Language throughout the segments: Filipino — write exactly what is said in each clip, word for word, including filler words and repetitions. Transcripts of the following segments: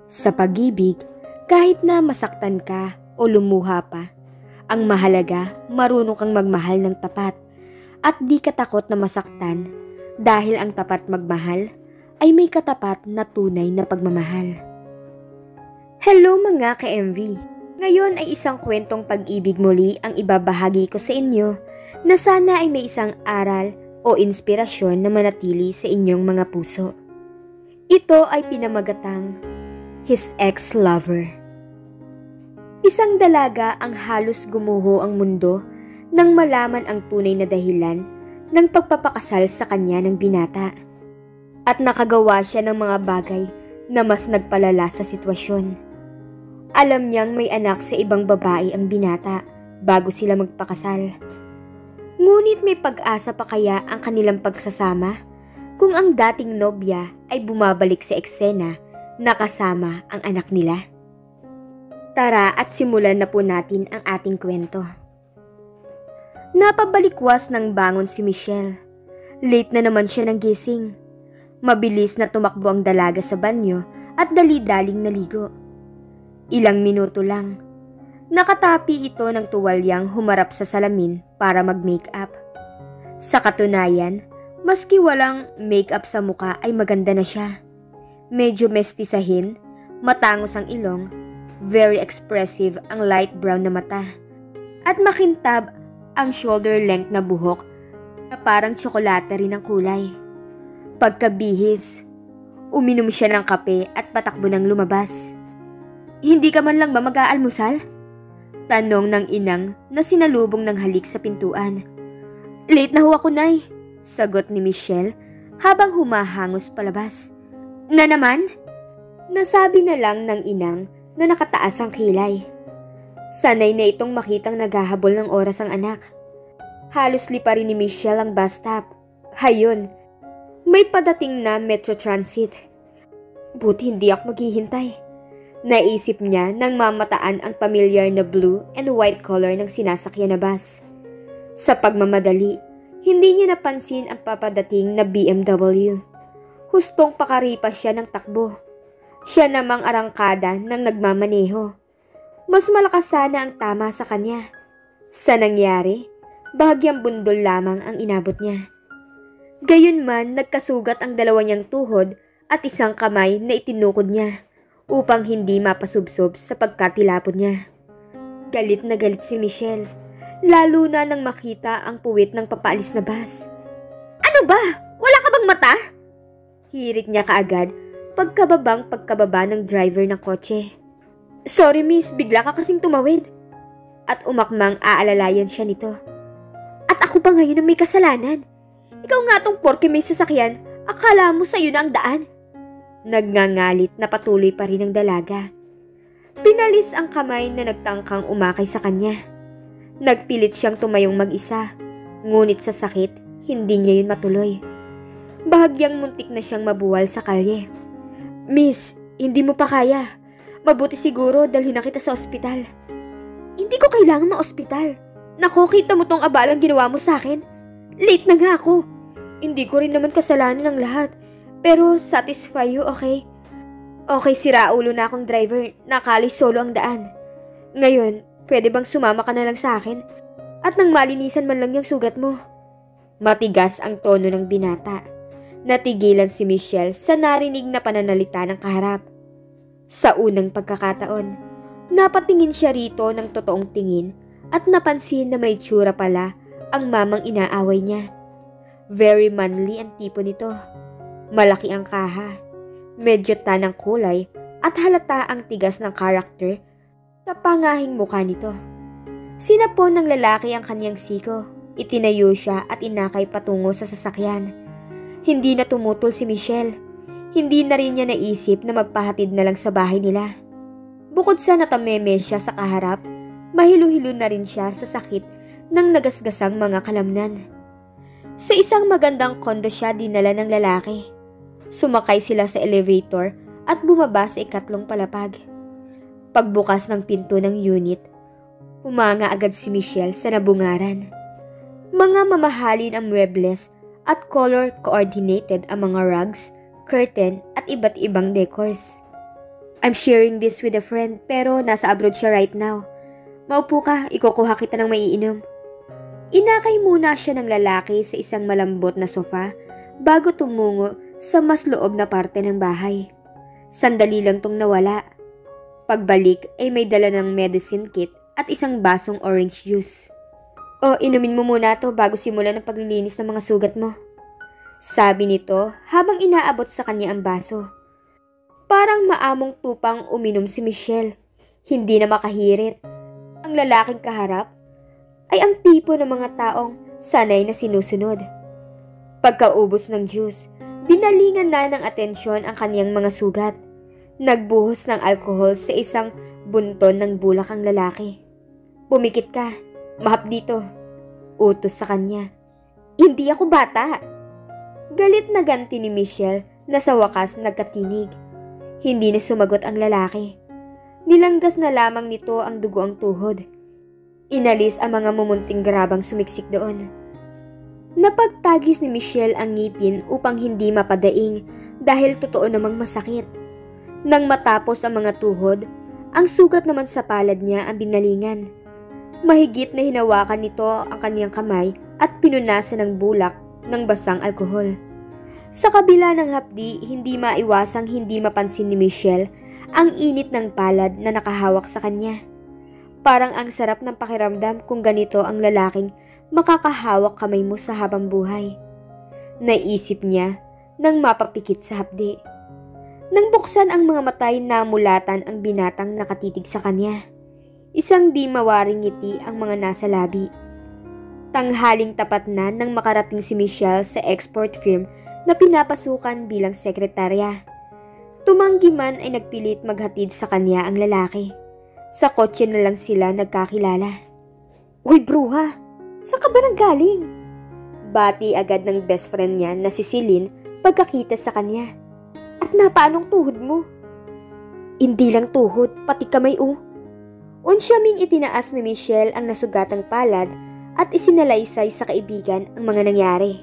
Sa pag-ibig, kahit na masaktan ka o lumuha pa, ang mahalaga marunong kang magmahal ng tapat at di ka takot na masaktan dahil ang tapat magmahal ay may katapat na tunay na pagmamahal. Hello mga ka-M V! Ngayon ay isang kwentong pag-ibig muli ang ibabahagi ko sa inyo na sana ay may isang aral o inspirasyon na manatili sa inyong mga puso. Ito ay pinamagatang His Ex-Lover. Isang dalaga ang halos gumuho ang mundo nang malaman ang tunay na dahilan ng pagpapakasal sa kanya ng binata. At nakagawa siya ng mga bagay na mas nagpalala sa sitwasyon. Alam niyang may anak sa ibang babae ang binata bago sila magpakasal. Ngunit may pag-asa pa kaya ang kanilang pagsasama kung ang dating nobya ay bumabalik sa eksena na kasama ang anak nila? Tara at simulan na po natin ang ating kwento. Napabalikwas ng bangon si Michelle. Late na naman siya ng gising. Mabilis na tumakbo ang dalaga sa banyo at dali-daling naligo. Ilang minuto lang. Nakatapi ito ng tuwalyang humarap sa salamin para mag-makeup. Sa katunayan, maski walang makeup sa muka ay maganda na siya. Medyo mestisahin, matangos ang ilong, very expressive ang light brown na mata, at makintab ang shoulder length na buhok na parang tsokolate rin ang kulay. Pagkabihis, uminom siya ng kape at patakbo ng lumabas. Hindi ka man lang ba mag-aalmusal? Tanong ng inang na sinalubong ng halik sa pintuan. Late na ho ako, Nay, sagot ni Michelle habang humahangos palabas. Na naman? Nasabi na lang ng inang na nakataas ang kilay. Sanay na itong makitang naghahabol ng oras ang anak. Halos lipa rin ni Michelle ang bus stop. Hayon, may padating na Metro Transit. Buti hindi ako maghihintay. Naisip niya nang mamataan ang pamilyar na blue and white color ng sinasakyan na bus. Sa pagmamadali, hindi niya napansin ang papadating na B M W. Hustong pakaripas siya ng takbo. Siya namang arangkada ng nagmamaneho. Mas malakas sana ang tama sa kanya. Sa nangyari, bahagyang bundol lamang ang inabot niya. Gayunman, nagkasugat ang dalawa niyang tuhod at isang kamay na itinukod niya upang hindi mapasubsob sa pagkatilapon niya. Galit na galit si Michelle, lalo na nang makita ang puwit ng papaalis na bus. Ano ba? Wala ka bang mata? Hirit niya kaagad pagkababang pagkababa ng driver ng kotse. Sorry miss, bigla ka kasing tumawid. At umakmang aalalayan siya nito. At ako pa ngayon ang may kasalanan. Ikaw nga tong porke may sasakyan, akala mo sa'yo na ang daan. Nagngangalit na patuloy pa rin ang dalaga. Pinalis ang kamay na nagtangkang umakay sa kanya. Nagpilit siyang tumayong mag-isa, ngunit sa sakit, hindi niya yun matuloy. Bahagyang muntik na siyang mabuwal sa kalye. Miss, hindi mo pa kaya. Mabuti siguro dalhin na kita sa ospital. Hindi ko kailangan ma-ospital. Naku, kita mo tong abalang ginawa mo sa akin. Late na nga ako. Hindi ko rin naman kasalanan ng lahat. Pero satisfy you, okay? Okay, sira ulo na akong driver. Nakali solo ang daan. Ngayon, pwede bang sumama ka na lang sa akin? At nang malinisan man lang yung sugat mo. Matigas ang tono ng binata. Natigilan si Michelle sa narinig na pananalita ng kaharap. Sa unang pagkakataon, napatingin siya rito ng totoong tingin at napansin na may tsura pala ang mamang inaaway niya. Very manly ang tipo nito. Malaki ang kaha, medyo tan ang kulay at halata ang tigas ng karakter sa pangahing mukha nito. Sinapon ng lalaki ang kanyang siko, itinayo siya at inakay patungo sa sasakyan. Hindi na tumutol si Michelle. Hindi na rin niya naisip na magpahatid na lang sa bahay nila. Bukod sa natameme siya sa kaharap, mahilo-hilo na rin siya sa sakit ng nagasgasang mga kalamnan. Sa isang magandang kondo siya dinala ng lalaki. Sumakay sila sa elevator at bumaba sa ikatlong palapag. Pagbukas ng pinto ng unit, humanga agad si Michelle sa nabungaran. Mga mamahalin ang muebles at color-coordinated ang mga rugs, curtain at iba't ibang decors. I'm sharing this with a friend pero nasa abroad siya right now. Maupo ka, ikukuha kita ng maiinom. Inakay muna siya ng lalaki sa isang malambot na sofa bago tumungo sa mas loob na parte ng bahay. Sandali lang tong nawala. Pagbalik ay may dala ng medicine kit at isang basong orange juice. O, inumin mo muna to bago simulan ang paglilinis ng mga sugat mo. Sabi nito habang inaabot sa kanya ang baso. Parang maamong tupang uminom si Michelle. Hindi na makahirit. Ang lalaking kaharap ay ang tipo ng mga taong sanay na sinusunod. Pagkaubos ng juice, binalingan na ng atensyon ang kaniyang mga sugat. Nagbuhos ng alkohol sa isang bunton ng bulak ang lalaki. Pumikit ka. Mahap dito. Utos sa kanya. Hindi ako bata. Galit na ganti ni Michelle na sa wakas nagkatinig. Hindi na sumagot ang lalaki. Nilanggas na lamang nito ang dugo ang tuhod. Inalis ang mga mumunting grabang sumiksik doon. Napagtagis ni Michelle ang ngipin upang hindi mapadaing dahil totoo namang masakit. Nang matapos ang mga tuhod, ang sugat naman sa palad niya ang binalingan. Mahigit na hinawakan nito ang kaniyang kamay at pinunasan ng bulak ng basang alkohol. Sa kabila ng hapdi, hindi maiwasang hindi mapansin ni Michelle ang init ng palad na nakahawak sa kanya. Parang ang sarap ng pakiramdam kung ganito ang lalaking makakahawak kamay mo sa habang buhay. Naisip niya nang mapapikit sa hapdi. Nang buksan ang mga matay, namulatan ang binatang nakatitig sa kanya. Isang di mawaring ngiti ang mga nasa labi. Tanghaling tapat na nang makarating si Michelle sa export firm na pinapasukan bilang sekretarya. Tumanggi man ay nagpilit maghatid sa kanya ang lalaki. Sa kotse na lang sila nagkakilala. Uy bruha, saan ka ba nanggaling? Bati agad ng best friend niya na si Celine pagkakita sa kanya. At napaanong tuhod mo? Hindi lang tuhod, pati kamay oh. Unsyaming itinaas ni Michelle ang nasugatang palad at isinalaysay sa kaibigan ang mga nangyari.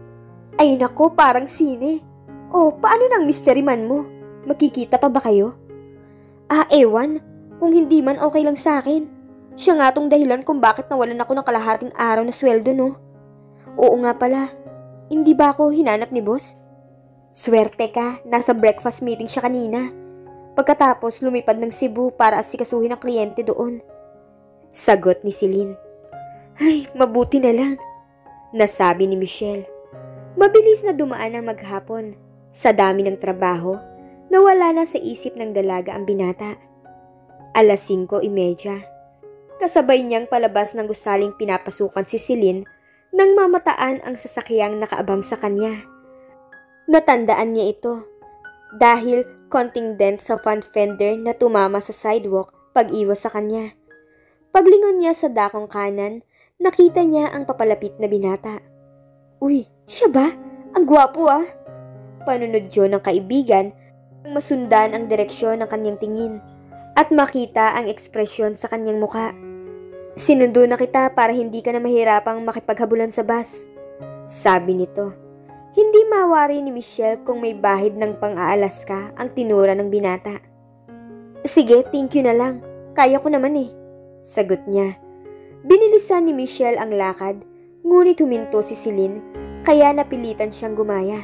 Ay nako, parang sine. Oh, paano nang mystery man mo? Magkikita pa ba kayo? Ah, ewan. Kung hindi man okay lang sa akin. Siya nga tong dahilan kung bakit nawalan ako ng kalahating araw na sweldo, no? Oo nga pala. Hindi ba ako hinanap ni boss? Swerte ka, nasa breakfast meeting siya kanina. Pagkatapos lumipad ng Cebu para asikasuhin ang kliyente doon. Sagot ni Celine. Ay, mabuti na lang. Nasabi ni Michelle. Mabilis na dumaan ang maghapon. Sa dami ng trabaho, nawala na sa isip ng dalaga ang binata. Alas singko imedya. Kasabay niyang palabas ng gusaling pinapasukan si Celine nang mamataan ang sasakyang nakaabang sa kanya. Natandaan niya ito dahil konting dent sa front fender na tumama sa sidewalk pag-iwas sa kanya. Paglingon niya sa dakong kanan, nakita niya ang papalapit na binata. Uy, siya ba? Ang gwapo ah! Panunod yun ng kaibigan nang masundan ang direksyon ng kanyang tingin at makita ang ekspresyon sa kanyang muka. Sinundo na kita para hindi ka na mahirapang makipaghabulan sa bus. Sabi nito. Hindi mawari ni Michelle kung may bahid ng pang-aalas ka ang tinura ng binata. Sige, thank you na lang. Kaya ko naman eh. Sagot niya. Binilisan ni Michelle ang lakad, ngunit huminto si Celine, kaya napilitan siyang gumaya.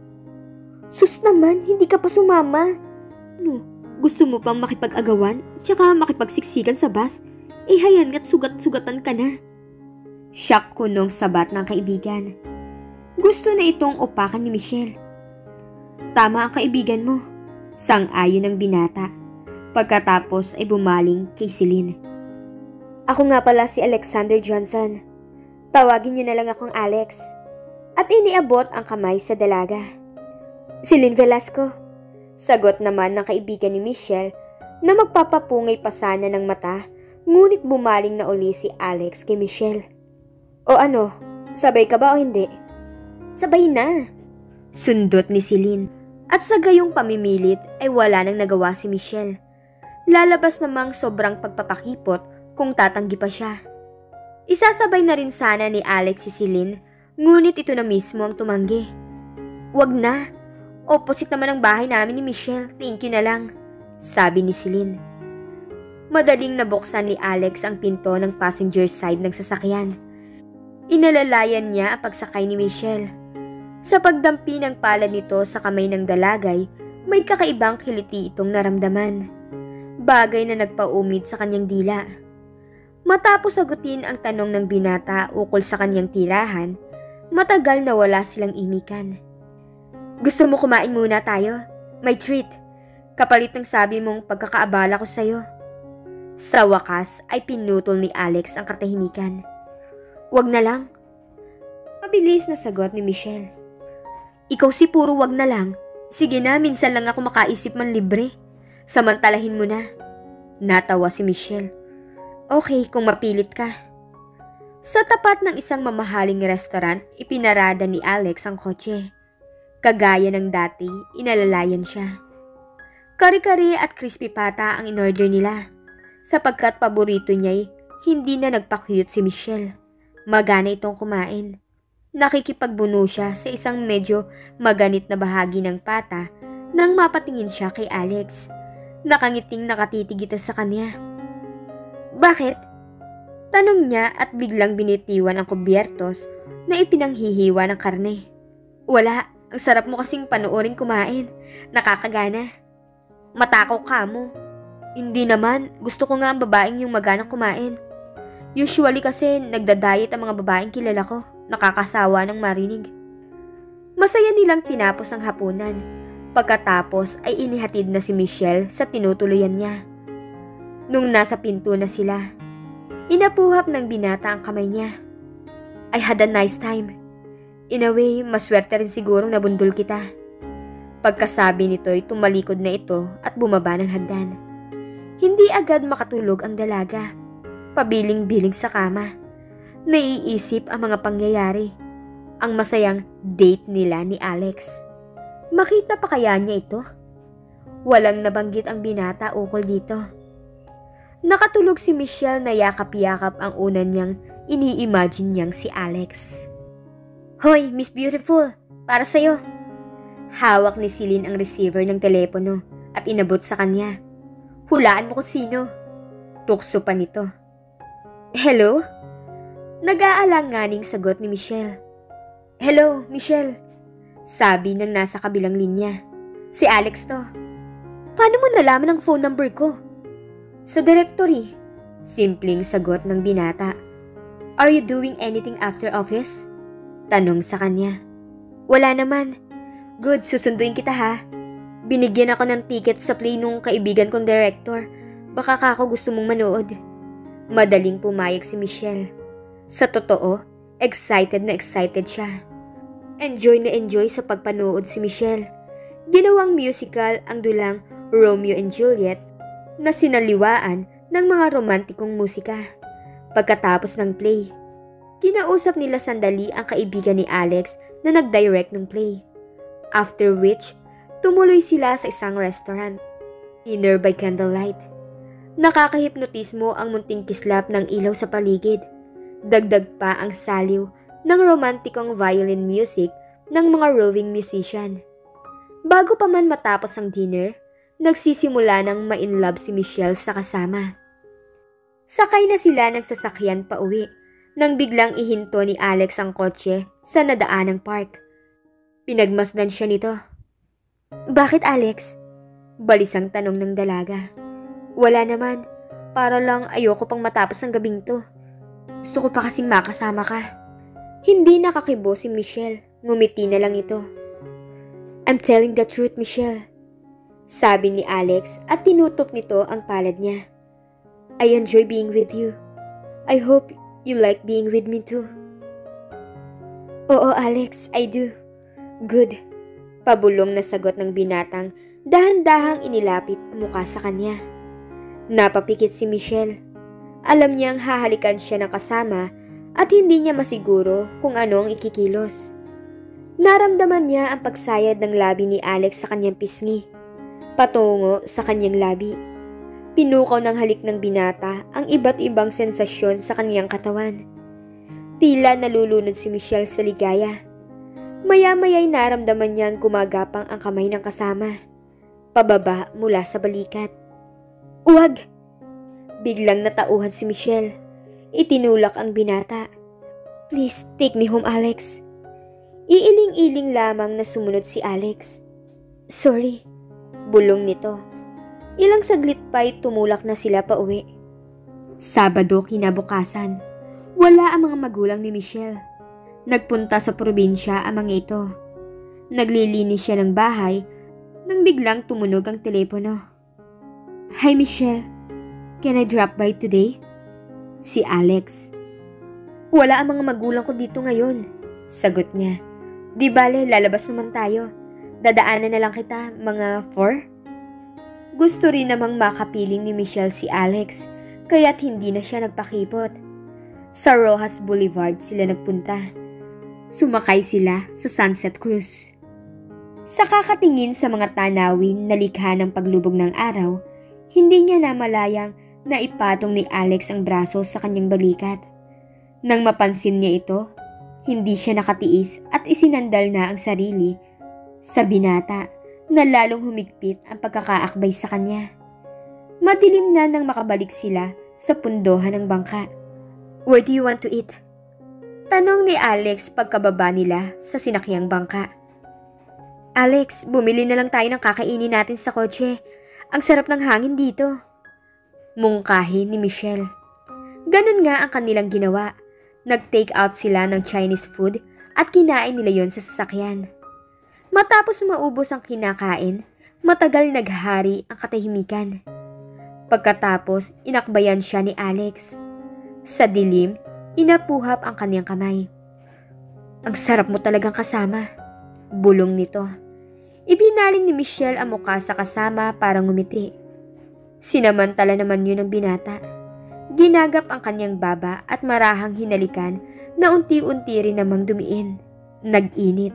Sus naman, hindi ka pa sumama. Ano, gusto mo pang makipag-agawan at saka makipagsiksikan sa bus? Eh hayan nga't sugat-sugatan ka na. Shock kunong sabat ng kaibigan. Gusto na itong upakan ni Michelle. Tama ang kaibigan mo. Sang-ayon ng binata. Pagkatapos ay bumaling kay Celine. Ako nga pala si Alexander Johnson. Tawagin niyo na lang akong Alex. At iniabot ang kamay sa dalaga. Celine Velasco. Sagot naman ng kaibigan ni Michelle na magpapapungay pa sana ng mata, ngunit bumaling na uli si Alex kay Michelle. O ano, sabay ka ba o hindi? Sabay na. Sundot ni Celine. At sa gayong pamimilit ay wala nang nagawa si Michelle. Lalabas namang sobrang pagpapakipot kung tatanggi pa siya. Isasabay na rin sana ni Alex si Celine, ngunit ito na mismo ang tumanggi. Wag na. Opposite naman ang bahay namin ni Michelle, thank you na lang. sabi ni Celine. Madaling nabuksan ni Alex ang pinto ng passenger side ng sasakyan. Inalalayan niya ang pagsakay ni Michelle. Sa pagdampi ng palad nito sa kamay ng dalagay, may kakaibang kiliti itong naramdaman. Bagay na nagpaumid sa kanyang dila. Matapos sagutin ang tanong ng binata ukol sa kanyang tirahan, matagal na wala silang imikan. Gusto mo kumain muna tayo? May treat. Kapalit ng sabi mong pagkakaabala ko sa'yo. Sa wakas ay pinutol ni Alex ang katahimikan. Wag na lang. Mabilis na sagot ni Michelle. Ikaw si puro wag na lang. Sige na, minsan lang ako makaisip man libre. Samantalahin mo na. Natawa si Michelle. Okay, kung mapilit ka. Sa tapat ng isang mamahaling restaurant, ipinarada ni Alex ang kotse. Kagaya ng dati, inalalayan siya. Kari-kari at crispy pata ang inorder nila. Sapagkat paborito niya'y hindi na nagpa-cute si Michelle. Magana itong kumain. Nakikipagbuno siya sa isang medyo maganit na bahagi ng pata nang mapatingin siya kay Alex. Nakangiting nakatitig ito sa kanya. Bakit? Tanong niya at biglang binitiwan ang kubyertos na ipinanghihiwa ng karne. Wala, ang sarap mo kasing panoorin kumain. Nakakagana. Matakaw ka mo. Hindi naman, gusto ko nga ang babaeng yung maganang kumain. Usually kasi nagda-diet ang mga babaeng kilala ko. Nakakasawa ng marinig. Masaya nilang tinapos ang hapunan. Pagkatapos ay inihatid na si Michelle sa tinutuluyan niya. Nung nasa pinto na sila, inapuhap ng binata ang kamay niya. I had a nice time. In a way, maswerte rin sigurong nabundol kita. Pagkasabi nito ay tumalikod na ito at bumaba ng hagdan. Hindi agad makatulog ang dalaga. Pabiling-biling sa kama. Naiisip ang mga pangyayari. Ang masayang date nila ni Alex. Makita pa kaya niya ito? Walang nabanggit ang binata ukol dito. Nakatulog si Michelle na yakap-yakap ang una niyang ini-imagine niyang si Alex. Hoy, Miss Beautiful, para sa'yo. Hawak ni Celine ang receiver ng telepono at inabot sa kanya. Hulaan mo kung sino. Tukso pa nito. Hello? Nag-aalanganing sagot ni Michelle. Hello, Michelle. Sabi ng nasa kabilang linya. Si Alex to. Paano mo nalaman ang phone number ko? Sa directory. Simpleng sagot ng binata. Are you doing anything after office? Tanong sa kanya. Wala naman. Good, susunduin kita ha. Binigyan ako ng ticket sa play nung kaibigan kong director. Baka kako gusto mong manood. Madaling pumayag si Michelle. Sa totoo, excited na excited siya. Enjoy na enjoy sa pagpanood si Michelle. Ginawang musical ang dulang Romeo and Juliet na sinaliwaan ng mga romantikong musika. Pagkatapos ng play, kinausap nila sandali ang kaibigan ni Alex na nag-direct ng play. After which, tumuloy sila sa isang restaurant. Dinner by candlelight. Nakakahipnotismo ang munting kislap ng ilaw sa paligid. Dagdag pa ang saliw ng romantikong violin music ng mga roving musician. Bago pa man matapos ang dinner, nagsisimula ng ma-in-love si Michelle sa kasama. Sakay na sila ng sasakyan pa uwi nang biglang ihinto ni Alex ang kotse sa nadaanang park. Pinagmasdan siya nito. Bakit Alex? Balisang tanong ng dalaga. Wala naman, para lang ayoko pang matapos ang gabing to. Gusto ko pa kasing makasama ka. Hindi nakakibo si Michelle, ngumiti na lang ito. I'm telling the truth, Michelle. Sabi ni Alex at tinutok nito ang palad niya. I enjoy being with you. I hope you like being with me too. Oo Alex, I do. Good. Pabulong na sagot ng binatang dahan-dahang inilapit ang muka sa kanya. Napapikit si Michelle. Alam niyang hahalikan siya ng kasama at hindi niya masiguro kung ano ang ikikilos. Naramdaman niya ang pagsayad ng labi ni Alex sa kanyang pisngi, patungo sa kanyang labi. Pinukaw ng halik ng binata ang iba't ibang sensasyon sa kanyang katawan. Tila nalulunod si Michelle sa ligaya. Maya-maya'y naramdaman niyang gumagapang ang kamay ng kasama. pababa mula sa balikat. "Uwag!" Biglang natauhan si Michelle. Itinulak ang binata. "Please, take me home, Alex." Iiling-iling lamang na sumunod si Alex. "Sorry," bulong nito. Ilang saglit pa'y tumulak na sila pa uwi. Sabado kinabukasan, wala ang mga magulang ni Michelle. Nagpunta sa probinsya ang mga ito. Naglilinis siya ng bahay nang biglang tumunog ang telepono. "Hi Michelle, can I drop by today?" Si Alex. "Wala ang mga magulang ko dito ngayon," sagot niya. "Di bale, lalabas naman tayo. Dadaanan na lang kita mga four?" Gusto rin namang makapiling ni Michelle si Alex, kaya't hindi na siya nagpakipot. Sa Rojas Boulevard sila nagpunta. Sumakay sila sa Sunset Cruise. Sa kakatingin sa mga tanawin na likha ng paglubog ng araw, hindi niya namalayang na ipatong ni Alex ang braso sa kanyang balikat. Nang mapansin niya ito, hindi siya nakatiis at isinandal na ang sarili sa binata na lalong humigpit ang pagkakaakbay sa kanya. Madilim na nang makabalik sila sa pundohan ng bangka. "Where do you want to eat?" Tanong ni Alex pagkababa nila sa sinakyang bangka. "Alex, bumili na lang tayo ng kakainin natin sa kotse. Ang sarap ng hangin dito." Mungkahi ni Michelle. Ganun nga ang kanilang ginawa. Nag-take out sila ng Chinese food at kinain nila yon sa sasakyan. Matapos maubos ang kinakain, matagal naghari ang katahimikan. Pagkatapos, inakbayan siya ni Alex. Sa dilim, inapuhap ang kanyang kamay. "Ang sarap mo talagang kasama," bulong nito. Ibinaling ni Michelle ang mukha sa kasama para ngumiti. Sinamantala naman yun ng binata. Ginagap ang kanyang baba at marahang hinalikan na unti-unti rin namang dumiin. Nag-init.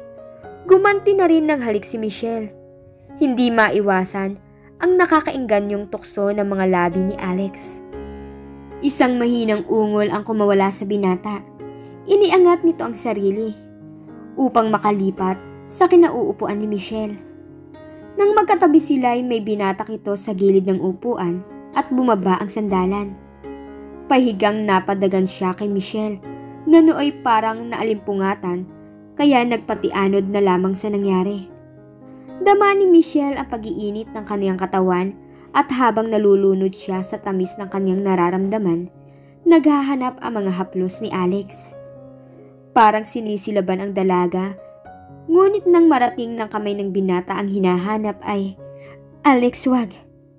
Gumanti na rin ng halik si Michelle. Hindi maiwasan ang nakakaingganyong tukso ng mga labi ni Alex. Isang mahinang ungol ang kumawala sa binata. Iniangat nito ang sarili upang makalipat sa kinauupuan ni Michelle. Nang magkatabi sila ay may binatak ito sa gilid ng upuan at bumaba ang sandalan. Pahigang napadagan siya kay Michelle na nooy parang naalimpungatan, kaya nagpatianod na lamang sa nangyari. Dama ni Michelle ang pag-iinit ng kaniyang katawan at habang nalulunod siya sa tamis ng kaniyang nararamdaman, naghahanap ang mga haplos ni Alex. Parang sinisilaban ang dalaga, ngunit nang marating ng kamay ng binata ang hinahanap ay, "Alex, wag!"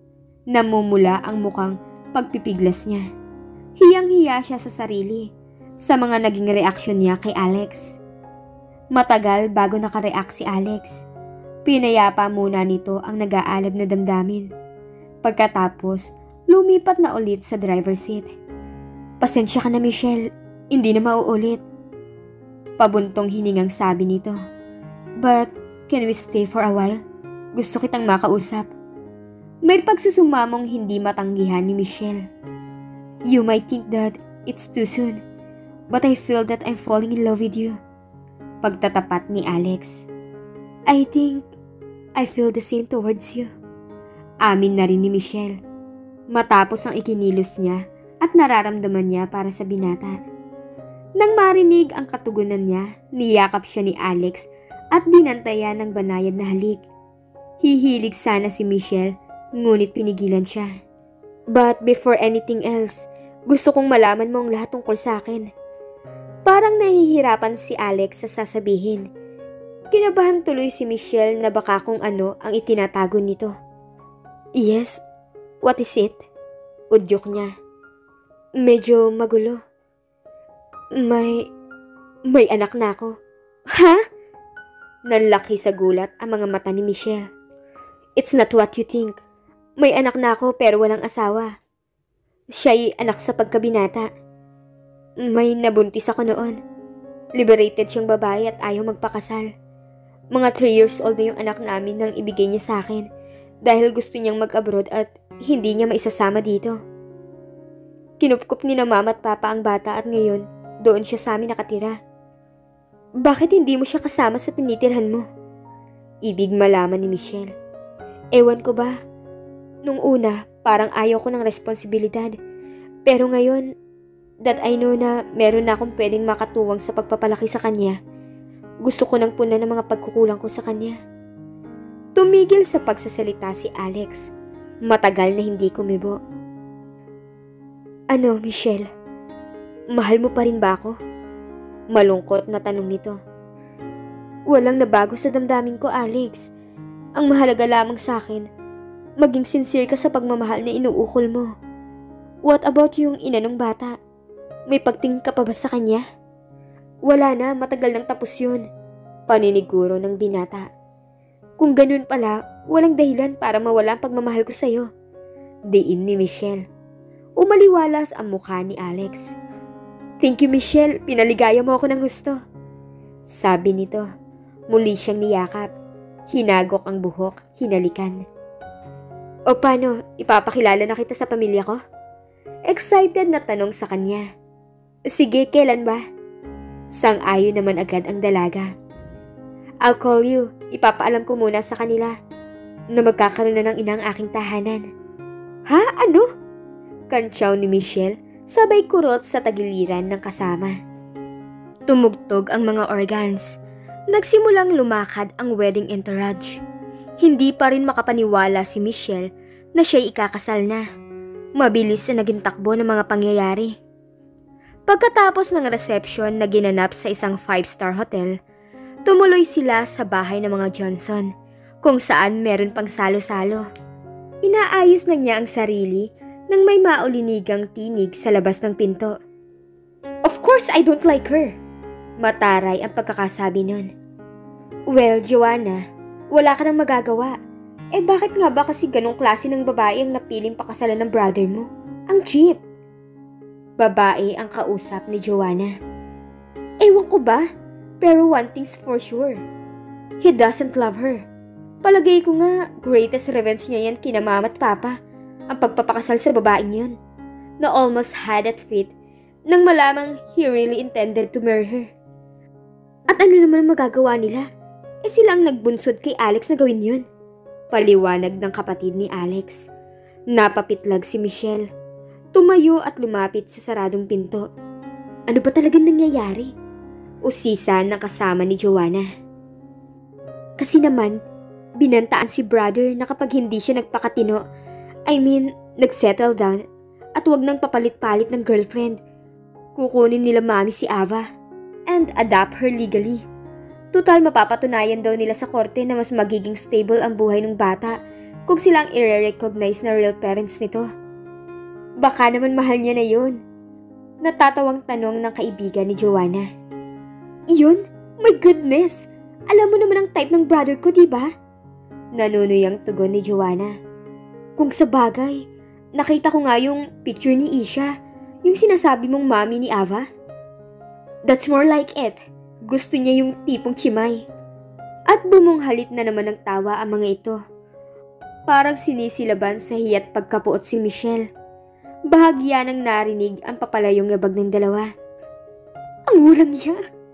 Namumula ang mukhang pagpipiglas niya. Hiyang-hiya siya sa sarili sa mga naging reaksyon niya kay Alex. Matagal bago nakareact si Alex. Pinayapa muna nito ang nag-aalab na damdamin. Pagkatapos, lumipat na ulit sa driver's seat. "Pasensya ka na Michelle, hindi na mauulit." Pabuntong hiningang sabi nito. "But can we stay for a while? Gusto kitang makausap." May pagsusumamong hindi matanggihan ni Michelle. "You might think that it's too soon, but I feel that I'm falling in love with you." Pagtatapat ni Alex. "I think I feel the same towards you." Amin na rin ni Michelle. Matapos ang ikinilos niya at nararamdaman niya para sa binata. Nang marinig ang katugunan niya, niyakap siya ni Alex at dinantayan ng banayad na halik. Hihilig sana si Michelle, ngunit pinigilan siya. "But before anything else, gusto kong malaman mo ang lahat tungkol sa akin." Parang nahihirapan si Alex sa sasabihin. Kinabahan tuloy si Michelle na baka kung ano ang itinatago nito. "Yes, what is it?" Udyok niya. "Medyo magulo. May, may anak na ako." "Ha?" Nanlaki sa gulat ang mga mata ni Michelle. "It's not what you think. May anak na ako pero walang asawa. Siya'y anak sa pagkabinata. May nabuntis ako noon. Liberated siyang babae at ayaw magpakasal. Mga three years old na yung anak namin nang ibigay niya sa akin dahil gusto niyang mag-abroad at hindi niya maisasama dito. Kinupkup ni na mama at papa ang bata at ngayon doon siya sa amin nakatira. Bakit hindi mo siya kasama sa tinitirhan mo?" Ibig malaman ni Michelle. Ewan ko ba, nung una parang ayaw ko ng responsibilidad. Pero ngayon, that I know na meron na akong pwedeng makatuwang sa pagpapalaki sa kanya, gusto ko nang punan ng mga pagkukulang ko sa kanya. Tumigil sa pagsasalita si Alex. Matagal na hindi kumibo. Ano, Michelle? Mahal mo pa rin ba ako? Malungkot na tanong nito. Walang nabago sa damdamin ko, Alex. Ang mahalaga lamang sa akin, maging sincere ka sa pagmamahal na inuukol mo. What about yung ina ng bata? May pagtingin ka pa ba sa kanya? Wala na, matagal nang tapos yun. Paniniguro ng binata. Kung ganun pala, walang dahilan para mawala ang pagmamahal ko sa'yo. Diin ni Michelle. Umaliwalas ang mukha ni Alex. Thank you, Michelle. Pinaligaya mo ako ng gusto. Sabi nito. Muli siyang niyakap. Hinagok ang buhok, hinalikan. O paano, ipapakilala na kita sa pamilya ko? Excited na tanong sa kanya. Sige, kailan ba? Sang-ayon naman agad ang dalaga. I'll call you. Ipapaalam ko muna sa kanila na magkakaroon na ng inang aking tahanan. Ha? Ano? Kantsaw ni Michelle, sabay kurot sa tagiliran ng kasama. Tumugtog ang mga organs. Nagsimulang lumakad ang wedding entourage. Hindi pa rin makapaniwala si Michelle na siya'y ikakasal na. Mabilis na naging takbo ng mga pangyayari. Pagkatapos ng reception na ginanap sa isang five-star hotel, tumuloy sila sa bahay ng mga Johnson, kung saan meron pang salo-salo. Inaayos na niya ang sarili nang may maulinigang tinig sa labas ng pinto. Of course, I don't like her. Mataray ang pagkakasabi nun. Well, Joanna, wala ka nang magagawa. Eh bakit nga ba kasi ganong klase ng babae ang napiling pakasalan ng brother mo? Ang cheap. Babae ang kausap ni Joanna. Ewan ko ba? Pero one thing's for sure. He doesn't love her. Palagay ko nga, greatest revenge niya yan kina mama at papa. Ang pagpapakasal sa babaeng yun, na almost had at feet nang malamang he really intended to marry her. At ano naman ang magagawa nila? Eh sila ang nagbunsod kay Alex na gawin yun. Paliwanag ng kapatid ni Alex. Napapitlag si Michelle. Tumayo at lumapit sa saradong pinto. Ano ba talagang nangyayari? Usisa ng kasama ni Joanna. Kasi naman, binantaan si brother na kapag hindi siya nagpakatino, I mean, nagsettle down at wag nang papalit-palit ng girlfriend. Kukunin nila mami si Ava and adopt her legally. Tutal mapapatunayan daw nila sa korte na mas magiging stable ang buhay ng bata kung silang i-recognize na real parents nito. Baka naman mahal niya na yun. Natatawang tanong ng kaibigan ni Joanna. Yun? My goodness! Alam mo naman ang type ng brother ko, diba? Nanunuyang tugon ni Joanna. Kung sa bagay, nakita ko nga yung picture ni Isha, yung sinasabi mong mami ni Ava. That's more like it. Gusto niya yung tipong chimay. At bumunghalit na naman ng tawa ang mga ito. Parang sinisilaban sa hiyat pagkapuot si Michelle. Bahagya nang narinig ang papalayong yabag ng dalawa. Ang ulang niya!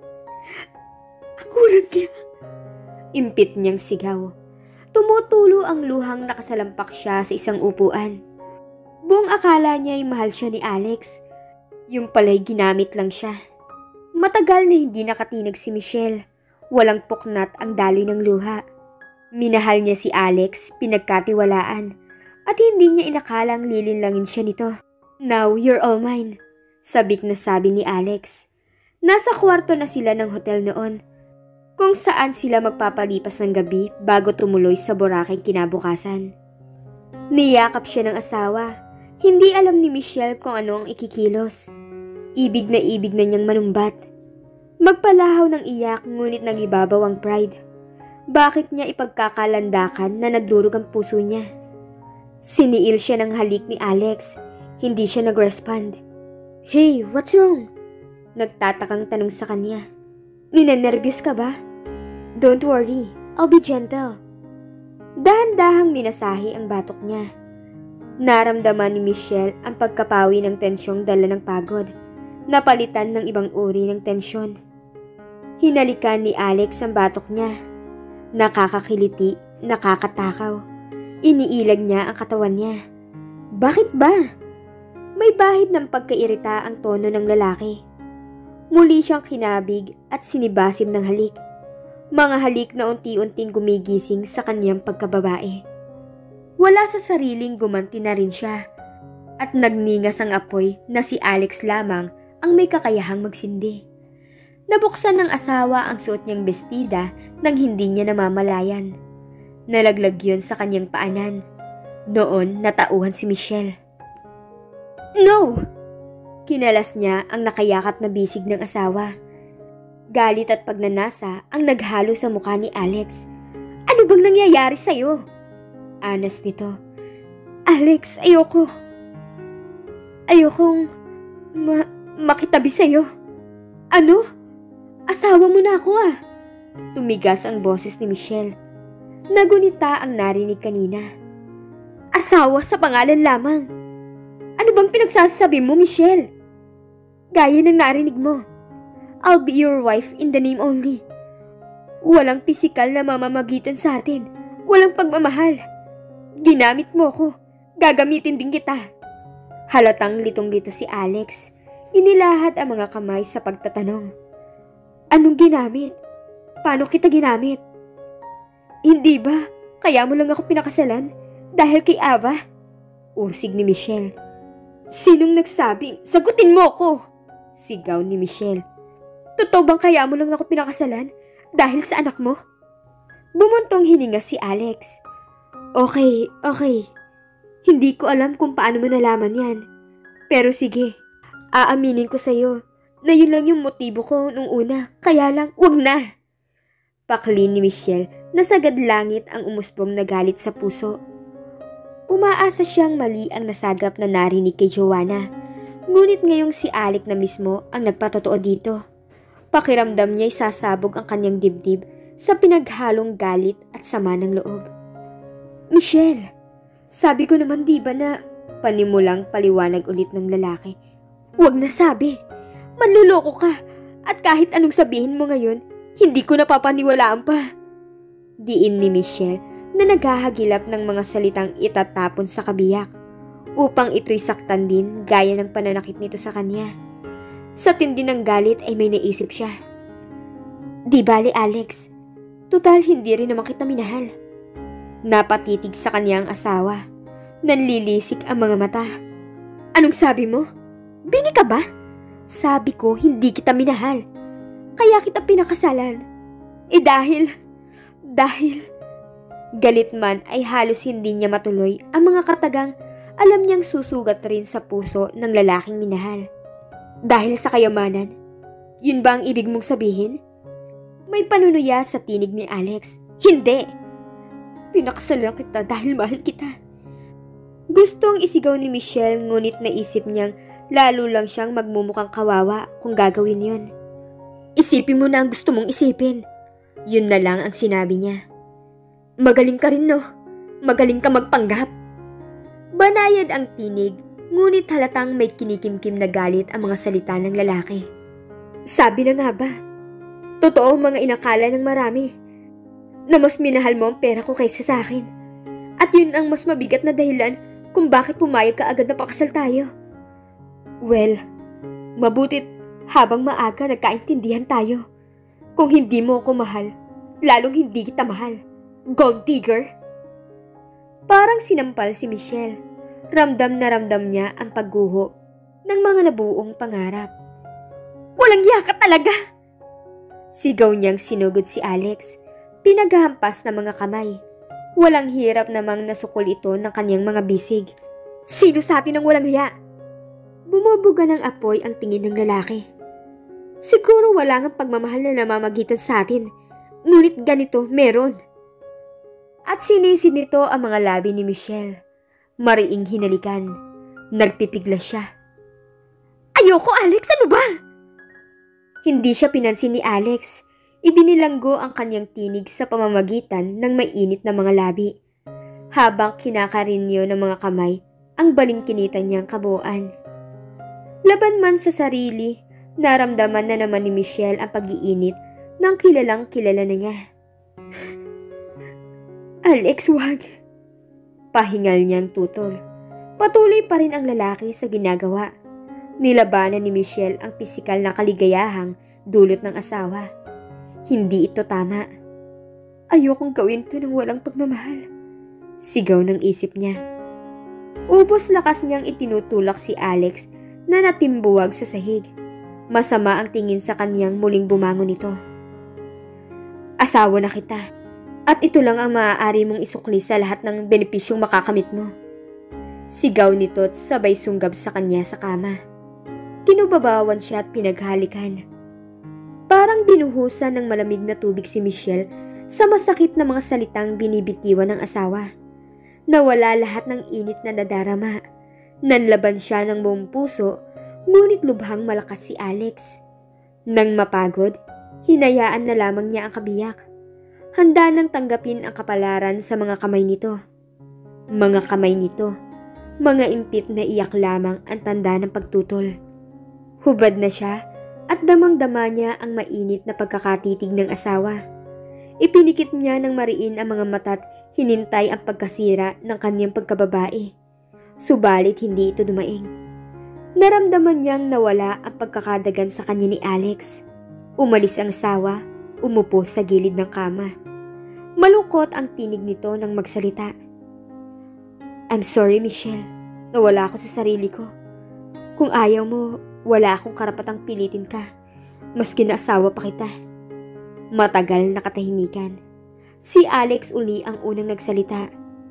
Ang ulang niya! Impit niyang sigaw. Tumutulo ang luhang nakasalampak siya sa isang upuan. Buong akala niya ay mahal siya ni Alex. Yung pala'y ginamit lang siya. Matagal na hindi nakatinig si Michelle. Walang puknat ang daloy ng luha. Minahal niya si Alex, pinagkatiwalaan. At hindi niya inakalang lilinlangin siya nito. Now you're all mine, sabik na sabi ni Alex. Nasa kwarto na sila ng hotel noon, kung saan sila magpapalipas ng gabi bago tumuloy sa Boracay kinabukasan. Niyakap siya ng asawa. Hindi alam ni Michelle kung ano ang ikikilos. Ibig na ibig na niyang manumbat. Magpalahaw ng iyak ngunit nagibabaw ang pride. Bakit niya ipagkakalandakan na nadurog ang puso niya? Siniil siya ng halik ni Alex. Hindi siya nag-respond. Hey, what's wrong? Nagtatakang tanong sa kanya. Ninenervyos ka ba? Don't worry, I'll be gentle. Dahan-dahang minasahi ang batok niya. Naramdaman ni Michelle ang pagkapawi ng tensyong dala ng pagod, napalitan ng ibang uri ng tensyon. Hinalikan ni Alex ang batok niya. Nakakakiliti, nakakatakaw. Iniilag niya ang katawan niya. Bakit ba? May bahid ng pagkairita ang tono ng lalaki. Muli siyang kinabig at sinibasim ng halik. Mga halik na unti-unting gumigising sa kanyang pagkababae. Wala sa sariling gumanti na rin siya. At nagningas ang apoy na si Alex lamang ang may kakayahang magsindi. Nabuksan ng asawa ang suot niyang bestida nang hindi niya namamalayan. Nalaglag yun sa kanyang paanan. Noon natauhan si Michelle. No! Kinalas niya ang nakayakat na bisig ng asawa. Galit at pagnanasa ang naghalo sa mukha ni Alex. Ano bang nangyayari sa'yo? Anas nito. Alex, ayoko. Ayokong ma makitabi sa'yo. Ano? Asawa mo na ako ah. Tumigas ang boses ni Michelle. Nagunita ang narinig kanina. Asawa sa pangalan lamang. Ano bang pinagsasabi mo, Michelle? Gaya ng narinig mo. I'll be your wife in the name only. Walang pisikal na mamamagitan sa atin. Walang pagmamahal. Ginamit mo ko. Gagamitin din kita. Halatang litong-lito si Alex. Inilahad ang mga kamay sa pagtatanong. Anong ginamit? Paano kita ginamit? Hindi ba? Kaya mo lang ako pinakasalan? Dahil kay Ava? Usig ni Michelle. Sinong nagsabing, sagutin mo ko? Sigaw ni Michelle. Totoo bang kaya mo lang ako pinakasalan? Dahil sa anak mo? Bumuntong hininga si Alex. Okay, okay. Hindi ko alam kung paano mo nalaman yan. Pero sige, aaminin ko sa'yo na yun lang yung motibo ko nung una. Kaya lang, wag na. Pakli ni Michelle na sagad langit ang umusbong na galit sa puso. Umaasa siyang mali ang nasagap na narinig kay Joanna. Ngunit ngayong si Alec na mismo ang nagpatotoo dito. Pakiramdam niya'y sasabog ang kanyang dibdib sa pinaghalong galit at sama ng loob. Michelle, sabi ko naman di ba na panimulang paliwanag ulit ng lalaki. Huwag na sabi. Manluloko ka at kahit anong sabihin mo ngayon, hindi ko napapaniwalaan pa. Diin ni Michelle na naghahagilap ng mga salitang itatapon sa kabiyak upang ito'y saktan din gaya ng pananakit nito sa kanya. Sa tindi ng galit ay may naisip siya. Di bali Alex, total hindi rin naman kita minahal. Napatitig sa kanyang asawa. Nanlilisik ang mga mata. Anong sabi mo? Bini ka ba? Sabi ko hindi kita minahal. Kaya kita pinakasalan. Eh dahil, dahil, galit man ay halos hindi niya matuloy ang mga katagang alam niyang susugat rin sa puso ng lalaking minahal. Dahil sa kayamanan, yun ba ang ibig mong sabihin? May panunuya sa tinig ni Alex. Hindi! Pinakasalan kita dahil mahal kita. Gustong isigaw ni Michelle ngunit naisip niyang lalo lang siyang magmumukhang kawawa kung gagawin yun. Isipin mo na ang gusto mong isipin. Yun na lang ang sinabi niya. Magaling ka rin no? Magaling ka magpanggap. Banayad ang tinig, ngunit halatang may kinikimkim na galit ang mga salita ng lalaki. Sabi na nga ba? Totoo mga inakala ng marami na mas minahal mo ang pera ko kaysa sa akin. At yun ang mas mabigat na dahilan kung bakit pumayag ka agad na pakasal tayo. Well, mabutit habang maaga nagkaintindihan tayo. Kung hindi mo ako mahal, lalong hindi kita mahal. Gold digger! Parang sinampal si Michelle. Ramdam na ramdam niya ang pagguho ng mga nabuong pangarap. Walang yaka talaga! Sigaw niyang sinugod si Alex. Pinaghahampas na mga kamay. Walang hirap namang nasukol ito ng kanyang mga bisig. Sino sa atin ang walang hiya? Bumubuga ng apoy ang tingin ng lalaki. Siguro wala ngang pagmamahal na namamagitan sa atin. Ngunit ganito meron. At sinisid nito ang mga labi ni Michelle. Mariing hinalikan. Nagpipigla siya. Ayoko Alex, ano ba? Hindi siya pinansin ni Alex. Ibinilanggo ang kanyang tinig sa pamamagitan ng mainit na mga labi. Habang kinakarinyo ng mga kamay ang balingkinitan niyang kabuuan. Laban man sa sarili, naramdaman na naman ni Michelle ang pag-iinit ng kilalang kilala na niya. Alex, wag. Pahingal niyang tutol. Patuloy pa rin ang lalaki sa ginagawa. Nilabanan ni Michelle ang pisikal na kaligayahang dulot ng asawa. Hindi ito tama. Ayokong gawin to ng walang pagmamahal. Sigaw ng isip niya. Ubos lakas niyang itinutulak si Alex na natimbuwag sa sahig. Masama ang tingin sa kanyang muling bumangon ito. Asawa na kita. At ito lang ang maaari mong isukli sa lahat ng benepisyong makakamit mo. Sigaw nito't sabay sunggab sa kanya sa kama. Kinubabawan siya at pinaghalikan. Parang binuhusan ng malamig na tubig si Michelle sa masakit na mga salitang binibitiwan ng asawa. Nawala lahat ng init na nadarama. Nanlaban siya ng buong puso, ngunit lubhang malakas si Alex. Nang mapagod, hinayaan na lamang niya ang kabiyak. Handa nang tanggapin ang kapalaran sa mga kamay nito. Mga kamay nito, mga impit na iyak lamang ang tanda ng pagtutol. Hubad na siya at damang-dama niya ang mainit na pagkakatitig ng asawa. Ipinikit niya ng mariin ang mga mata't hinintay ang pagkasira ng kanyang pagkababae. Subalit hindi ito dumaing. Naramdaman niyang nawala ang pagkakadagan sa kanya ni Alex. Umalis ang asawa, umupo sa gilid ng kama. Malungkot ang tinig nito nang magsalita. I'm sorry, Michelle. Nawala ako sa sarili ko. Kung ayaw mo, wala akong karapatang pilitin ka. Maski na asawa pa kita. Matagal na katahimikan. Si Alex uli ang unang nagsalita.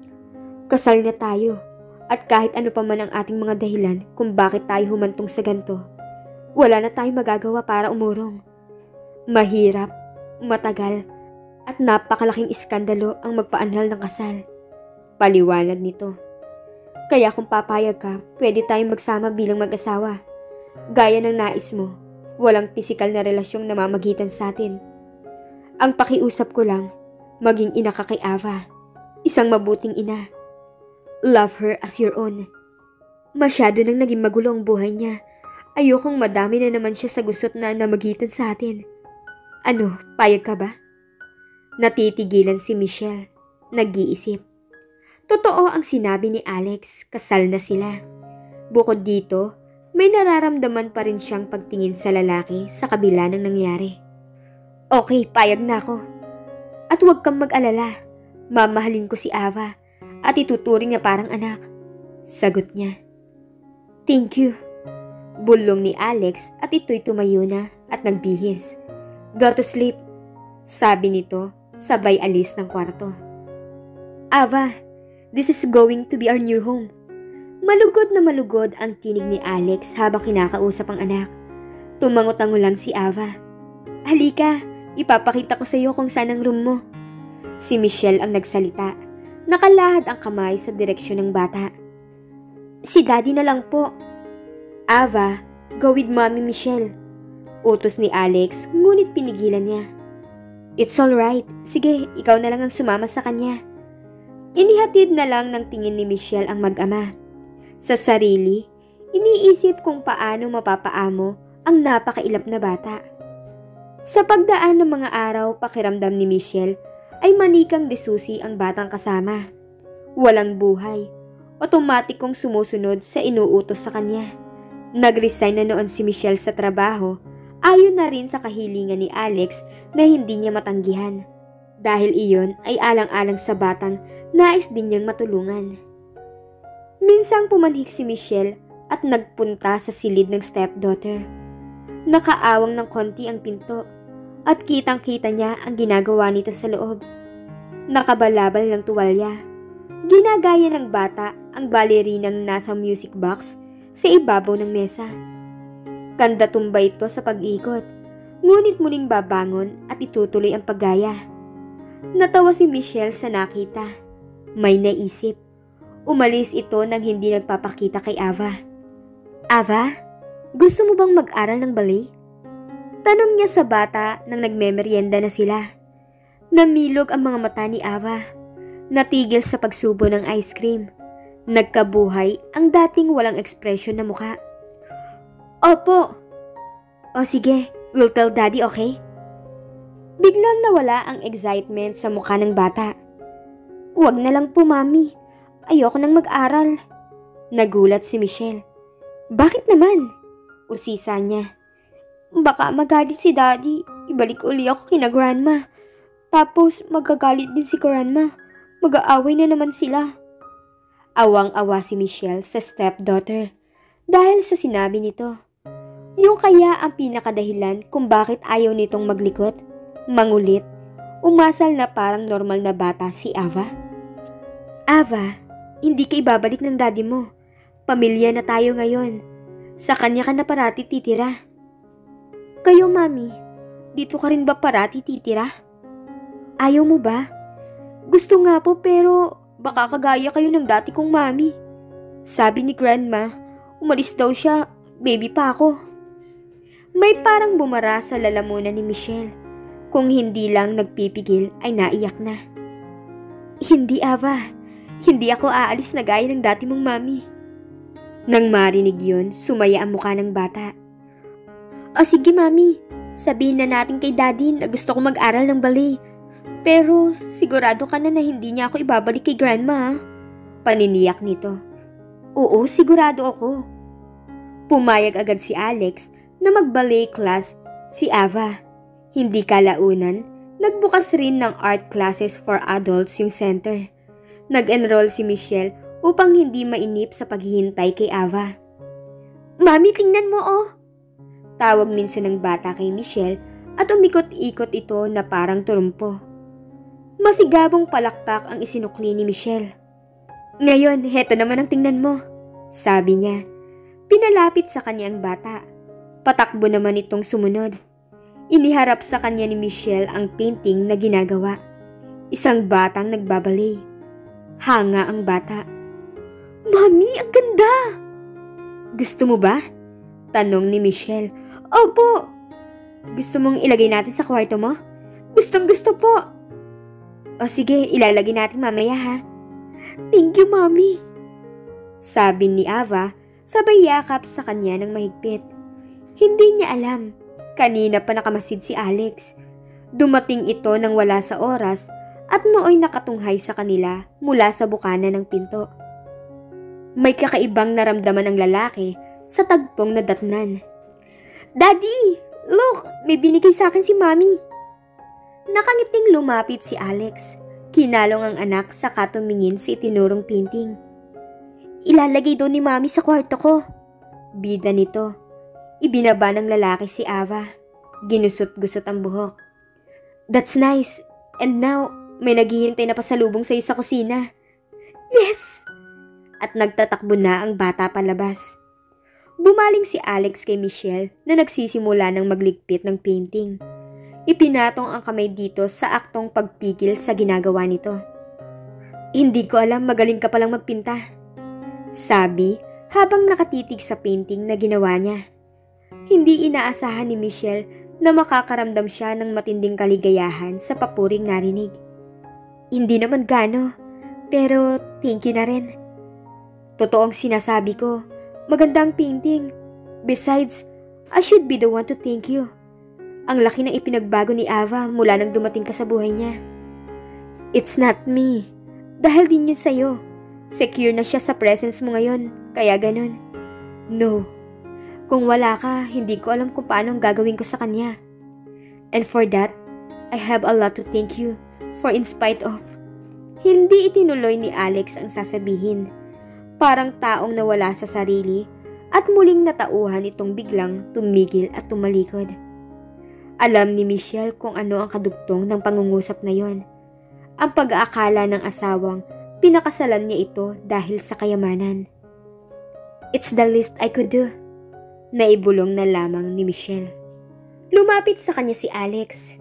Kasal na tayo. At kahit ano pa man ang ating mga dahilan kung bakit tayo humantong sa ganito, wala na tayong magagawa para umurong. Mahirap, matagal, at napakalaking iskandalo ang magpaanhal ng kasal. Paliwanag nito. Kaya kung papayag ka, pwede tayong magsama bilang mag-asawa. Gaya ng nais mo, walang pisikal na relasyong namamagitan sa atin. Ang pakiusap ko lang, maging ina ka kay Ava. Isang mabuting ina. Love her as your own. Masyado nang naging magulo ang buhay niya. Ayokong madami na naman siya sa gusot na namagitan sa atin. Ano, payag ka ba? Natitigilan si Michelle. Nag-iisip. Totoo ang sinabi ni Alex, kasal na sila. Bukod dito, may nararamdaman pa rin siyang pagtingin sa lalaki sa kabila ng nangyari. Okay, payag na ako. At huwag kang mag-alala. Mamahalin ko si Ava at ituturing niya parang anak. Sagot niya. Thank you. Bulong ni Alex at ito'y tumayo na at nagbihis. Go to sleep. Sabi nito, sabay alis ng kwarto. Ava, this is going to be our new home. Malugod na malugod ang tinig ni Alex habang kinakausap ang anak. Tumangot-tango lang si Ava. Halika, ipapakita ko sa iyo kung saan ang room mo. Si Michelle ang nagsalita. Nakalahad ang kamay sa direksyon ng bata. Si Daddy na lang po. Ava, go with Mommy Michelle. Utos ni Alex, ngunit pinigilan niya. It's alright. Sige, ikaw na lang ang sumama sa kanya. Inihatid na lang ng tingin ni Michelle ang mag-ama. Sa sarili, iniisip kung paano mapapaamo ang napakailap na bata. Sa pagdaan ng mga araw, pakiramdam ni Michelle ay manikang desusi ang batang kasama. Walang buhay, otomatikong sumusunod sa inuutos sa kanya. Nag-resign na noon si Michelle sa trabaho, ayon na rin sa kahilingan ni Alex na hindi niya matanggihan. Dahil iyon ay alang-alang sa batang nais din niyang matulungan. Minsang pumanhik si Michelle at nagpunta sa silid ng stepdaughter. Nakaawang ng konti ang pinto at kitang-kita niya ang ginagawa nito sa loob. Nakabalabal ng tuwalya. Ginagaya ng bata ang balerinang nasa music box sa ibabaw ng mesa. Kanda tumba ito sa pag-ikot, ngunit muling babangon at itutuloy ang paggaya. Natawa si Michelle sa nakita. May naisip. Umalis ito nang hindi nagpapakita kay Ava. Ava, gusto mo bang mag-aral ng ballet? Tanong niya sa bata nang nagmemeryenda na sila. Namilog ang mga mata ni Ava. Natigil sa pagsubo ng ice cream. Nagkabuhay ang dating walang ekspresyon na mukha. Opo. O sige, we'll tell Daddy, okay? Biglang nawala ang excitement sa mukha ng bata. Huwag na lang po, Mami. Ayoko nang mag-aral. Nagulat si Michelle. Bakit naman? Usisa niya. Baka magalit si Daddy. Ibalik uli ako kina Grandma. Tapos magagalit din si Grandma. Mag-aaway na naman sila. Awang-awa si Michelle sa stepdaughter dahil sa sinabi nito. Yung kaya ang pinakadahilan kung bakit ayaw nitong maglikot, mangulit, umasal na parang normal na bata si Ava. Ava, hindi ka ibabalik ng daddy mo. Pamilya na tayo ngayon. Sa kanya ka na parati titira. Kayo, Mami, dito ka rin ba parati titira? Ayaw mo ba? Gusto nga po pero baka kagaya kayo ng dati kong mami. Sabi ni Grandma, umalis daw siya, baby pa ako. May parang bumara sa lalamunan ni Michelle. Kung hindi lang nagpipigil ay naiyak na. Hindi, Ava. Hindi ako aalis na gaya ng dati mong mami. Nang marinig yun, sumaya ang mukha ng bata. O sige, Mami. Sabihin na natin kay Daddy na gusto ko mag-aral ng ballet. Pero sigurado ka na na hindi niya ako ibabalik kay Grandma. Paniniyak nito. Oo, sigurado ako. Pumayag agad si Alex na mag-ballet class si Ava. Hindi kalaunan, nagbukas rin ng art classes for adults yung center. Nag-enroll si Michelle upang hindi mainip sa paghihintay kay Ava. Mami, tingnan mo oh! Tawag minsan ng bata kay Michelle at umikot-ikot ito na parang turumpo. Masigabong palakpak ang isinukli ni Michelle. Ngayon, heto naman ang tingnan mo, sabi niya. Pinalapit sa kanya ang bata. Patakbo naman itong sumunod. Iniharap sa kanya ni Michelle ang painting na ginagawa. Isang batang nagbabalay. Hanga ang bata. Mami, ang ganda! Gusto mo ba? Tanong ni Michelle. Opo! Gusto mong ilagay natin sa kwarto mo? Gustong gusto po! O sige, ilalagay natin mamaya ha. Thank you, Mami. Sabi ni Ava, sabay yakap sa kanya ng mahigpit. Hindi niya alam. Kanina pa nakamasid si Alex. Dumating ito nang wala sa oras at nooy nakatunghay sa kanila mula sa bukana ng pinto. May kakaibang naramdaman ng lalaki sa tagpong nadatnan. Daddy! Look! May binigay sa akin si Mami! Nakangiting lumapit si Alex. Kinalong ang anak sa katumingin si itinurong painting. Ilalagay doon ni Mami sa kwarto ko. Bida nito. Ibinaba ng lalaki si Ava. Ginusot-gusot ang buhok. That's nice. And now, may naghihintay na pasalubong sa'yo sa kusina. Yes! At nagtatakbo na ang bata palabas. Bumaling si Alex kay Michelle na nagsisimula ng magligpit ng painting. Ipinatong ang kamay dito sa aktong pagpigil sa ginagawa nito. Hindi ko alam, magaling ka palang magpinta. Sabi habang nakatitig sa painting na ginawa niya. Hindi inaasahan ni Michelle na makakaramdam siya ng matinding kaligayahan sa papuring narinig. Hindi naman gano, pero thank you na rin. Totoong sinasabi ko, magandang painting. Besides, I should be the one to thank you. Ang laki ng ipinagbago ni Ava mula nang dumating ka sa buhay niya. It's not me. Dahil din yun sa'yo. Secure na siya sa presence mo ngayon, kaya ganun. No. Kung wala ka, hindi ko alam kung paano ang gagawin ko sa kanya. And for that, I have a lot to thank you for in spite of. Hindi itinuloy ni Alex ang sasabihin. Parang taong nawala sa sarili at muling natauhan itong biglang tumigil at tumalikod. Alam ni Michelle kung ano ang kadugtong ng pangungusap na yon. Ang pag-aakala ng asawang pinakasalan niya ito dahil sa kayamanan. It's the least I could do. Naibulong na lamang ni Michelle. Lumapit sa kanya si Alex.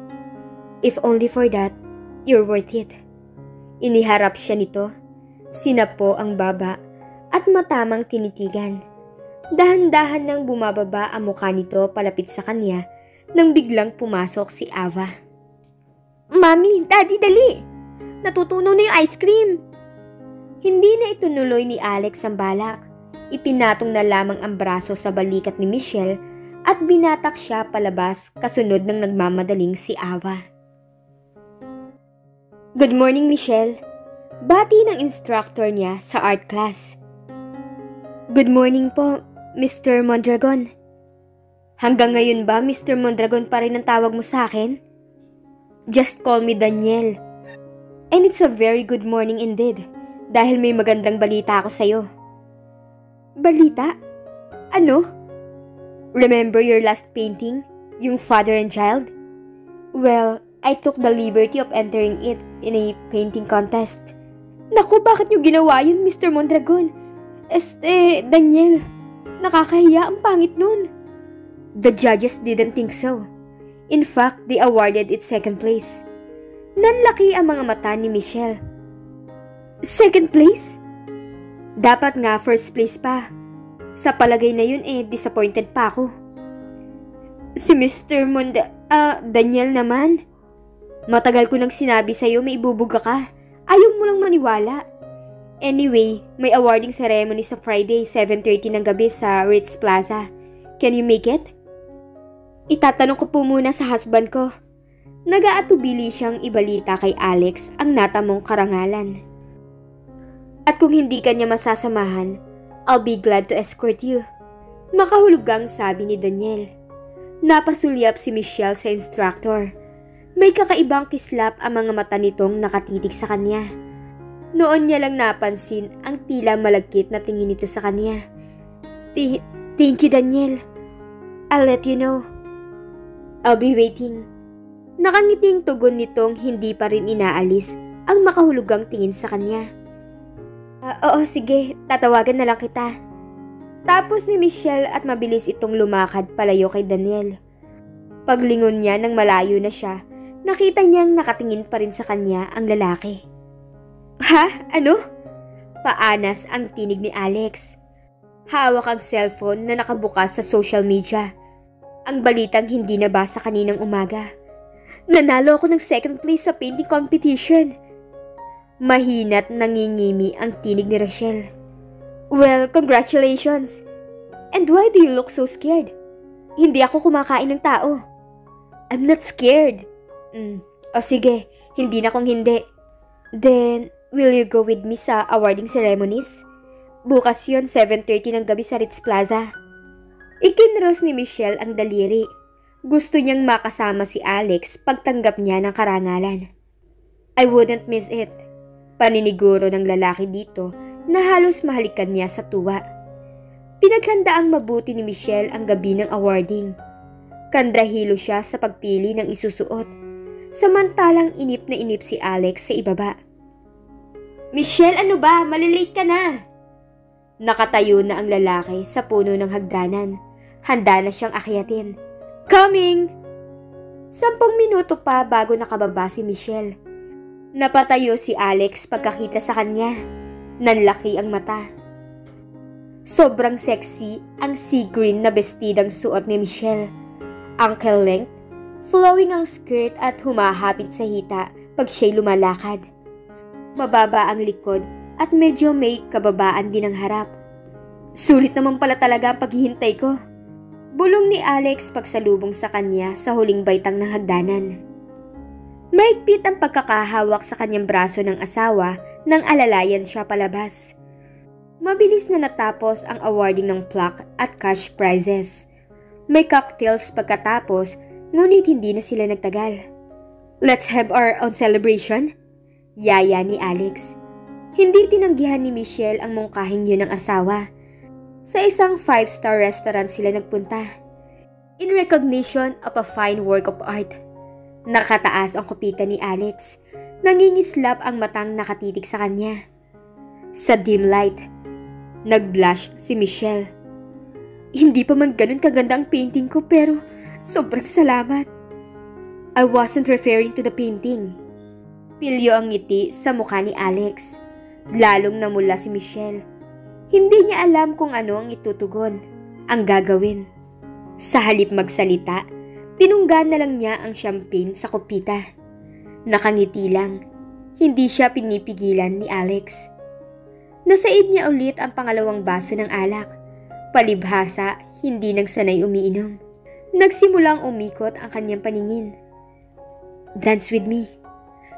If only for that, you're worth it. Iniharap siya nito. Sinapo ang baba at matamang tinitigan. Dahan-dahan nang bumababa ang mukha nito palapit sa kanya nang biglang pumasok si Ava. Mami, Daddy, dali! Natutunaw na yung ice cream! Hindi na itunuloy ni Alex ang balak. Ipinatong na lamang ang braso sa balikat ni Michelle at binatak siya palabas kasunod ng nagmamadaling si Ava. Good morning, Michelle. Bati ng instructor niya sa art class. Good morning po, Mister Mondragon. Hanggang ngayon ba, Mister Mondragon pa rin ang tawag mo sa akin? Just call me Daniel. And it's a very good morning indeed, dahil may magandang balita ako sa'yo. Balita? Ano? Remember your last painting, yung father and child? Well, I took the liberty of entering it in a painting contest. Naku, bakit niyo ginawa yun, Mister Mondragon? Este, Daniel, nakakahiya, ang pangit nun. The judges didn't think so. In fact, they awarded it second place. Nanlaki ang mga mata ni Michelle. Second place? Dapat nga first place pa. Sa palagay na yun eh, disappointed pa ako. Si Mister Monda... Ah, uh, Daniel naman. Matagal ko nang sinabi sa'yo may ibubuga ka. Ayaw mo lang maniwala. Anyway, may awarding ceremony sa Friday, seven thirty ng gabi sa Ritz Plaza. Can you make it? Itatanong ko po muna sa husband ko. Nag-aatubili siyang ibalita kay Alex ang natamong karangalan. At kung hindi ka niya masasamahan, I'll be glad to escort you. Makahulugang sabi ni Daniel. Napasulyap si Michelle sa instructor. May kakaibang kislap ang mga mata nitong nakatitig sa kanya. Noon niya lang napansin ang tila malagkit na tingin nito sa kanya. Thank you, Daniel. I'll let you know. I'll be waiting. Nakangiting tugon nitong hindi pa rin inaalis ang makahulugang tingin sa kanya. Uh, oo, sige, tatawagan na lang kita. Tapos ni Michelle at mabilis itong lumakad palayo kay Daniel. Paglingon niya nang malayo na siya, nakita niyang nakatingin pa rin sa kanya ang lalaki. Ha? Ano? Paanas ang tinig ni Alex. Hawak ang cellphone na nakabukas sa social media. Ang balitang hindi nabasa kaninang umaga. Nanalo ako ng second place sa painting competition. Mahina't nangingimi ang tinig ni Rachel. Well, congratulations. And why do you look so scared? Hindi ako kumakain ng tao. I'm not scared. Mm. O sige, hindi na kung hindi. Then, will you go with me sa awarding ceremonies? Bukas yon, seven thirty ng gabi sa Ritz Plaza. Ikinros ni Michelle ang daliri. Gusto niyang makasama si Alex pagtanggap niya ng karangalan. I wouldn't miss it. Paniniguro ng lalaki dito na halos mahalikan niya sa tuwa. Pinaghandaang mabuti ni Michelle ang gabi ng awarding. Kandrahilo siya sa pagpili ng isusuot, samantalang inip na inip si Alex sa ibaba. Michelle, ano ba? Malilate ka na! Nakatayo na ang lalaki sa puno ng hagdanan. Handa na siyang akyatin. Coming! Sampung minuto pa bago nakababa si Michelle. Napatayo si Alex pagkakita sa kanya. Nanlaki ang mata. Sobrang sexy ang sea green na bestidang suot ni Michelle. Ankle length, flowing ang skirt at humahapit sa hita pag siya'y lumalakad. Mababa ang likod at medyo may kababaan din ang harap. Sulit naman pala talaga ang paghihintay ko. Bulong ni Alex pagsalubong sa kanya sa huling baitang ng hagdanan. Maigpit ang pagkakahawak sa kanyang braso ng asawa nang alalayan siya palabas. Mabilis na natapos ang awarding ng plaque at cash prizes. May cocktails pagkatapos, ngunit hindi na sila nagtagal. Let's have our own celebration? Yaya ni Alex. Hindi tinanggihan ni Michelle ang mungkahing yun ng asawa. Sa isang five-star restaurant sila nagpunta. In recognition of a fine work of art. Nakataas ang kupita ni Alex. Nangingislap ang matang nakatitig sa kanya. Sa dim light, nag-blush si Michelle. Hindi pa man ganun kaganda ang painting ko pero sobrang salamat. I wasn't referring to the painting. Pilyo ang ngiti sa mukha ni Alex. Lalong namula si Michelle. Hindi niya alam kung ano ang itutugon, ang gagawin. Sa halip magsalita, tinunggan na lang niya ang champagne sa kupita. Nakangiti lang. Hindi siya pinipigilan ni Alex. Nasaid niya ulit ang pangalawang baso ng alak. Palibhasa, hindi nang sanay umiinom. Nagsimulang umikot ang kanyang paningin. Dance with me.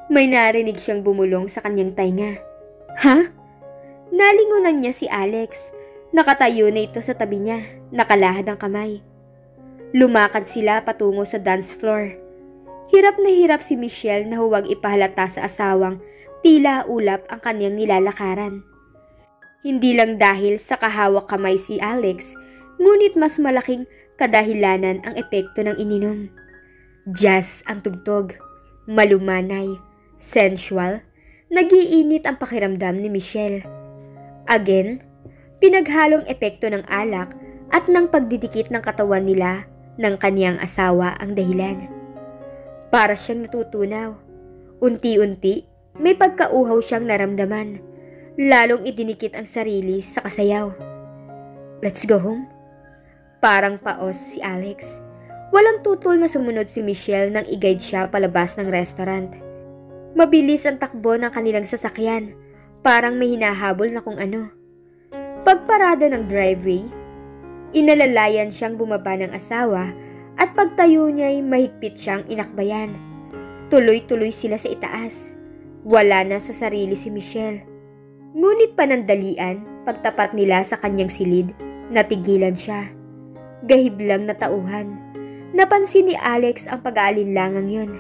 May narinig siyang bumulong sa kanyang tainga. Ha? Nalingunan niya si Alex. Nakatayo na ito sa tabi niya, nakalahad ang kamay. Lumakad sila patungo sa dance floor. Hirap na hirap si Michelle na huwag ipahalata sa asawang tila ulap ang kanyang nilalakaran. Hindi lang dahil sa kahawak kamay si Alex, ngunit mas malaking kadahilanan ang epekto ng ininom. Jazz ang tugtog, malumanay, sensual, nagiinit ang pakiramdam ni Michelle. Again, pinaghalong epekto ng alak at ng pagdidikit ng katawan nila ng kaniyang asawa ang dahilan. Para siyang natutunaw. Unti-unti, may pagkauhaw siyang naramdaman. Lalong idinikit ang sarili sa kasayaw. Let's go home? Parang paos si Alex. Walang tutol na sumunod si Michelle nang i-guide siya palabas ng restaurant. Mabilis ang takbo ng kanilang sasakyan. Parang may hinahabol na kung ano. Pagparada ng driveway, inalalayan siyang bumaba ng asawa at pagtayo niya'y mahigpit siyang inakbayan. Tuloy-tuloy sila sa itaas. Wala na sa sarili si Michelle. Ngunit panandalian, pagtapat nila sa kanyang silid, natigilan siya. Gahib lang na tauhan. Napansin ni Alex ang pag-aalinlangang yun.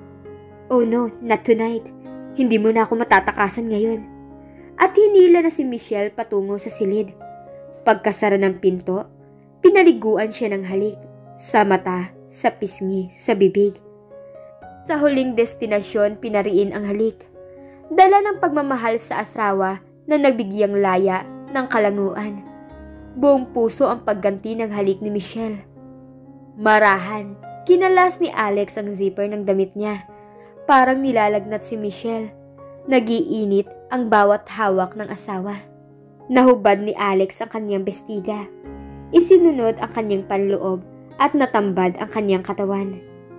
Oh no, not tonight. Hindi mo na ako matatakasan ngayon. At hinila na si Michelle patungo sa silid. Pagkasara ng pinto, pinaliguan siya ng halik. Sa mata, sa pisngi, sa bibig. Sa huling destinasyon, pinariin ang halik. Dala ng pagmamahal sa asawa na nagbigyang laya ng kalanguan. Buong puso ang pagganti ng halik ni Michelle. Marahan, kinalas ni Alex ang zipper ng damit niya. Parang nilalagnat si Michelle. Nagiinit ang bawat hawak ng asawa. Nahubad ni Alex ang kanyang bestida. Isinunod ang kanyang panloob at natambad ang kanyang katawan.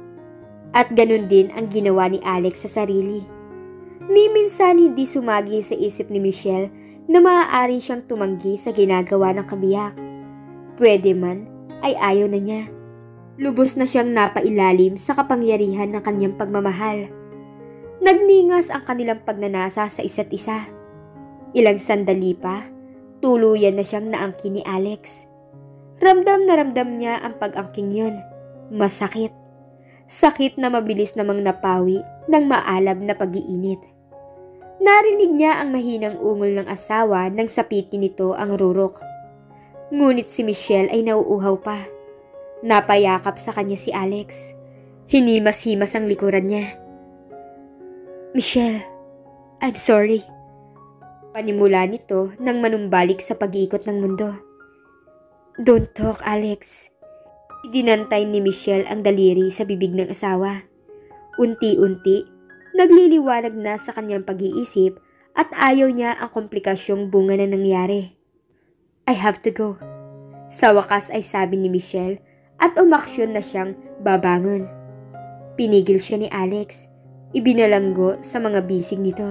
At ganun din ang ginawa ni Alex sa sarili. Ni minsan hindi sumagi sa isip ni Michelle na maaari siyang tumanggi sa ginagawa ng kabiyak. Pwede man, ay ayaw na niya. Lubos na siyang napailalim sa kapangyarihan ng kanyang pagmamahal. Nagningas ang kanilang pagnanasa sa isa't isa. Ilang sandali pa, tuluyan na siyang naangkin ni Alex. Ramdam na ramdam niya ang pag-angking yun. Masakit. Sakit na mabilis namang napawi ng maalab na pag-iinit. Narinig niya ang mahinang ungol ng asawa nang sapitin nito ang rurok. Ngunit si Michelle ay nauuhaw pa. Napayakap sa kanya si Alex. Hinimas-himas ang likuran niya. Michelle, I'm sorry. Panimula nito nang manumbalik sa pag-iikot ng mundo. Don't talk, Alex. Idinantay ni Michelle ang daliri sa bibig ng asawa. Unti-unti, nagliliwanag na sa kanyang pag-iisip at ayaw niya ang komplikasyong bunga na nangyari. I have to go. Sa wakas ay sabi ni Michelle at umaksyon na siyang babangon. Pinigil siya ni Alex. Ibinalanggo sa mga bisig nito.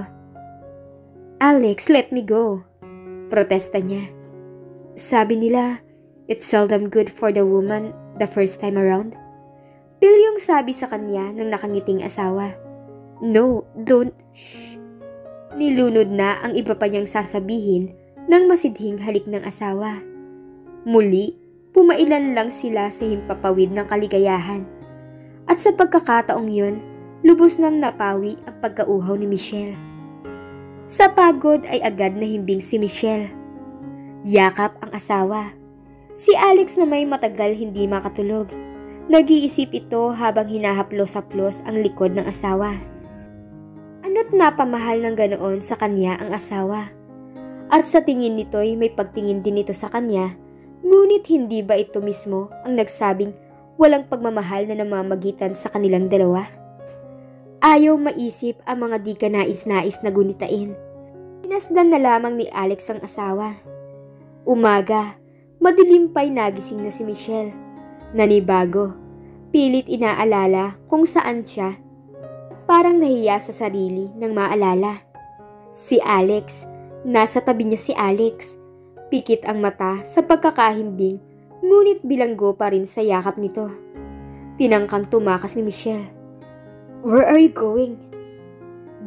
Alex, let me go. Protesta niya. Sabi nila, it's seldom good for the woman the first time around. Pilyong sabi sa kanya ng nakangiting asawa. No, don't. Shh. Nilunod na ang iba pa niyang sasabihin ng masidhing halik ng asawa. Muli, pumailan lang sila sa himpapawid ng kaligayahan. At sa pagkakataong yun, lubos nang napawi ang pagkauhaw ni Michelle. Sa pagod ay agad na himbing si Michelle. Yakap ang asawa. Si Alex na may matagal hindi makatulog. Nag-iisip ito habang hinahaplos-haplos ang likod ng asawa. Ano't napamahal ng ganoon sa kanya ang asawa. At sa tingin nito'y may pagtingin din ito sa kanya, ngunit hindi ba ito mismo ang nagsabing walang pagmamahal na namamagitan sa kanilang dalawa? Ayaw maisip ang mga di ka nais-nais na gunitain. Pinasdan na lamang ni Alex ang asawa. Umaga, madilim pa'y nagising na si Michelle. Nanibago, pilit inaalala kung saan siya. Parang nahiya sa sarili nang maalala. Si Alex, nasa tabi niya si Alex. Pikit ang mata sa pagkakahimbing, ngunit bilanggo pa rin sa yakap nito. Tinangkang tumakas ni Michelle. Where are you going?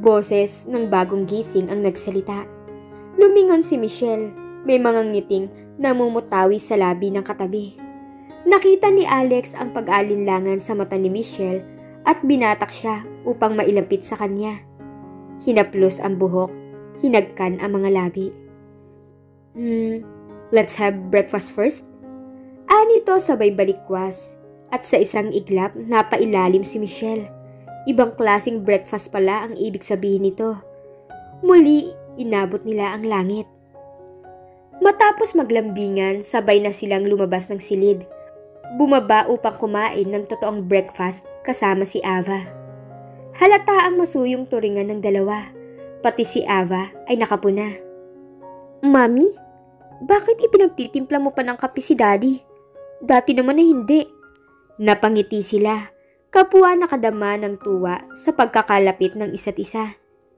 Boses ng bagong gising ang nagsalita. Lumingon si Michelle, may mga ngiting namumutawi sa labi ng katabi. Nakita ni Alex ang pag-alinlangan sa mata ni Michelle at binatak siya upang mailapit sa kanya. Hinaplos ang buhok, hinagkan ang mga labi. Hmm, let's have breakfast first? Anito sabay balikwas at sa isang iglap napailalim si Michelle. Ibang klaseng breakfast pala ang ibig sabihin nito. Muli, inabot nila ang langit. Matapos maglambingan, sabay na silang lumabas ng silid. Bumaba upang kumain ng totoong breakfast kasama si Ava. Halata ang masuyong turingan ng dalawa, pati si Ava ay nakapuna. Mami, bakit ipinagtitimpla mo pa ng kape si Daddy? Dati naman na hindi. Napangiti sila. Kapwa nakadama ng tuwa sa pagkakalapit ng isa't isa.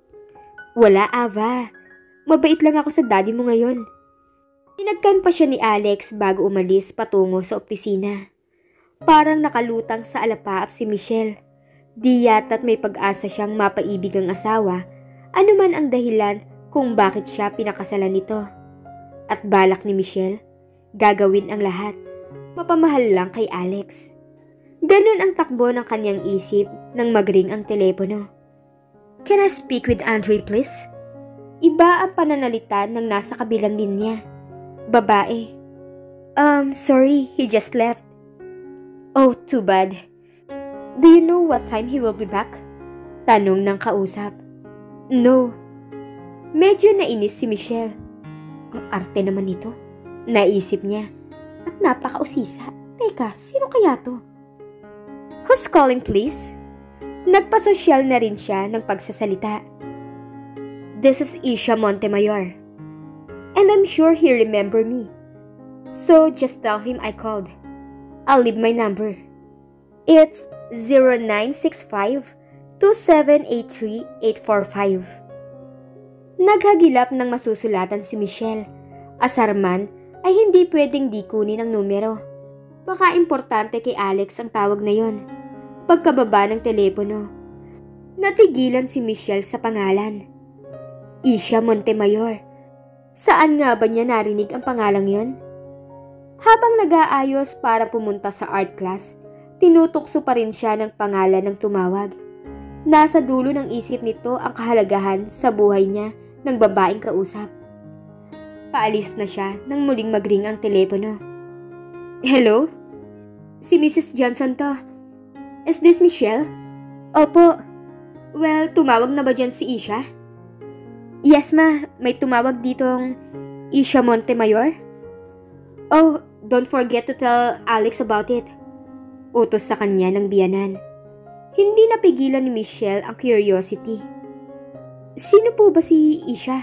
Wala, Ava. Mabait lang ako sa daddy mo ngayon. Hinagkan pa siya ni Alex bago umalis patungo sa opisina. Parang nakalutang sa alapaap si Michelle. Di yata't may pag-asa siyang mapaibig ang asawa, anuman ang dahilan kung bakit siya pinakasalan nito. At balak ni Michelle, gagawin ang lahat. Mapamahal lang kay Alex. Ganun ang takbo ng kanyang isip nang magring ang telepono. Can I speak with Andre please? Iba ang pananalita ng nasa kabilang linya. Babae. Um, sorry, he just left. Oh, too bad. Do you know what time he will be back? Tanong ng kausap. No. Medyo nainis si Michelle. Ang arte naman nito. Naisip niya. At napakausisa. Teka, sino kaya to? Who's calling please? Nagpasosyal na rin siya ng pagsasalita. This is Isha Montemayor. And I'm sure he remember me. So just tell him I called. I'll leave my number. It's zero nine six five, two seven eight three, eight four five. Naghagilap ng masusulatan si Michelle. Asar man ay hindi pwedeng di kunin ang numero. Baka importante kay Alex ang tawag na yon. Pagkababa ng telepono, natigilan si Michelle sa pangalan. Isha Montemayor. Saan nga ba niya narinig ang pangalang yon? Habang nag-aayos para pumunta sa art class, tinutukso pa rin siya ng pangalan ng tumawag. Nasa dulo ng isip nito ang kahalagahan sa buhay niya ng babaeng kausap. Paalis na siya nang muling magring ang telepono. Hello? Si Missus Johnson to. Is this Michelle? Opo. Well, tumawag na ba dyan si Isha? Yes ma, may tumawag ditong Isha Montemayor. Oh, don't forget to tell Alex about it. Utos sa kanya ng biyanan. Hindi napigilan ni Michelle ang curiosity. Sino po ba si Isha?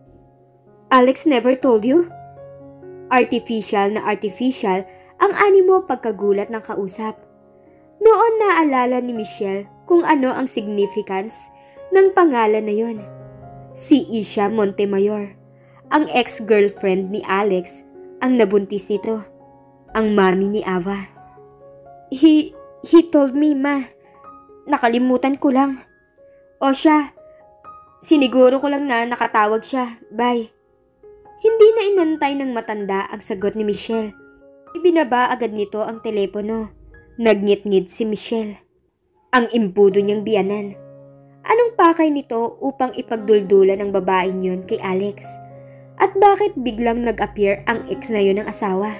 Alex never told you? Artificial na artificial ang animo pagkagulat ng kausap. Noon naalala ni Michelle kung ano ang significance ng pangalan na yon. Si Isha Montemayor, ang ex-girlfriend ni Alex, ang nabuntis nito, ang mami ni Ava. He, he told me, ma. Nakalimutan ko lang. O siya, siniguro ko lang na nakatawag siya. Bye. Hindi na inantay ng matanda ang sagot ni Michelle. Ibinaba agad nito ang telepono. Nagngit-ngit si Michelle. Ang impudo niyang biyanan. Anong pakay nito upang ipagduldulan ng babaeng yon kay Alex? At bakit biglang nag-appear ang ex na yon ng asawa?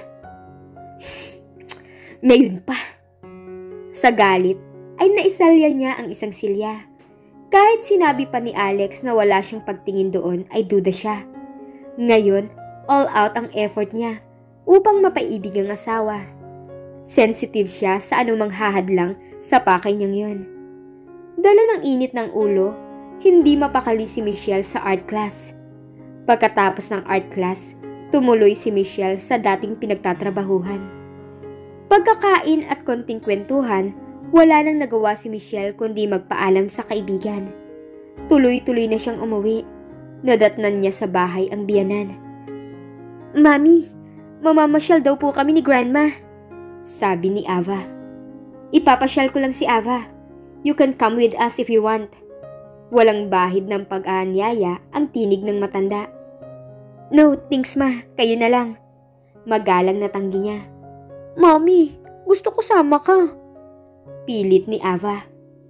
Ngayon pa. Sa galit ay naisalya niya ang isang silya. Kahit sinabi pa ni Alex na wala siyang pagtingin doon ay duda siya. Ngayon, all out ang effort niya upang mapaibig ang asawa. Sensitive siya sa anumang hahadlang sa pakay niyang yon. Dala ng init ng ulo, hindi mapakali si Michelle sa art class. Pagkatapos ng art class, tumuloy si Michelle sa dating pinagtatrabahuhan. Pagkakain at konting kwentuhan, wala nang nagawa si Michelle kundi magpaalam sa kaibigan. Tuloy-tuloy na siyang umuwi. Nadatnan niya sa bahay ang biyanan. Mami, mamamasyal daw po kami ni Grandma. Sabi ni Ava. Ipapasyal ko lang si Ava. You can come with us if you want. Walang bahid ng pag-aanyaya ang tinig ng matanda. No, thanks ma, kayo na lang. Magalang na tanggi niya. Mommy, gusto ko sama ka. Pilit ni Ava.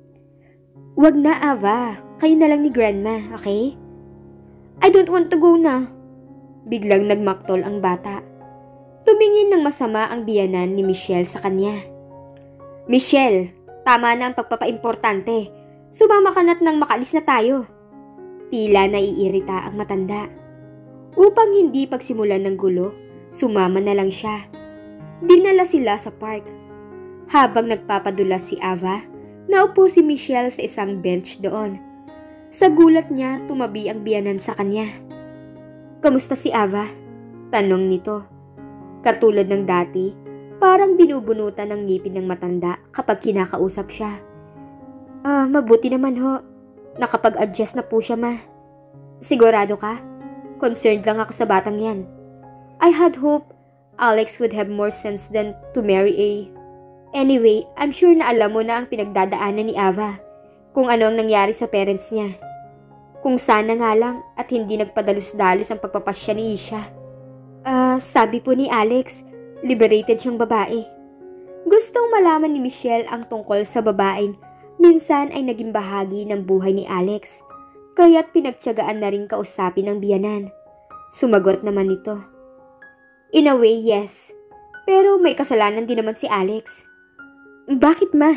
Wag na Ava, kayo na lang ni Grandma, okay? I don't want to go na. Biglang nagmaktol ang bata. Tumingin ng masama ang biyanan ni Michelle sa kanya. Michelle, tama na ang pagpapaimportante. Sumama ka na't nang makalis na tayo. Tila naiirita ang matanda. Upang hindi pagsimulan ng gulo, sumama na lang siya. Dinala sila sa park. Habang nagpapadulas si Ava, naupo si Michelle sa isang bench doon. Sa gulat niya, tumabi ang biyanan sa kanya. Kamusta si Ava? Tanong nito. Katulad ng dati, parang binubunutan ng ngipin ng matanda kapag kinakausap siya. Ah, uh, mabuti naman ho. Nakapag-adjust na po siya ma. Sigurado ka? Concerned lang ako sa batang yan. I had hope Alex would have more sense than to marry a... Anyway, I'm sure na alam mo na ang pinagdadaanan ni Ava. Kung ano ang nangyari sa parents niya. Kung sana nga lang at hindi nagpadalos-dalos ang pagpapasya ni Isha. Ah, uh, sabi po ni Alex, liberated siyang babae. Gustong malaman ni Michelle ang tungkol sa babaeng minsan ay naging bahagi ng buhay ni Alex, kaya't pinagtiyagaan na rin kausapin ng biyanan. Sumagot naman nito. In a way, yes. Pero may kasalanan din naman si Alex. Bakit ma?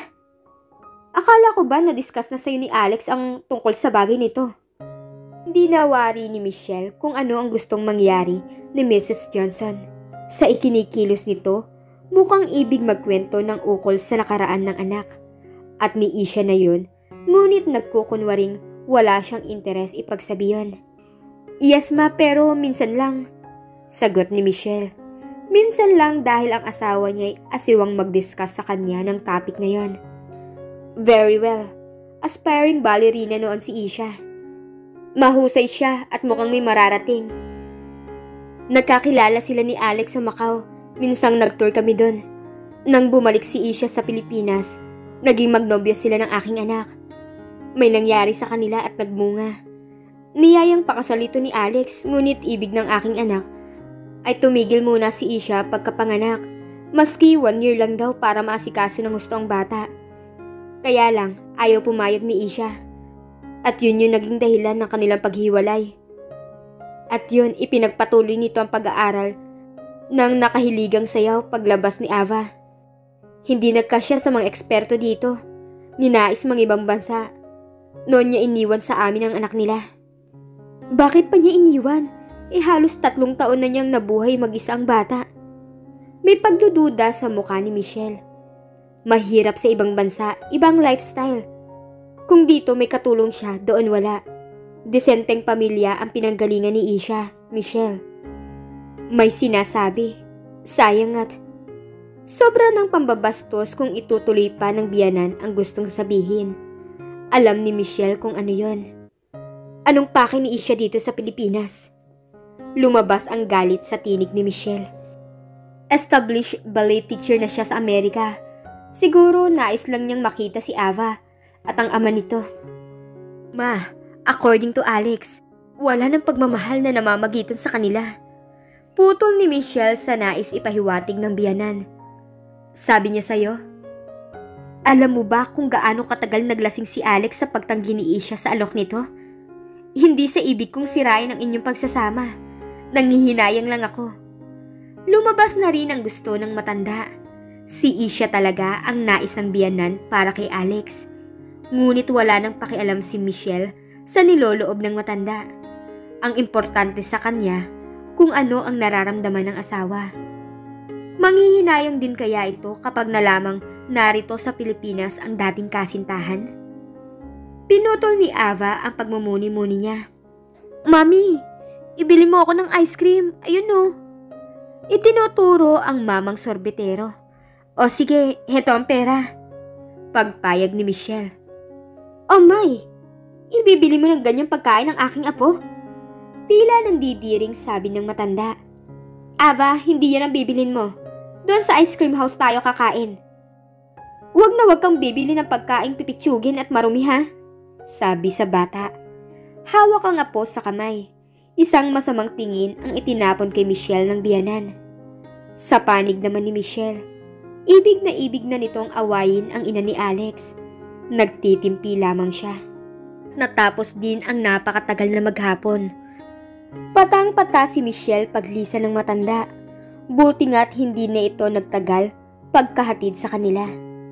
Akala ko ba na-discuss na sa'yo ni Alex ang tungkol sa bagay nito? Hindi nawari ni Michelle kung ano ang gustong mangyari ni Missus Johnson. Sa ikinikilos nito, mukhang ibig magkwento ng ukol sa nakaraan ng anak. At ni Isha na yun, ngunit nagkukunwaring wala siyang interes ipagsabihan. Yes ma, pero minsan lang. Sagot ni Michelle. Minsan lang dahil ang asawa niya ay asiwang mag-discuss sa kanya ng topic na yon. Very well. Aspiring ballerina noon si Isha. Mahusay siya at mukhang may mararating. Nagkakilala sila ni Alex sa Macau. Minsang nag-tour kami doon. Nang bumalik si Isha sa Pilipinas, naging magnobyo sila ng aking anak. May nangyari sa kanila at nagmunga. Niyayang pakasalito ni Alex, ngunit ibig ng aking anak ay tumigil muna si Isha pagkapanganak, maski one year lang daw para maasikaso ng gusto ang bata. Kaya lang, ayaw pumayag ni Isha. At yun yung naging dahilan ng kanilang paghiwalay. At yun, ipinagpatuloy nito ang pag-aaral ng nakahiligang sayaw paglabas ni Ava. Hindi nagkasya sa mga eksperto dito. Ninais mga ibang bansa. Noon niya iniwan sa amin ang anak nila. Bakit pa niya iniwan? Eh halos tatlong taon na niyang nabuhay mag-isa ang bata. May pagdududa sa mukha ni Michelle. Mahirap sa ibang bansa, ibang lifestyle. Kung dito may katulong siya, doon wala. Desenteng pamilya ang pinanggalingan ni Isha, Michelle. May sinasabi. Sayang at sobra ng pambabastos kung itutuloy pa ng biyanan ang gustong sabihin. Alam ni Michelle kung ano yon. Anong pake ni Isha dito sa Pilipinas? Lumabas ang galit sa tinig ni Michelle. Established ballet teacher na siya sa Amerika. Siguro nais lang niyang makita si Ava at ang ama nito. Ma, according to Alex, wala nang pagmamahal na namamagitan sa kanila. Putol ni Michelle sa nais ipahiwatig ng biyanan. Sabi niya sa'yo, alam mo ba kung gaano katagal naglasing si Alex sa pagtanggi ni Isha sa alok nito? Hindi sa ibig kong sirain ang inyong pagsasama. Nangihinayang lang ako. Lumabas na rin ang gusto ng matanda. Si Isha talaga ang nais ng biyanan para kay Alex. Ngunit wala nang pakialam si Michelle sa niloloob ng matanda. Ang importante sa kanya kung ano ang nararamdaman ng asawa. Manghihinayang din kaya ito kapag nalamang narito sa Pilipinas ang dating kasintahan? Pinutol ni Ava ang pagmumuni-muni niya. Mami, ibili mo ako ng ice cream. Ayun o. Itinuturo ang mamang sorbetero. O sige, heto ang pera. Pagpayag ni Michelle. Oh my, ibibili mo ng ganyang pagkain ng aking apo? Tila nandidiring sabi ng matanda. Ava, hindi yan ang bibilin mo. Doon sa ice cream house tayo kakain. Huwag na huwag kang bibili ng pagkain pipitsugin at marumi ha. sabi sa bata. Hawak ang apo sa kamay. Isang masamang tingin ang itinapon kay Michelle ng biyanan. Sa panig naman ni Michelle, ibig na ibig na nitong awayin ang ina ni Alex. Nagtitimpi lamang siya. Natapos din ang napakatagal na maghapon. Patang-pata si Michelle paglisan ng matanda. Buti nga't hindi na ito nagtagal pagkahatid sa kanila.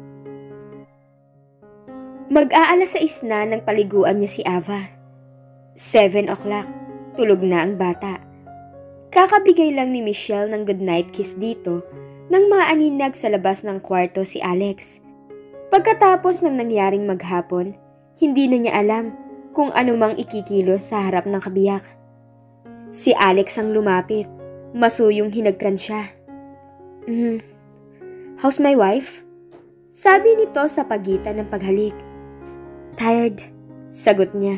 Mag-aalas sais na ng paliguan niya si Ava. Seven o'clock, tulog na ang bata. Kakabigay lang ni Michelle ng goodnight kiss dito nang maaninag sa labas ng kwarto si Alex. Pagkatapos ng nangyaring maghapon, hindi na niya alam kung anumang ikikilos sa harap ng kabiyak. Si Alex ang lumapit, masuyong hinagkan siya. Mm, how's my wife? Sabi nito sa pagitan ng paghalik. Tired, sagot niya.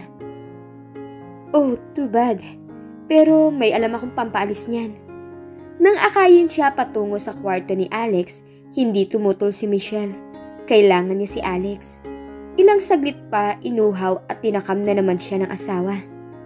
Oh, too bad. Pero may alam akong pampaalis niyan. Nang akayin siya patungo sa kwarto ni Alex, hindi tumutol si Michelle. Kailangan niya si Alex. Ilang saglit pa, inuhaw at tinakam na naman siya ng asawa.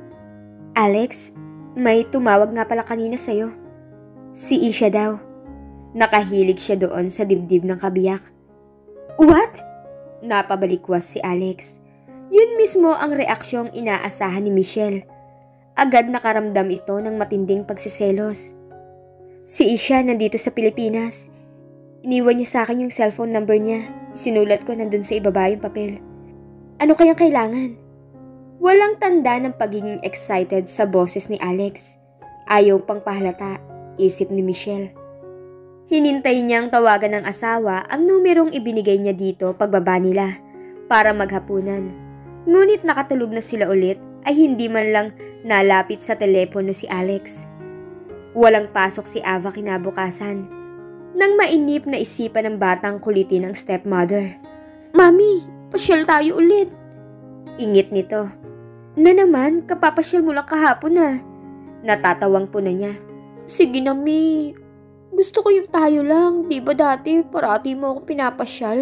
Alex, may tumawag nga pala kanina sa'yo. Si Isha daw. Nakahilig siya doon sa dibdib ng kabiyak. What? Napabalikwas si Alex. Yun mismo ang reaksyong inaasahan ni Michelle. Agad nakaramdam ito ng matinding pagsiselos. Si Isha nandito sa Pilipinas. Iniwan niya sa akin yung cellphone number niya. Sinulat ko nandun sa ibaba yung papel. Ano kayang kailangan? Walang tanda ng pagiging excited sa boses ni Alex. Ayaw pang pahalata, isip ni Michelle. Hinintay niyang tawagan ng asawa ang numerong ibinigay niya dito pagbaba nila para maghapunan. Ngunit nakatulog na sila ulit ay hindi man lang nalapit sa telepono si Alex. Walang pasok si Ava kinabukasan. Nang mainip na isipan ng batang kulitin ang stepmother. Mami, pasyal tayo ulit. Ingit nito. Na naman, kapapasyal mo lang kahapon na. Natatawang po na niya. Sige na, Mi. Gusto ko yung tayo lang. Di ba dati parati mo akong pinapasyal?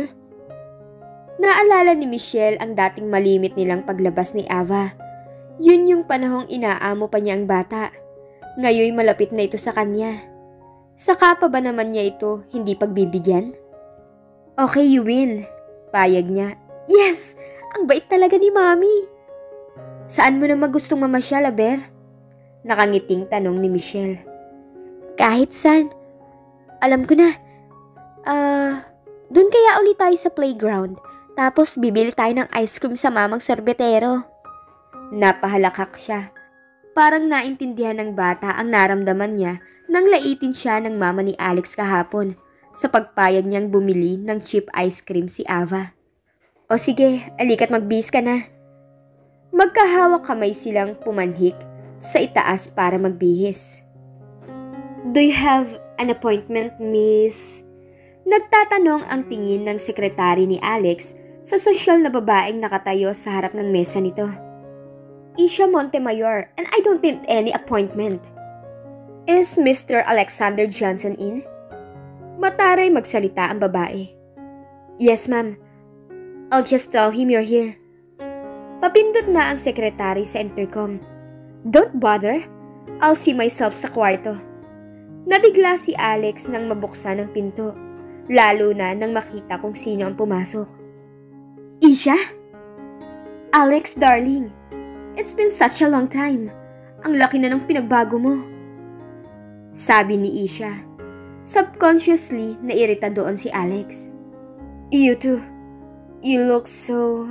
Naalala ni Michelle ang dating malimit nilang paglabas ni Ava. Yun yung panahong inaamo pa niya ang bata. Ngayoy malapit na ito sa kanya. Saka pa ba naman niya ito hindi pagbibigyan? Okay, you win. Payag niya. Yes! Ang bait talaga ni Mami. Saan mo naman gustong mamasyal, Aber? Nakangiting tanong ni Michelle. Kahit saan. Alam ko na. Ah, uh, doon kaya ulit tayo sa playground. Tapos bibili tayo ng ice cream sa mamang sorbetero. Napahalakak siya. Parang naintindihan ng bata ang naramdaman niya nang laitin siya ng mama ni Alex kahapon sa pagpayag niyang bumili ng cheap ice cream si Ava. O sige, alika't magbihis ka na. Magkahawak kamay silang pumanhik sa itaas para magbihis. Do you have an appointment, miss? Nagtatanong ang tingin ng sekretary ni Alex sa sosyal na babaeng nakatayo sa harap ng mesa nito. Isha Montemayor, and I don't need any appointment. Is Mister Alexander Johnson in? Mataray magsalita ang babae. Yes, ma'am. I'll just tell him you're here. Papindot na ang sekretary sa intercom. Don't bother. I'll see myself sa kwarto. Nabigla si Alex nang mabuksan ang pinto, lalo na nang makita kung sino ang pumasok. Isha? Alex, darling. It's been such a long time. Ang laki na ng pinagbago mo. Sabi ni Isha. Subconsciously, nairita doon si Alex. You too. You look so...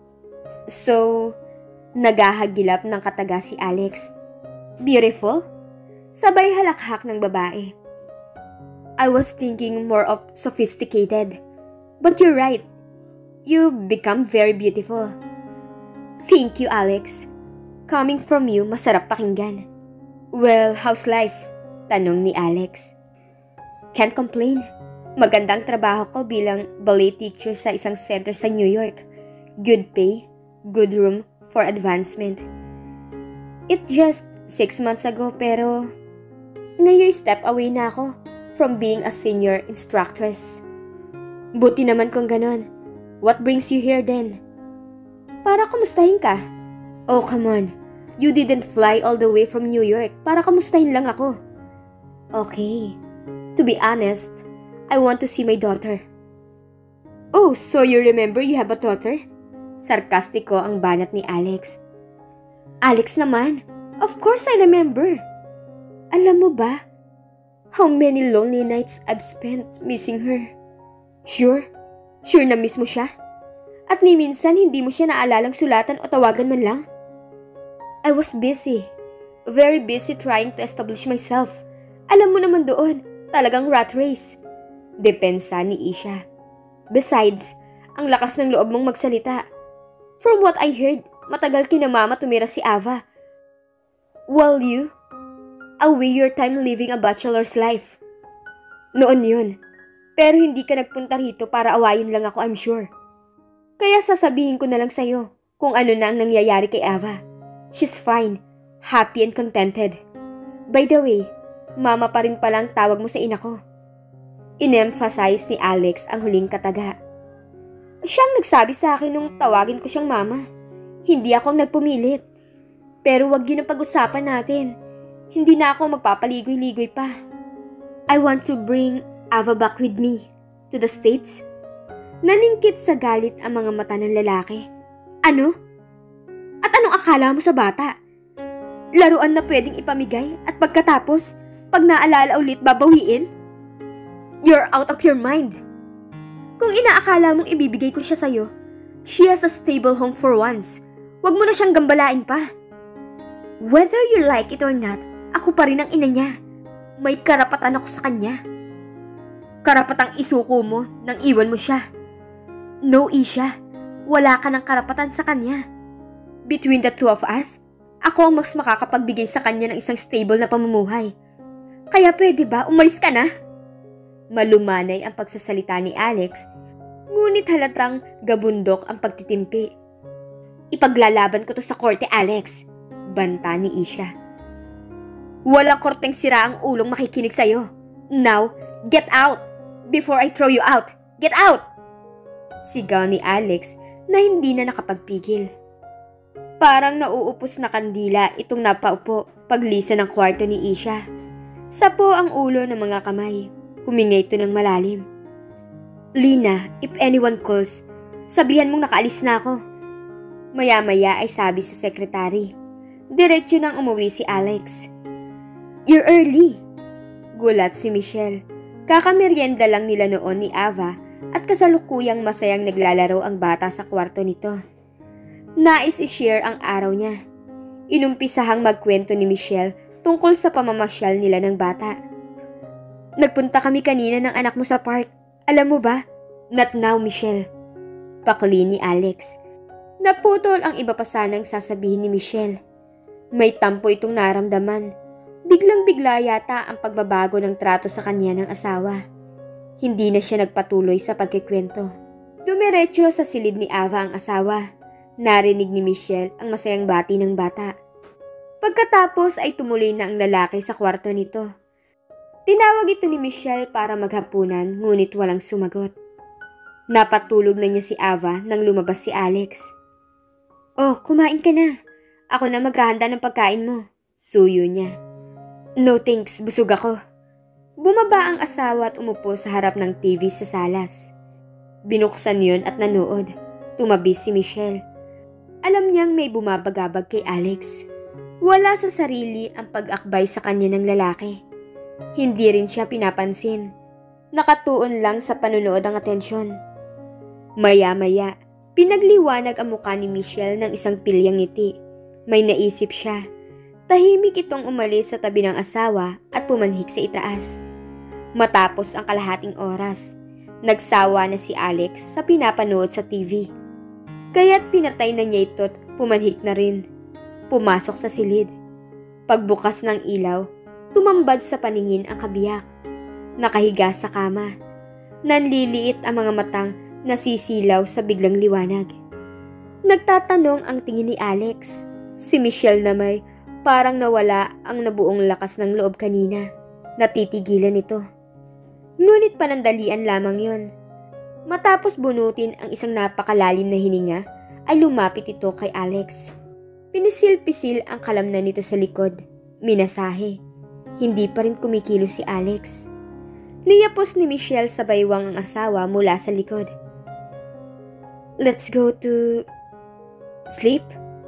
So... Nagahagilap ng kataga si Alex. Beautiful? Sabay halakhak ng babae. I was thinking more of sophisticated. But you're right. You've become very beautiful. Thank you, Alex. Coming from you, masarap pakinggan. Well, how's life? Tanong ni Alex. Can't complain. Magandang trabaho ko bilang ballet teacher sa isang center sa New York. Good pay, good room for advancement. It just six months ago pero ngayon step away na ako from being a senior instructress. Buti naman kung ganon. What brings you here then? para kumustahin ka. Oh, come on. You didn't fly all the way from New York para kamustahin lang ako. Okay. To be honest, I want to see my daughter. Oh, so you remember you have a daughter? Sarkastiko ang banat ni Alex. Alex naman, of course I remember. Alam mo ba, how many lonely nights I've spent missing her? Sure? Sure na miss mo siya? At ni minsan hindi mo siya naalalang sulatan o tawagan man lang? I was busy. Very busy trying to establish myself. Alam mo naman doon, talagang rat race. Depensa ni Isha. Besides, ang lakas ng loob mong magsalita. From what I heard, matagal kina mama tumira si Ava. While you, away your time living a bachelor's life. Noon yun. Pero hindi ka nagpunta rito para awayin lang ako, I'm sure. Kaya sasabihin ko na lang sa'yo kung ano na ang nangyayari kay Ava. She's fine, happy and contented. By the way, mama pa rin pala ang tawag mo sa ina ko. In-emphasize ni Alex ang huling kataga. Siyang nagsabi sa akin nung tawagin ko siyang mama. Hindi ako nagpumilit. Pero wag yun ang pag-usapan natin. Hindi na ako magpapaligoy-ligoy pa. I want to bring Ava back with me to the States. Naningkit sa galit ang mga mata ng lalaki. Ano? At anong akala mo sa bata? Laruan na pwedeng ipamigay at pagkatapos, pag naalala ulit babawiin? You're out of your mind. Kung inaakala mong ibibigay ko siya sa'yo, she has a stable home for once. Huwag mo na siyang gambalain pa. Whether you like it or not, ako pa rin ang ina niya. May karapatan ako sa kanya. Karapatang isuko mo nang iwan mo siya. No, Isha. Wala ka ng karapatan sa kanya. Between the two of us, ako ang mas makakapagbigay sa kanya ng isang stable na pamumuhay. Kaya pwede ba umalis ka na? Malumanay ang pagsasalita ni Alex, ngunit halatang gabundok ang pagtitimpi. Ipaglalaban ko to sa korte, Alex. Banta ni Isha. Walang korteng sira ang ulong makikinig sa'yo. Now, get out! Before I throw you out! Get out! Sigaw ni Alex na hindi na nakapagpigil. Parang nauupos na kandila itong napaupo paglisa ng kwarto ni Isha. Sapo ang ulo ng mga kamay. Huminga ito ng malalim. Lina, if anyone calls, sabihan mong nakaalis na ako. Maya-maya ay sabi sa sekretary. Diretso nang umuwi si Alex. You're early. Gulat si Michelle. Kakameryenda lang nila noon ni Ava at kasalukuyang masayang naglalaro ang bata sa kwarto nito. Nais i-share ang araw niya. Inumpisahang magkwento ni Michelle tungkol sa pamamasyal nila ng bata. Nagpunta kami kanina ng anak mo sa park. Alam mo ba? Not now, Michelle. Pakli ni Alex. Naputol ang iba pa sanang sasabihin ni Michelle. May tampo itong naramdaman. Biglang-bigla yata ang pagbabago ng trato sa kanya ng asawa. Hindi na siya nagpatuloy sa pagkikwento. Dumiretso sa silid ni Ava ang asawa. Narinig ni Michelle ang masayang bati ng bata. Pagkatapos ay tumuloy na ang lalaki sa kwarto nito. Tinawag ito ni Michelle para maghapunan ngunit walang sumagot. Napatulog na niya si Ava nang lumabas si Alex. Oh, kumain ka na. Ako na maghahanda ng pagkain mo. Suyo niya. No thanks, busog ako. Bumaba ang asawa at umupo sa harap ng T V sa salas. Binuksan yun at nanood. Tumabi si Michelle. Alam niyang may bumabagabag kay Alex. Wala sa sarili ang pag-akbay sa kanya ng lalaki. Hindi rin siya pinapansin. Nakatuon lang sa panunood ang atensyon. Maya-maya, pinagliwanag ang mukha ni Michelle ng isang pilyang ngiti. May naisip siya. Tahimik itong umalis sa tabi ng asawa at pumanhik sa itaas. Matapos ang kalahating oras, nagsawa na si Alex sa pinapanood sa T V. Kaya't pinatay na niya ito't pumanhik na rin. Pumasok sa silid. Pagbukas ng ilaw, tumambad sa paningin ang kabiyak. Nakahiga sa kama. Nanliliit ang mga matang nasisilaw sa biglang liwanag. Nagtatanong ang tingin ni Alex. Si Michelle na may parang nawala ang nabuong lakas ng loob kanina. Natitigilan ito. Ngunit panandalian lamang yon. Matapos bunutin ang isang napakalalim na hininga, ay lumapit ito kay Alex. Pinisil-pisil ang kalamnan nito sa likod. Minasahe. Hindi pa rin kumikilos si Alex. Niyapos ni Michelle sa baywang ang asawa mula sa likod. Let's go to... sleep?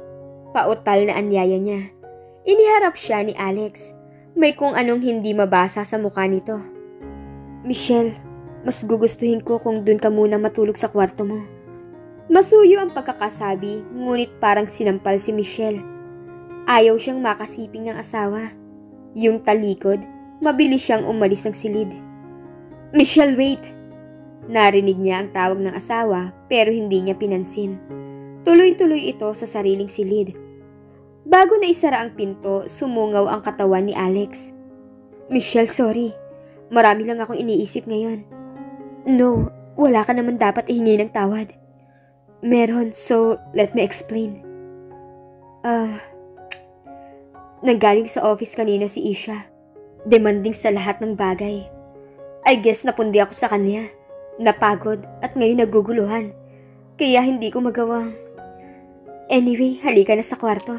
Pautal na anyaya niya. Iniharap siya ni Alex. May kung anong hindi mabasa sa mukha nito. Michelle, mas gugustuhin ko kung dun ka muna matulog sa kwarto mo. Masuyo ang pagkakasabi, ngunit parang sinampal si Michelle. Ayaw siyang makasiping ng asawa. Yung talikod, mabilis siyang umalis ng silid. Michelle, wait! Narinig niya ang tawag ng asawa pero hindi niya pinansin. Tuloy-tuloy ito sa sariling silid. Bago na isara ang pinto, sumungaw ang katawan ni Alex. Michelle, sorry. Marami lang akong iniisip ngayon. No, wala ka naman dapat ihingi ng tawad. Meron, so let me explain. Ah, uh, nanggaling sa office kanina si Isha. Demanding sa lahat ng bagay. I guess napundi ako sa kanya. Napagod at ngayon naguguluhan. Kaya hindi ko magawang... Anyway, halika na sa kwarto.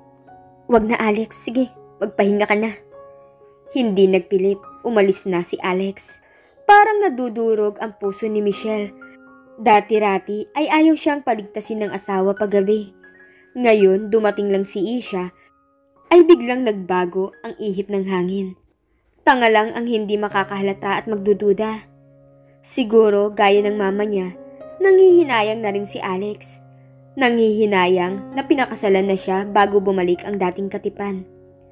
Wag na Alex, sige, magpahinga ka na. Hindi nagpilit, umalis na si Alex. Parang nadudurog ang puso ni Michelle. Dati-rati ay ayaw siyang paligtasin ng asawa paggabi. Ngayon dumating lang si Isha ay biglang nagbago ang ihip ng hangin. Tanga lang ang hindi makakahalata at magdududa. Siguro gaya ng mama niya, nanghihinayang na rin si Alex. Nanghihinayang na pinakasalan na siya bago bumalik ang dating katipan.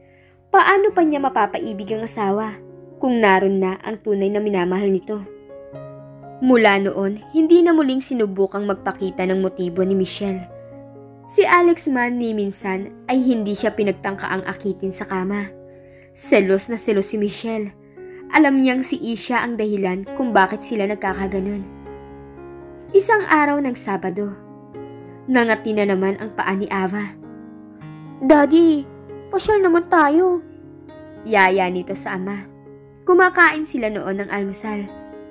Paano pa niya mapapaibig ang asawa kung naroon na ang tunay na minamahal nito? Mula noon, hindi na muling sinubukang magpakita ng motibo ni Michelle. Si Alex man ni minsan ay hindi siya pinagtangkaang akitin sa kama. Selos na selos si Michelle. Alam niyang si Isha ang dahilan kung bakit sila nagkakaganon. Isang araw ng Sabado, nangati na naman ang paa ni Ava. Daddy, pasyal naman tayo. Yaya nito sa ama. Kumakain sila noon ng almusal.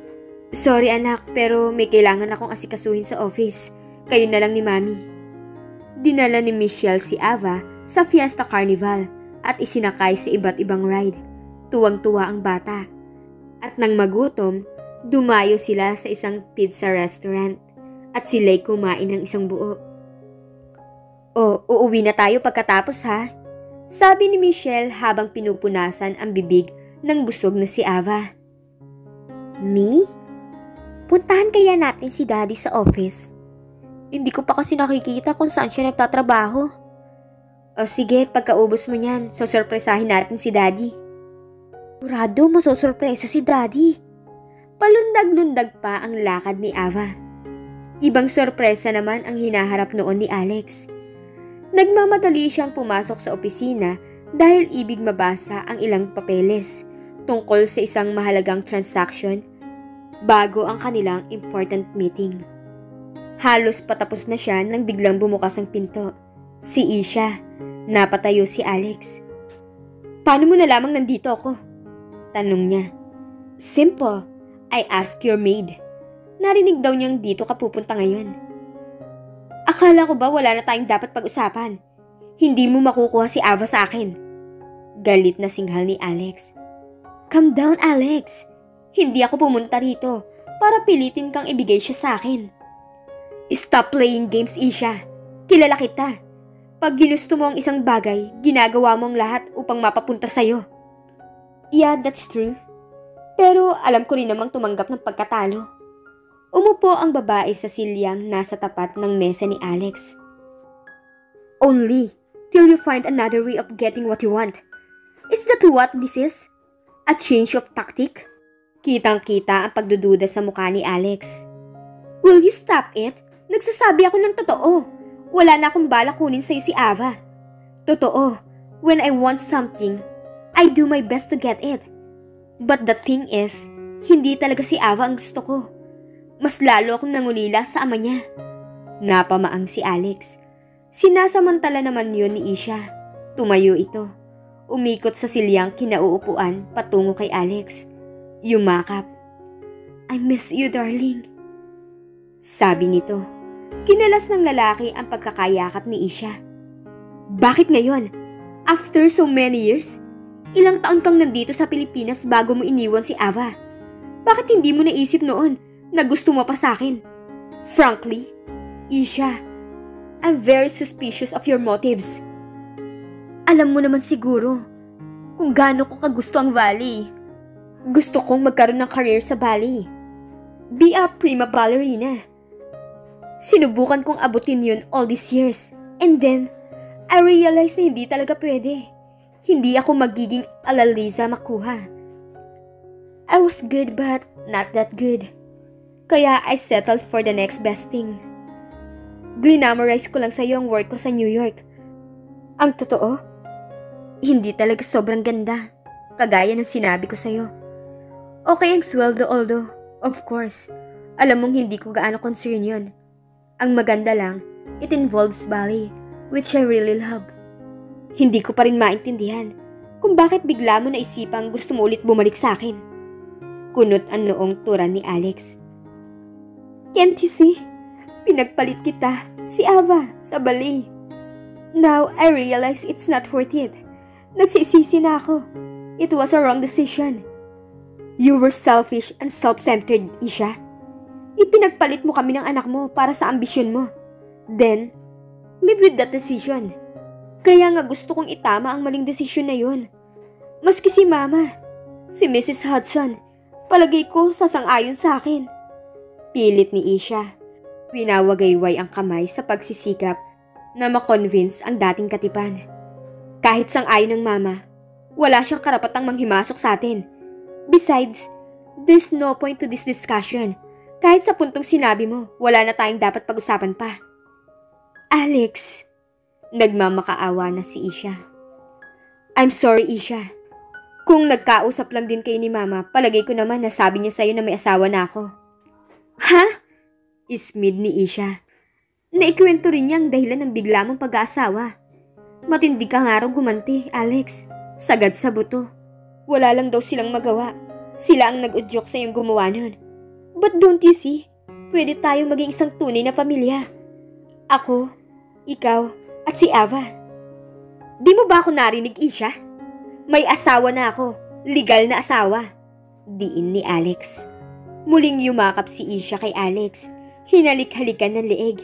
Sorry anak, pero may kailangan akong asikasuhin sa office. Kayo na lang ni Mami. Dinala ni Michelle si Ava sa Fiesta Carnival at isinakay sa iba't ibang ride. Tuwang-tuwa ang bata. At nang magutom, dumayo sila sa isang pizza restaurant at sila'y kumain ng isang buo. Oh, uuwi na tayo pagkatapos ha? Sabi ni Michelle habang pinupunasan ang bibig ng busog na si Ava. Me? Puntahan kaya natin si Daddy sa office? Hindi ko pa kasi nakikita kung saan siya nagtatrabaho. O sige, pagkaubos mo niyan, susurpresahin natin si Daddy. Sigurado masusurpresa si Daddy. Palundag-lundag pa ang lakad ni Ava. Ibang sorpresa naman ang hinaharap noon ni Alex. Nagmamadali siyang pumasok sa opisina dahil ibig mabasa ang ilang papeles tungkol sa isang mahalagang transaction bago ang kanilang important meeting. Halos patapos na siya nang biglang bumukas ang pinto. Si Isha. Napatayo si Alex. Paano mo nalamang nandito ako? Tanong niya. Simple. I ask your maid. Narinig daw niyang dito ka pupunta ngayon. Akala ko ba wala na tayong dapat pag-usapan? Hindi mo makukuha si Ava sa akin. Galit na singhal ni Alex. Calm down, Alex. Hindi ako pumunta rito para pilitin kang ibigay siya sa akin. Stop playing games, Isha. Kilala kita. Pag ginusto mo ang isang bagay, ginagawa mo ang lahat upang mapapunta sa'yo. Yeah, that's true. Pero alam ko rin namang tumanggap ng pagkatalo. Umupo ang babae sa silyang nasa tapat ng mesa ni Alex. Only till you find another way of getting what you want. Is that what this is? A change of tactic? Kitang-kita ang pagdududa sa mukha ni Alex. Will you stop it? Nagsasabi ako ng totoo. Wala na akong balak kunin sa'yo si Ava. Totoo, when I want something, I do my best to get it. But the thing is, hindi talaga si Ava ang gusto ko. Mas lalo akong nangulila sa ama niya. Napamaang si Alex. Sinasamantala naman yun ni Isha. Tumayo ito. Umikot sa silyang kinauupuan patungo kay Alex. Yumakap. I miss you, darling. Sabi nito. Kinalas ng lalaki ang pagkakayakap ni Isha. Bakit ngayon? After so many years? Ilang taon kang nandito sa Pilipinas bago mo iniwan si Ava? Bakit hindi mo naisip noon na gusto mo pa sa akin? Frankly, Isha, I'm very suspicious of your motives. Alam mo naman siguro kung gaano ko kagusto ang Valley. Gusto kong magkaroon ng career sa Valley. Be a prima ballerina. Sinubukan kong abutin yun all these years. And then, I realized na hindi talaga pwede. Hindi ako magiging Alalisa makuha. I was good but not that good. Kaya I settled for the next best thing. Glinamorize ko lang sa'yo ang work ko sa New York. Ang totoo, hindi talaga sobrang ganda. Kagaya ng sinabi ko sa'yo. Okay ang sweldo although, of course, alam mong hindi ko gaano concern yun. Ang maganda lang, it involves ballet, which I really love. Hindi ko pa rin maintindihan kung bakit bigla mo naisipang gusto mo ulit bumalik sa akin. Kunot ang noong turan ni Alex. Can't you see? Pinagpalit kita, si Ava, sa ballet. Now I realize it's not worth it. Nagsisisi na ako. It was a wrong decision. You were selfish and self-centered, Isha. Ipinagpalit mo kami ng anak mo para sa ambisyon mo. Then, live with that decision. Kaya nga gusto kong itama ang maling desisyon na yun. Maski si Mama, si Missus Hudson, palagay ko sasang-ayon sa akin. Pilit ni Isha. Winawagayway ang kamay sa pagsisikap na makonvince ang dating katipan. Kahit sang-ayon ng Mama, wala siyang karapatang manghimasok sa atin. Besides, there's no point to this discussion. Kahit sa puntong sinabi mo, wala na tayong dapat pag-usapan pa. Alex, nagmamakaawa na si Isha. I'm sorry, Isha. Kung nagkausap lang din kayo ni Mama, palagay ko naman na sabi niya sa'yo na may asawa na ako. Ha? Ismid ni Isha. Naikwento rin niya ang dahilan ng bigla mong pag-aasawa. Matindi ka nga raw gumanti, Alex. Sagad sa buto. Wala lang daw silang magawa. Sila ang nag-udyok sa iyong gumawa nun. But don't you see? Pwede tayong maging isang tunay na pamilya. Ako, ikaw, at si Ava. Di mo ba ako narinig, Isha? May asawa na ako. Legal na asawa. Diin ni Alex. Muling yumakap si Isha kay Alex. Hinalik-halikan ng leeg.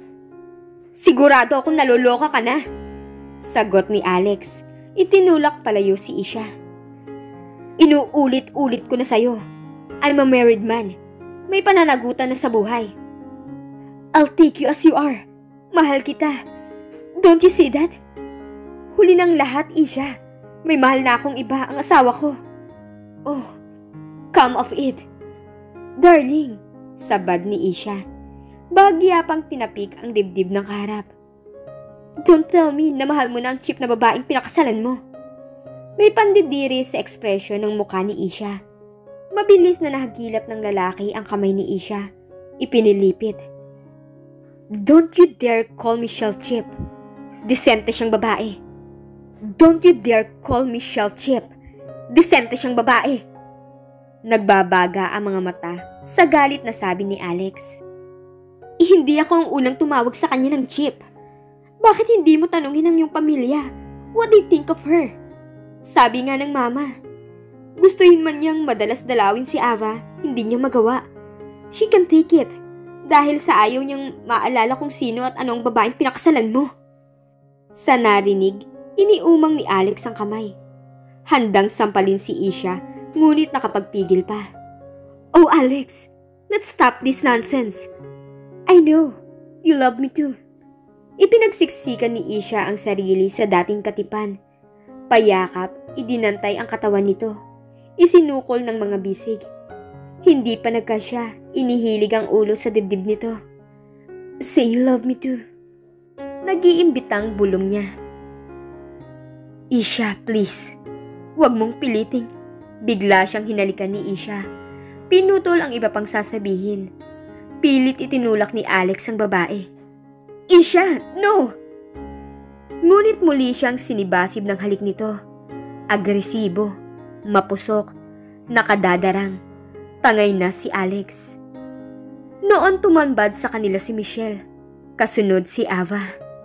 Sigurado akong naloloka ka na. Sagot ni Alex. Itinulak palayo si Isha. Inuulit-ulit ko na sa'yo. I'm a married man. May pananagutan na sa buhay. I'll take you as you are. Mahal kita. Don't you see that? Huli ng lahat, Isha. May mahal na akong iba, ang asawa ko. Oh, come of it. Darling, sabad ni Isha. Bagya pang tinapik ang dibdib ng kaharap. Don't tell me na mahal mo na ang cheap na babaeng pinakasalan mo. May pandidiri sa ekspresyon ng mukha ni Isha. Mabilis na nahagilap ng lalaki ang kamay ni Isha. Ipinilipit. Don't you dare call me shell chip. Disente siyang babae. Don't you dare call me shell chip. Disente siyang babae. Nagbabaga ang mga mata sa galit na sabi ni Alex. Eh, hindi ako ang unang tumawag sa kanya ng chip. Bakit hindi mo tanungin ang iyong pamilya? What they think of her? Sabi nga ng Mama, gustuhin man niyang madalas dalawin si Ava, hindi niya magawa. She can take it. Dahil sa ayaw niyang maalala kung sino at anong babaeng pinakasalan mo. Sa narinig, iniumang ni Alex ang kamay. Handang sampalin si Isha, ngunit nakapagpigil pa. Oh Alex, let's stop this nonsense. I know, you love me too. Ipinagsiksikan ni Isha ang sarili sa dating katipan. Payakap, idinantay ang katawan nito. Isinukol ng mga bisig. Hindi pa nagkasya, inihilig ang ulo sa dibdib nito. Say you love me too. Nag-iimbitang bulong niya. Isha, please. Huwag mong piliting. Bigla siyang hinalikan ni Isha. Pinutol ang iba pang sasabihin. Pilit itinulak ni Alex ang babae. Isha, no! Ngunit muli siyang sinibasib ng halik nito. Agresibo, mapusok, nakadadarang. Tangay na si Alex. Noon tumanbad sa kanila si Michelle. Kasunod si Ava.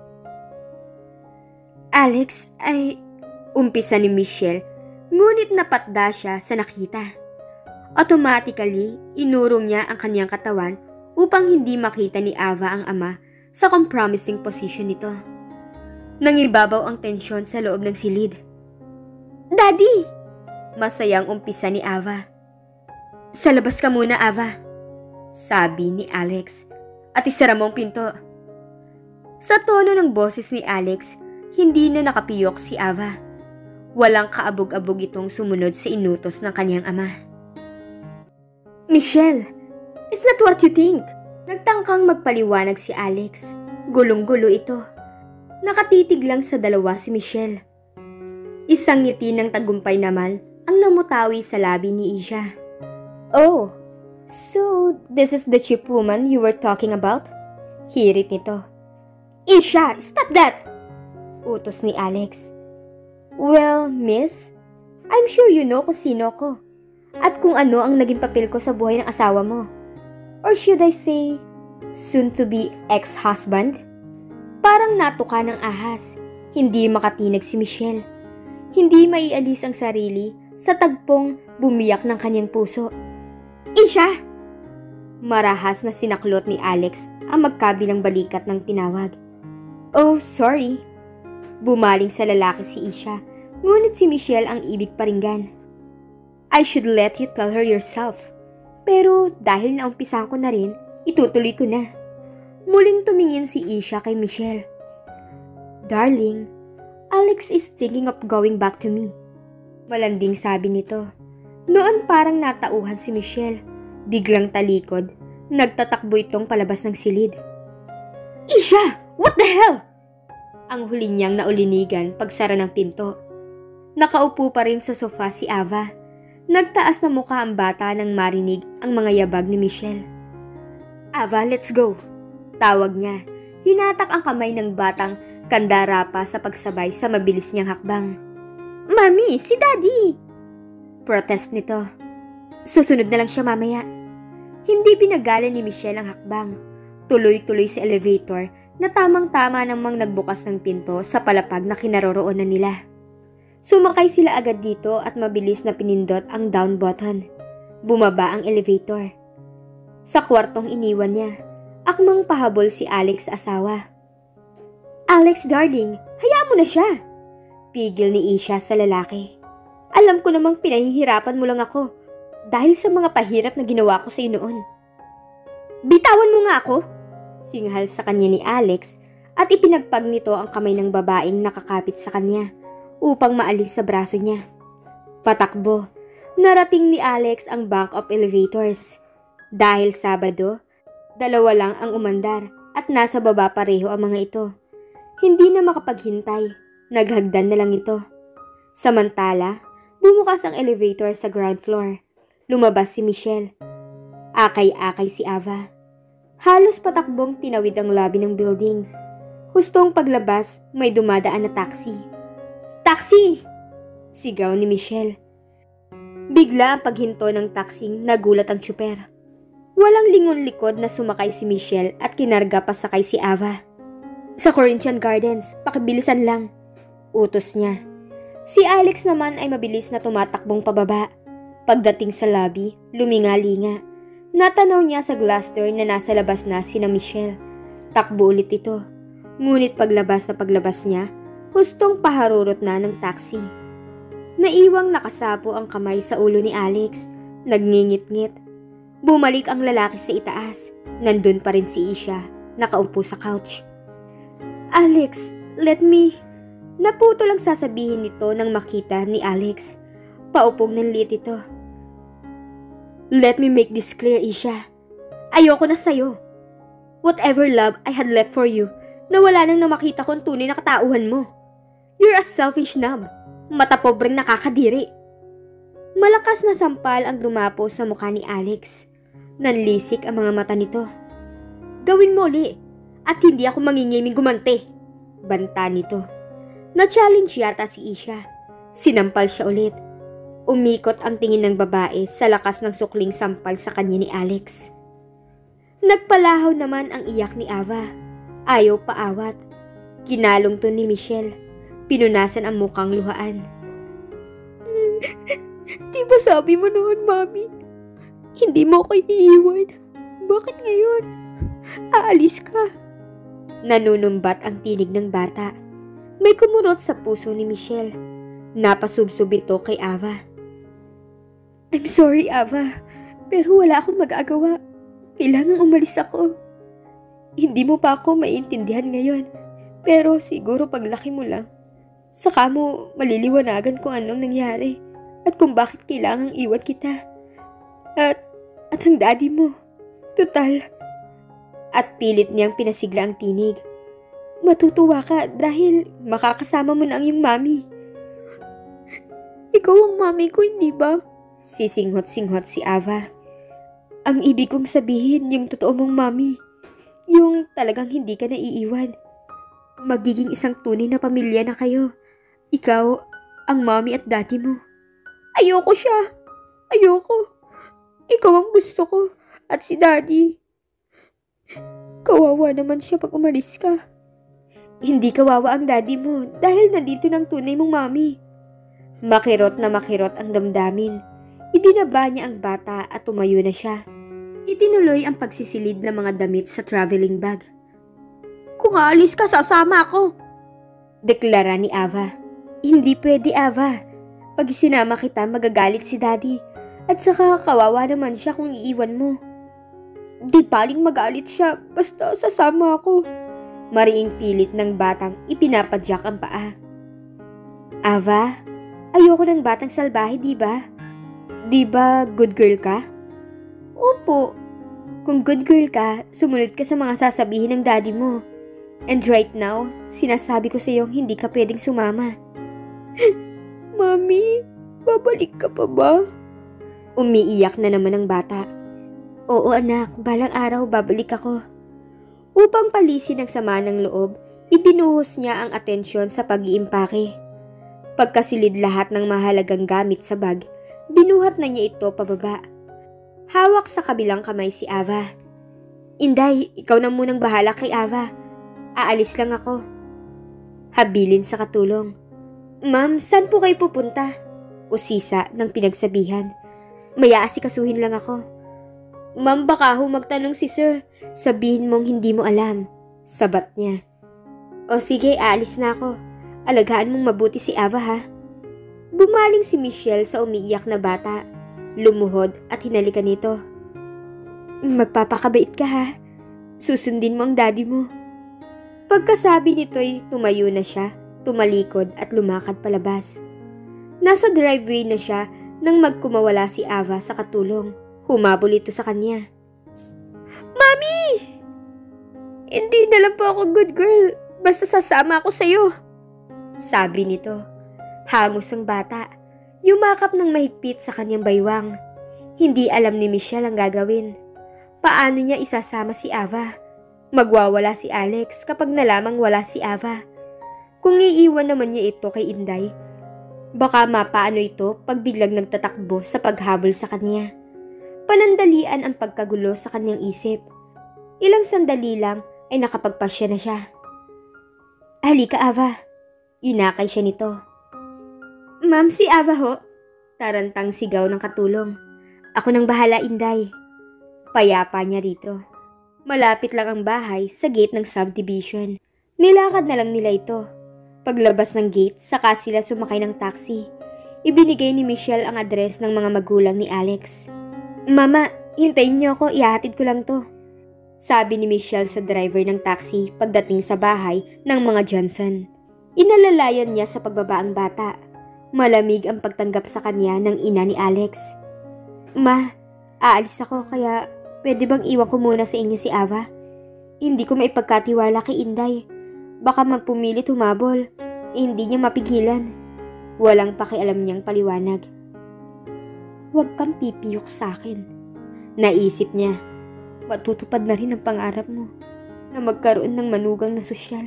Alex ay umpisa ni Michelle, ngunit napatda siya sa nakita. Automatically, inurong niya ang kanyang katawan upang hindi makita ni Ava ang ama sa compromising position nito. Nangibabaw ang tensyon sa loob ng silid. Daddy! Masayang umpisa ni Ava. Sa labas ka muna, Ava, sabi ni Alex, at isara mo ang pinto. Sa tono ng boses ni Alex, hindi na nakapiyok si Ava. Walang kaabog-abog itong sumunod sa inutos ng kanyang ama. Michelle, it's not what you think. Nagtangkang magpaliwanag si Alex. Gulong-gulo ito. Nakatitig lang sa dalawa si Michelle. Isang ngiti ng tagumpay naman ang namutawi sa labi ni Isha. Oh, so this is the cheap woman you were talking about? Hirit nito. Isha, stop that! Utos ni Alex. Well, miss, I'm sure you know kung sino ko at kung ano ang naging papel ko sa buhay ng asawa mo. Or should I say, soon-to-be ex-husband? Parang natuka ng ahas. Hindi makatinag si Michelle. Hindi maialis ang sarili sa tagpong bumiyak ng kanyang puso. Isha! Marahas na sinaklot ni Alex ang magkabilang balikat ng tinawag. Oh, sorry. Bumaling sa lalaki si Isha, ngunit si Michelle ang ibig paringgan. I should let you tell her yourself. Pero dahil naumpisan ko na rin, itutuloy ko na. Muling tumingin si Isha kay Michelle. Darling, Alex is thinking of going back to me. Malanding sabi nito. Noon parang natauhan si Michelle. Biglang talikod, nagtatakbo itong palabas ng silid. Isha! What the hell? Ang huli niyang naulinigan pagsara ng pinto. Nakaupo pa rin sa sofa si Ava. Nagtaas na mukha ang bata nang marinig ang mga yabag ni Michelle. Ava, let's go. Tawag niya. Hinatak ang kamay ng batang kandara pa sa pagsabay sa mabilis niyang hakbang. Mami, si Daddy! Protest nito. Susunod na lang siya mamaya. Hindi pinagalan ni Michelle ang hakbang. Tuloy-tuloy sa elevator na tamang-tama namang nagbukas ng pinto sa palapag na kinaroroonan nila. Sumakay sila agad dito at mabilis na pinindot ang down button. Bumaba ang elevator. Sa kwartong iniwan niya, akmang pahabol si Alex sa asawa. Alex darling, hayaan mo na siya. Pigil ni Isha sa lalaki. Alam ko namang pinahihirapan mo lang ako dahil sa mga pahirap na ginawa ko sa iyo noon. Bitawan mo nga ako! Singhal sa kanya ni Alex at ipinagpag nito ang kamay ng babaeng nakakapit sa kanya upang maalis sa braso niya. Patakbo, narating ni Alex ang bank of elevators. Dahil Sabado, dalawa lang ang umandar at nasa baba pareho ang mga ito. Hindi na makapaghintay, naghagdan na lang ito. Samantala, bumukas ang elevator sa ground floor. Lumabas si Michelle. Akay-akay si Ava. Halos patakbong tinawid ang lobby ng building. Hustong paglabas, may dumadaan na taxi. Taxi! Sigaw ni Michelle. Bigla ang paghinto ng taxing nagulat ang tsuper. Walang lingon likod na sumakay si Michelle at kinarga pa sakay si Ava. Sa Corinthian Gardens, pakibilisan lang. Utos niya. Si Alex naman ay mabilis na tumatakbong pababa. Pagdating sa lobby, luminga-linga. Natanaw niya sa glass door na nasa labas na sina Michelle. Takbo ulit ito. Ngunit paglabas na paglabas niya, hustong paharurot na ng taxi. Naiwang nakasapo ang kamay sa ulo ni Alex. Nagngingit-ngit. Bumalik ang lalaki sa itaas. Nandun pa rin si Isha, nakaupo sa couch. Alex, let me... Naputo lang sasabihin nito nang makita ni Alex. Paupog ng liit ito. Let me make this clear, Isha. Ayoko na sa'yo. Whatever love I had left for you, nawala nang namakita ko ang tunay na katauhan mo. You're a selfish knob. Matapobreng nakakadiri. Malakas na sampal ang dumapo sa mukha ni Alex. Nanlisik ang mga mata nito. Gawin mo uli at hindi ako mangingiming gumante. Banta nito. Na-challenge yata si Isha. Sinampal siya ulit. Umikot ang tingin ng babae sa lakas ng sukling sampal sa kanya ni Alex. Nagpalahaw naman ang iyak ni Ava. Ayaw paawat. Kinalong to ni Michelle. Pinunasan ang mukhang luhaan. Di ba sabi mo noon, Mami? Hindi mo ako iiwan. Bakit ngayon? Aalis ka. Nanunumbat ang tinig ng bata. May kumurot sa puso ni Michelle. Napasubsob ito kay Ava. I'm sorry, Ava. Pero wala akong magagawa. Kailangang umalis ako. Hindi mo pa ako maintindihan ngayon. Pero siguro paglaki mo lang, saka mo maliliwanagan kung anong nangyari at kung bakit kailangang iwan kita. At, at ang daddy mo. Total. At pilit niyang pinasigla ang tinig. Matutuwa ka dahil makakasama mo na ang iyong mami. Ikaw ang mami ko, hindi ba? Sisinghot-singhot si Ava. Ang ibig kong sabihin, yung totoo mong mami. Yung talagang hindi ka naiiwan. Magiging isang tunay na pamilya na kayo. Ikaw, ang mami at daddy mo. Ayoko siya. Ayoko. Ikaw ang gusto ko. At si daddy. Kawawa naman siya pag umalis ka. Hindi kawawa ang daddy mo dahil nandito ng tunay mong mami. Makirot na makirot ang damdamin. Ibinaba niya ang bata at tumayo na siya. Itinuloy ang pagsisilid ng mga damit sa traveling bag. Kung aalis ka, sasama ako. Deklara ni Ava. Hindi pwede, Ava. Pag sinama kita, magagalit si daddy. At saka kawawa naman siya kung iiwan mo. Di paling magalit siya, basta sasama ako. Mariing pilit ng batang ipinapadyak ang paa. Ava, ayoko ng batang salbahe, di ba? Di ba good girl ka? Opo. Kung good girl ka, sumunod ka sa mga sasabihin ng daddy mo. And right now, sinasabi ko sa iyo hindi ka pwedeng sumama. Mami, babalik ka pa ba? Umiiyak na naman ang bata. Oo anak, balang araw babalik ako. Upang palisin ang sama ng loob, ibinuhos niya ang atensyon sa pag-iimpake. Pagkasilid lahat ng mahalagang gamit sa bag, binuhat na niya ito pababa. Hawak sa kabilang kamay si Ava. Inday, ikaw na munang bahala kay Ava. Aalis lang ako. Habilin sa katulong. Ma'am, saan po kayo pupunta? Usisa ng pinagsabihan. Maya asikasuhin lang ako. Ma'am, baka ho magtanong si sir. Sabihin mong hindi mo alam. Sabat niya. O sige, aalis na ako. Alagaan mong mabuti si Ava ha. Bumaling si Michelle sa umiiyak na bata. Lumuhod at hinalikan nito. Magpapakabait ka ha. Susundin mo ang daddy mo. Pagkasabi nito'y tumayo na siya, tumalikod at lumakad palabas. Nasa driveway na siya nang magkumawala si Ava sa katulong. Humabol ito sa kanya. Mami! Hindi na lang po ako good girl. Basta sasama ako sa'yo. Sabi nito. Hangos ang bata. Yumakap ng mahigpit sa kanyang baywang. Hindi alam ni Michelle ang gagawin. Paano niya isasama si Ava? Magwawala si Alex kapag nalamang wala si Ava. Kung iiwan naman niya ito kay Inday, baka mapaano ito pag biglang nagtatakbo sa paghabol sa kanya. Panandalian ang pagkagulo sa kanyang isip. Ilang sandali lang ay nakapagpasya na siya. Halika Ava. Inakay siya nito. Ma'am, si Ava ho. Tarantang sigaw ng katulong. Ako nang bahala, Inday. Payapa niya rito. Malapit lang ang bahay sa gate ng subdivision. Nilakad na lang nila ito. Paglabas ng gate, saka sila sumakay ng taxi. Ibinigay ni Michelle ang address ng mga magulang ni Alex. Mama, hintayin niyo ako, ihahatid ko lang to. Sabi ni Michelle sa driver ng taxi pagdating sa bahay ng mga Johnson. Inalalayan niya sa pagbaba ang bata. Malamig ang pagtanggap sa kanya ng ina ni Alex. Ma, aalis ako kaya pwede bang iwan ko muna sa inyo si Ava? Hindi ko maipagkatiwala kay Inday. Baka magpumilit humabol. Eh, hindi niya mapigilan. Walang pakialam niyang paliwanag. Huwag kang pipiyok sa akin. Naisip niya. Matutupad na rin ang pangarap mo na magkaroon ng manugang na sosyal.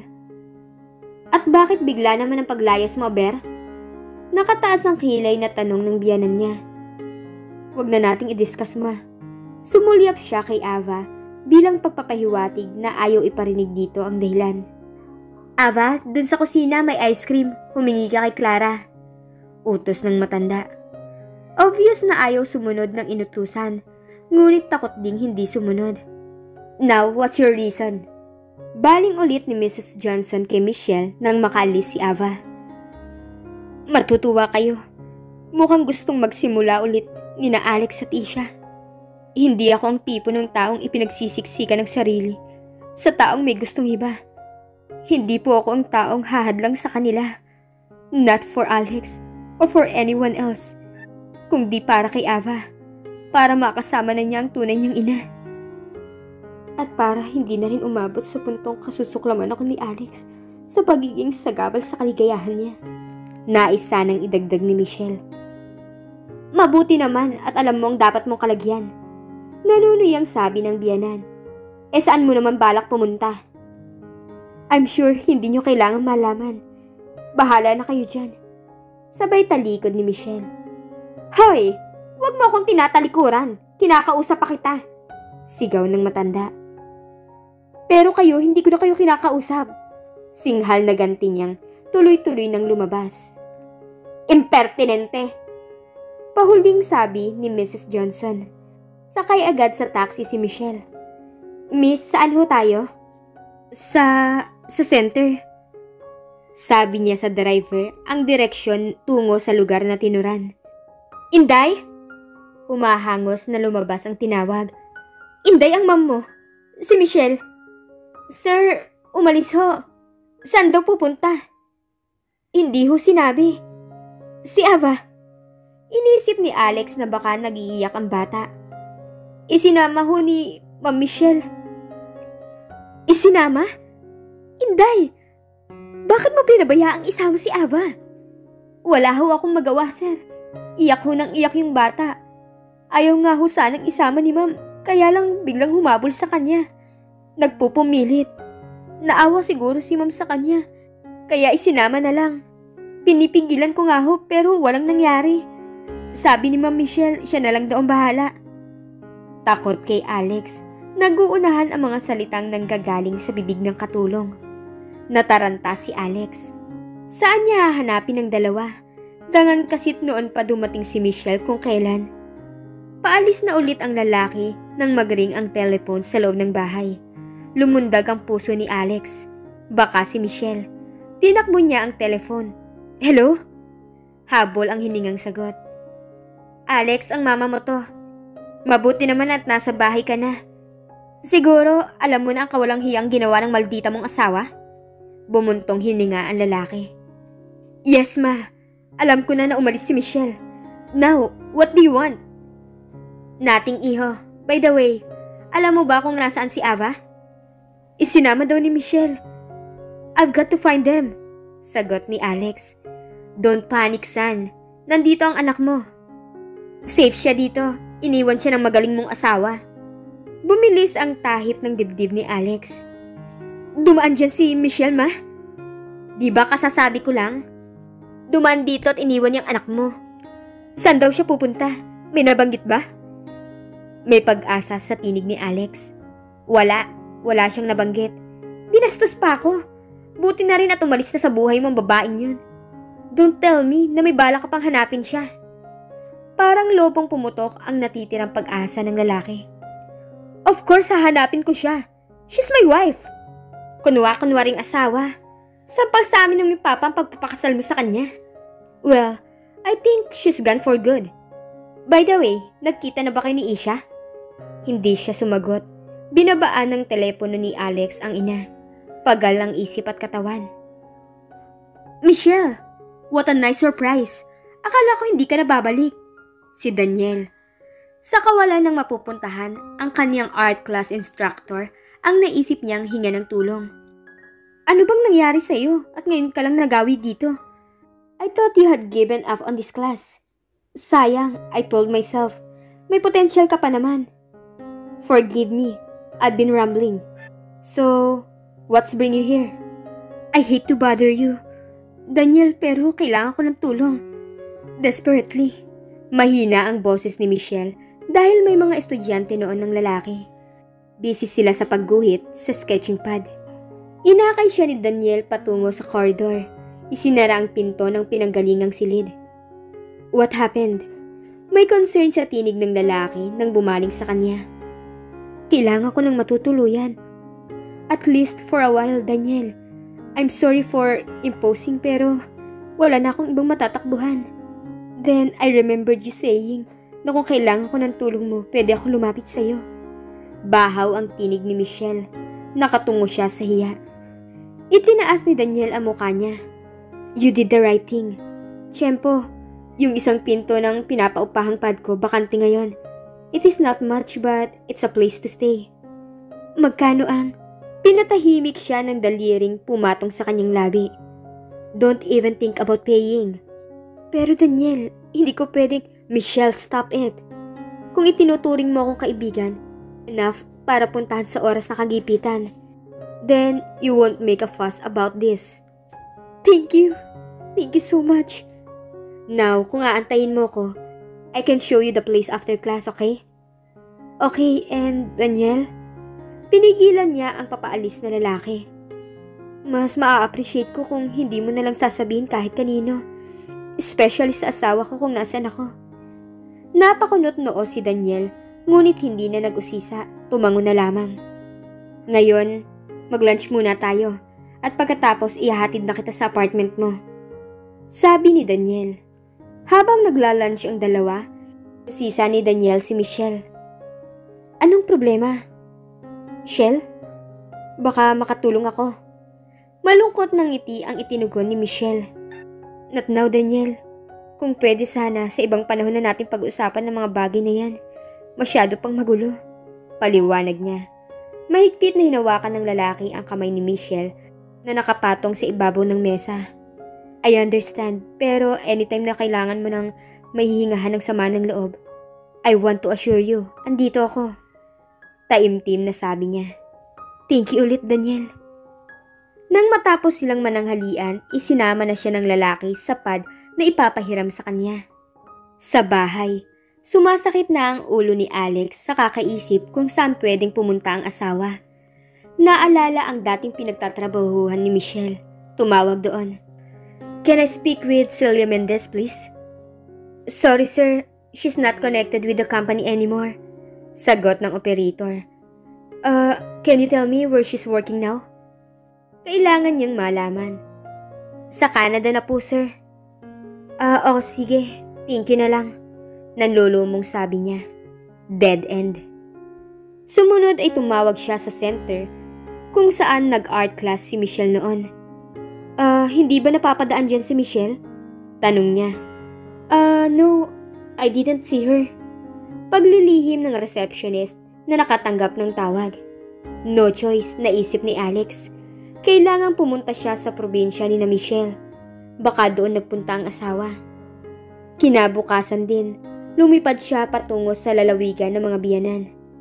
At bakit bigla naman ang paglayas mo, Ber? Nakataas ang kilay na tanong ng biyanan niya. Huwag na nating i-discuss, ma. Sumulyap siya kay Ava bilang pagpapahiwatig na ayaw iparinig dito ang dahilan. Ava, dun sa kusina may ice cream. Humingi ka kay Clara. Utos ng matanda. Obvious na ayaw sumunod ng inutusan, ngunit takot ding hindi sumunod. Now, what's your reason? Baling ulit ni Missus Johnson kay Michelle nang makaalis si Ava. Matutuwa kayo. Mukhang gustong magsimula ulit ni na Alex at Isha. Hindi ako ang tipo ng taong ipinagsisiksikan ng sarili sa taong may gustong iba. Hindi po ako ang taong hahadlang sa kanila. Not for Alex or for anyone else. Kung di para kay Ava. Para makasama na niya ang tunay niyang ina. At para hindi na rin umabot sa puntong kasusuklaman ako ni Alex sa pagiging sagabal sa kaligayahan niya. Nais sanang idagdag ni Michelle. Mabuti naman at alam mo ang dapat mong kalagyan. Nanunuyang sabi ng biyanan. E saan mo naman balak pumunta? I'm sure hindi nyo kailangan malaman. Bahala na kayo dyan. Sabay talikod ni Michelle. Hoy! Huwag mo akong tinatalikuran. Kinakausap pa kita. Sigaw ng matanda. Pero kayo, hindi ko na kayo kinakausap. Singhal na ganti niyang tuloy-tuloy nang lumabas. Impertinente! Pahuling sabi ni Missus Johnson. Sakay agad sa taxi si Michelle. Miss, saan ho tayo? Sa... sa center. Sabi niya sa driver ang direksyon tungo sa lugar na tinuran. Inday? Humahangos na lumabas ang tinawag. Inday ang ma'am mo. Si Michelle. Sir, umalis ho. Saan daw pupunta? Hindi ho sinabi. Si Ava. Inisip ni Alex na baka nagiiyak ang bata. Isinama ho ni Ma'am Michelle. Isinama? Inday! Bakit mo pinabayaang isama si Ava? Wala ho akong magawa, sir. Iyak ho nang iyak yung bata. Ayaw nga ho sanang isama ni Ma'am, kaya lang biglang humabol sa kanya. Nagpupumilit. Naawa siguro si Ma'am sa kanya, kaya isinama na lang. Pinipigilan ko nga ho pero walang nangyari. Sabi ni Ma'am Michelle, siya na lang daw ang bahala. Takot kay Alex, naguunahan ang mga salitang nanggagaling sa bibig ng katulong. Nataranta si Alex. Saan niya hahanapin ang dalawa? Dangan kasit noon pa dumating si Michelle kung kailan. Paalis na ulit ang lalaki nang magring ang telephone sa loob ng bahay. Lumundag ang puso ni Alex. Baka si Michelle. Tinakbo niya ang telephone. Hello? Habol ang hiningang sagot. Alex, ang mama mo to. Mabuti naman at nasa bahay ka na. Siguro, alam mo na ang kawalang hiyang ginawa ng maldita mong asawa? Bumuntong hininga ang lalaki. Yes, ma. Alam ko na na umalis si Michelle. Now, what do you want? Nating iho. By the way, alam mo ba kung nasaan si Ava? Isinama daw ni Michelle. I've got to find them. Sagot ni Alex. Don't panic, son. Nandito ang anak mo. Safe siya dito. Iniwan siya ng magaling mong asawa. Bumilis ang tahip ng dibdib ni Alex. Dumaan dyan si Michelle, ma? Di ba kasasabi ko lang? Dumaan dito at iniwan yung anak mo. Saan daw siya pupunta? May nabanggit ba? May pag-asa sa tinig ni Alex. Wala. Wala siyang nabanggit. Binastos pa ako. Buti na rin at umalis na sa buhay mong babaeng yun. Don't tell me na may bala ka pang hanapin siya. Parang lobong pumutok ang natitirang pag-asa ng lalaki. Of course, hahanapin ko siya. She's my wife. Kunwa-kunwaring asawa. Sampal sa amin ng mi papa ang pagpapakasal mo sa kanya. Well, I think she's gone for good. By the way, nagkita na ba kayo ni Isha? Hindi siya sumagot. Binabaan ng telepono ni Alex ang ina. Pagal ang isip at katawan. Michelle, what a nice surprise. Akala ko hindi ka na babalik. Si Daniel. Sa kawalan ng mapupuntahan, ang kanyang art class instructor ang naisip niyang hinga ng tulong. Ano bang nangyari sa iyo at ngayon ka lang nagawi dito? I thought you had given up on this class. Sayang, I told myself, may potential ka pa naman. Forgive me, I've been rambling. So, what's bring you here? I hate to bother you, Daniel, pero kailangan ko ng tulong. Desperately. Mahina ang boses ni Michelle dahil may mga estudyante noon ng lalaki. Busy sila sa pagguhit sa sketching pad. Inakay siya ni Daniel patungo sa corridor. Isinara ang pinto ng pinanggalingang silid. What happened? May concern sa tinig ng lalaki nang bumaling sa kanya. Kailangan ko ng matutuluyan. At least for a while, Daniel. I'm sorry for imposing pero wala na akong ibang matatakbuhan. Then I remembered you saying na kung kailangan ko ng tulong mo, pwede ako lumapit sa'yo. Bahaw ang tinig ni Michelle. Nakatungo siya sa hiya. Itinaas ni Daniel ang mukha niya. You did the right thing. Tiyempo, yung isang pinto ng pinapaupahang pad ko bakante ngayon. It is not much but it's a place to stay. Magkano ang? Pinatahimik siya ng daliring pumatong sa kanyang labi. Don't even think about paying. Pero Daniel, hindi ko pwedeng... Michelle, stop it. Kung itinuturing mo akong kaibigan, enough para puntahan sa oras na kagipitan, then you won't make a fuss about this. Thank you. Thank you so much. Now, kung aantayin mo ko, I can show you the place after class, okay? Okay, and Daniel? Pinigilan niya ang papaalis na lalaki. Mas maa-appreciate ko kung hindi mo na lang sasabihin kahit kanino. Especially sa asawa ko kung nasaan ako. Napakunot noo si Daniel, ngunit hindi na nag-usisa, tumango na lamang. Ngayon, mag-lunch muna tayo. At pagkatapos ihahatid na kita sa apartment mo. Sabi ni Daniel. Habang nagla-lunch ang dalawa, sisa ni Daniel si Michelle. Anong problema? Michelle? Baka makatulong ako. Malungkot ng ngiti ang itinugon ni Michelle. Not now, Daniel. Kung pwede sana sa ibang panahon na natin pag-usapan ng mga bagay na yan. Masyado pang magulo. Paliwanag niya. Mahigpit na hinawakan ng lalaki ang kamay ni Michelle na nakapatong sa ibabaw ng mesa. I understand, pero anytime na kailangan mo ng mahihingahan ng sama ng loob, I want to assure you, andito ako. Taimtim na sabi niya. Thank you ulit, Daniel. Nang matapos silang mananghalian, isinama na siya ng lalaki sa pad na ipapahiram sa kanya. Sa bahay, sumasakit na ang ulo ni Alex sa kakaisip kung saan pwedeng pumunta ang asawa. Naalala ang dating pinagtatrabahuhan ni Michelle. Tumawag doon. Can I speak with Celia Mendez, please? Sorry, sir. She's not connected with the company anymore. Sagot ng operator. Uh, can you tell me where she's working now? Kailangan niyang malaman. Sa Canada na po, sir. Ah, uh, oh, sige. Thank you na lang. Nanlulumong sabi niya. Dead end. Sumunod ay tumawag siya sa center kung saan nag-art class si Michelle noon. Ah, uh, hindi ba napapadaan dyan si Michelle? Tanong niya. Ah, uh, no. I didn't see her. Paglilihim ng receptionist na nakatanggap ng tawag. No choice, naisip ni Alex. Kailangan pumunta siya sa probinsya ni na Michelle. Baka doon nagpunta ang asawa. Kinabukasan din, lumipad siya patungo sa lalawigan ng mga biyanan.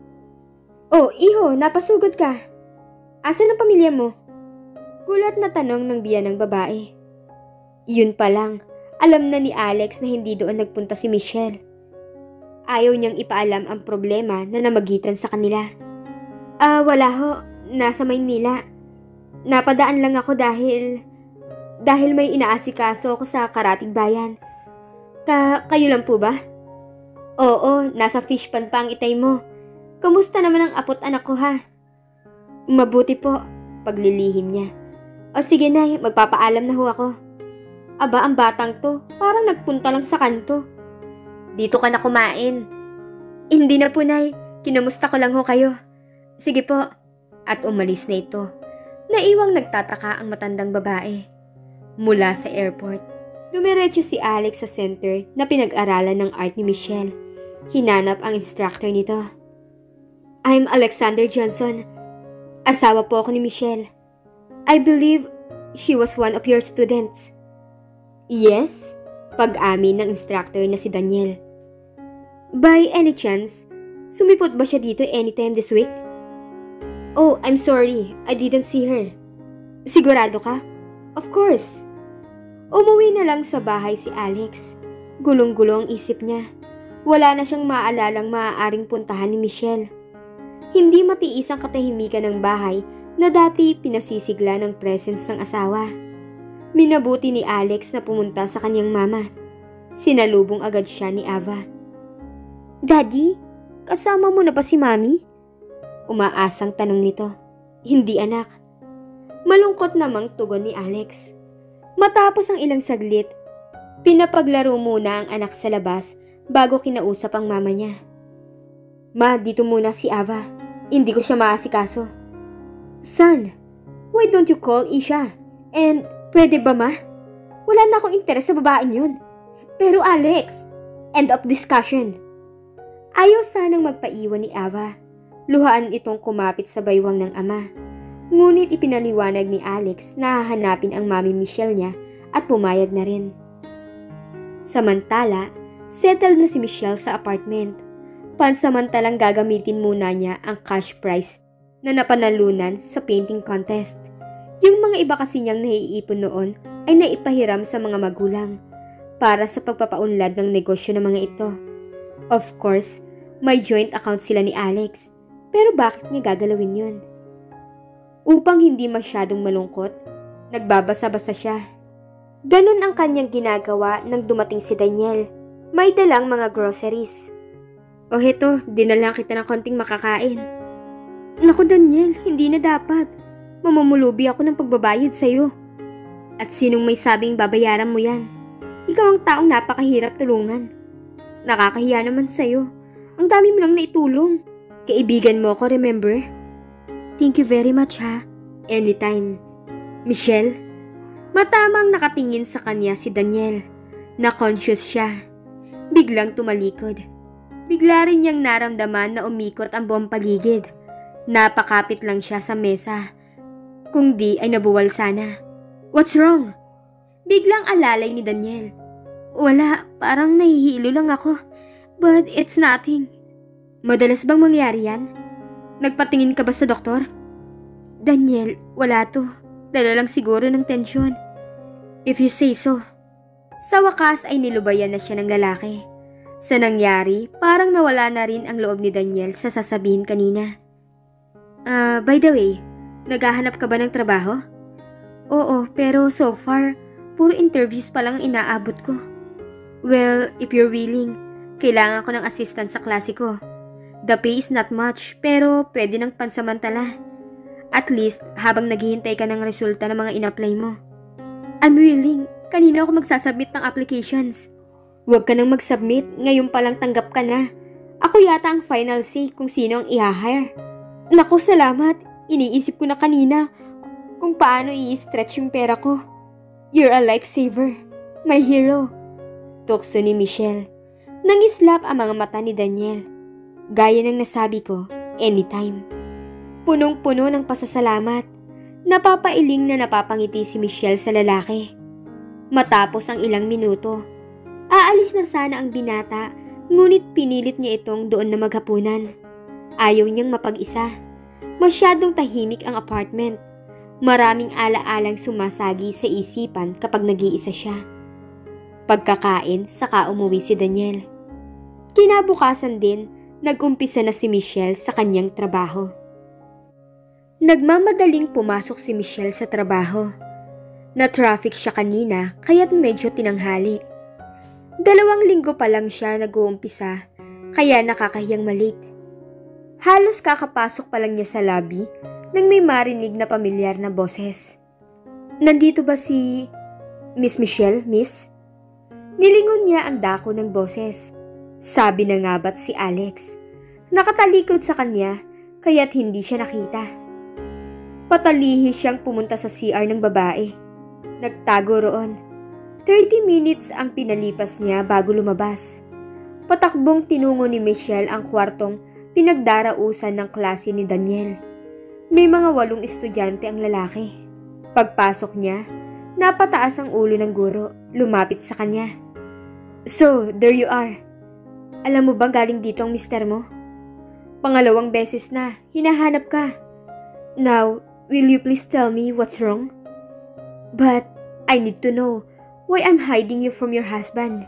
Oh, iho, napasugod ka. Asan ang pamilya mo? Gulat na tanong ng biyanang babae. Yun pa lang, alam na ni Alex na hindi doon nagpunta si Michelle. Ayaw niyang ipaalam ang problema na namagitan sa kanila. Ah, wala ho. Nasa Maynila. Napadaan lang ako dahil... Dahil may inaasikaso ako sa Karatig Bayan. Ka, kayo lang po ba? Oo, nasa fish pan pa ang itay mo. Kamusta naman ang apot anak ko ha? Mabuti po, paglilihim niya. O sige nay, magpapaalam na ho ako. Aba, ang batang to, parang nagpunta lang sa kanto. Dito ka na kumain. Hindi na po nay, kinamusta ko lang ho kayo. Sige po. At umalis na ito. Naiwang nagtataka ang matandang babae. Mula sa airport, dumiretso si Alex sa center na pinag-aralan ng art ni Michelle. Hinanap ang instructor nito. I'm Alexander Johnson. Asawa po ako ni Michelle. I believe she was one of your students. Yes, pag-amin ng instructor na si Daniel. By any chance, sumipot ba siya dito anytime this week? Oh, I'm sorry. I didn't see her. Sigurado ka? Of course. Umuwi na lang sa bahay si Alex. Gulong-gulong isip niya. Wala na siyang maalalang maaaring puntahan ni Michelle. Hindi matiis ang katahimikan ng bahay na dati pinasisigla ng presence ng asawa. Minabuti ni Alex na pumunta sa kanyang mama. Sinalubong agad siya ni Ava. "Daddy, kasama mo na ba si Mami?" Umaasang tanong nito. "Hindi anak." Malungkot namang tugon ni Alex. Matapos ang ilang saglit, pinapaglaro muna ang anak sa labas bago kinausap ang mama niya. "Ma, dito muna si Ava. Hindi ko siya maasikaso." "Son, why don't you call Isha? And pwede ba ma? Wala na akong interes sa babaeng yun." "Pero Alex, end of discussion." Ayaw sanang magpaiwan ni Ava. Luhaan itong kumapit sa baywang ng ama. Ngunit ipinaliwanag ni Alex na hahanapin ang Mami Michelle niya at pumayag na rin. Samantala, settled na si Michelle sa apartment. Pansamantalang gagamitin muna niya ang cash prize na napanalunan sa painting contest. Yung mga iba kasi niyang naiipon noon ay naipahiram sa mga magulang para sa pagpapaunlad ng negosyo ng mga ito. Of course, may joint account sila ni Alex, pero bakit niya gagalawin yun? Upang hindi masyadong malungkot, nagbabasa-basa siya. Ganon ang kanyang ginagawa nang dumating si Daniel. May dalang mga groceries. "O heto, dinalang kita ng konting makakain." "Naku Daniel, hindi na dapat. Mamumulubi ako ng pagbabayad sa'yo. At sinong may sabing babayaran mo yan? Ikaw ang taong napakahirap tulungan. Nakakahiya naman sa'yo. Ang dami mo lang naitulong. Kaibigan mo ako, remember?" "Thank you very much ha. Anytime." "Michelle?" Matamang nakatingin sa kanya si Daniel. Na-conscious siya. Biglang tumalikod. Bigla rin niyang naramdaman na umikot ang buong paligid. Napakapit lang siya sa mesa. Kung di ay nabuwal sana. "What's wrong?" Biglang alalay ni Daniel. "Wala, parang nahihilo lang ako. But it's nothing." "Madalas bang mangyari yan? Nagpatingin ka ba sa doktor?" "Daniel, wala to. Dala lang siguro ng tensyon." "If you say so." Sa wakas ay nilubayan na siya ng lalaki. Sa nangyari, parang nawala na rin ang loob ni Daniel sa sasabihin kanina. Ah, uh, by the way, naghahanap ka ba ng trabaho?" "Oo, pero so far, puro interviews pa lang ang inaabot ko." "Well, if you're willing, kailangan ko ng assistant sa klase ko. The pay is not much, pero pwede ng pansamantala. At least, habang naghihintay ka ng resulta ng mga in-apply mo." "I'm willing. Kanina ako magsasubmit ng applications." "Huwag ka nang mag-submit. Ngayon palang tanggap ka na. Ako yata ang final say kung sino ang i-hire." "Naku, salamat. Iniisip ko na kanina kung paano i-stretch yung pera ko." "You're a lifesaver. My hero." Tukso ni Michelle. Nangislap ang mga mata ni Daniel. Gaya ng nasabi ko, anytime. Punong-puno ng pasasalamat. Napapailing na napapangiti si Michelle sa lalaki. Matapos ang ilang minuto, aalis na sana ang binata, ngunit pinilit niya itong doon na maghapunan. Ayaw niyang mapag-isa. Masyadong tahimik ang apartment. Maraming ala-alang sumasagi sa isipan kapag nag-iisa siya. Pagkakain, saka umuwi si Daniel. Kinabukasan din, nag-umpisa na si Michelle sa kanyang trabaho. Nagmamadaling pumasok si Michelle sa trabaho. Na-traffic siya kanina kaya't medyo tinanghali. Dalawang linggo pa lang siya nag-uumpisa kaya nakakahiyang malate. Halos kakapasok pa lang niya sa lobby nang may marinig na pamilyar na boses. "Nandito ba si Miss Michelle, miss?" Nilingon niya ang dako ng boses. Sabi na nga ba't si Alex. Nakatalikod sa kanya kaya't hindi siya nakita. Patalihi siyang pumunta sa C R ng babae. Nagtago roon. thirty minutes ang pinalipas niya bago lumabas. Patakbong tinungo ni Michelle ang kwartong pinagdarausan ng klase ni Daniel. May mga walong estudyante ang lalaki. Pagpasok niya, napataas ang ulo ng guro, lumapit sa kanya. "So, there you are. Alam mo bang galing dito ang mister mo? Pangalawang beses na, hinahanap ka. Now, will you please tell me what's wrong? But, I need to know why I'm hiding you from your husband."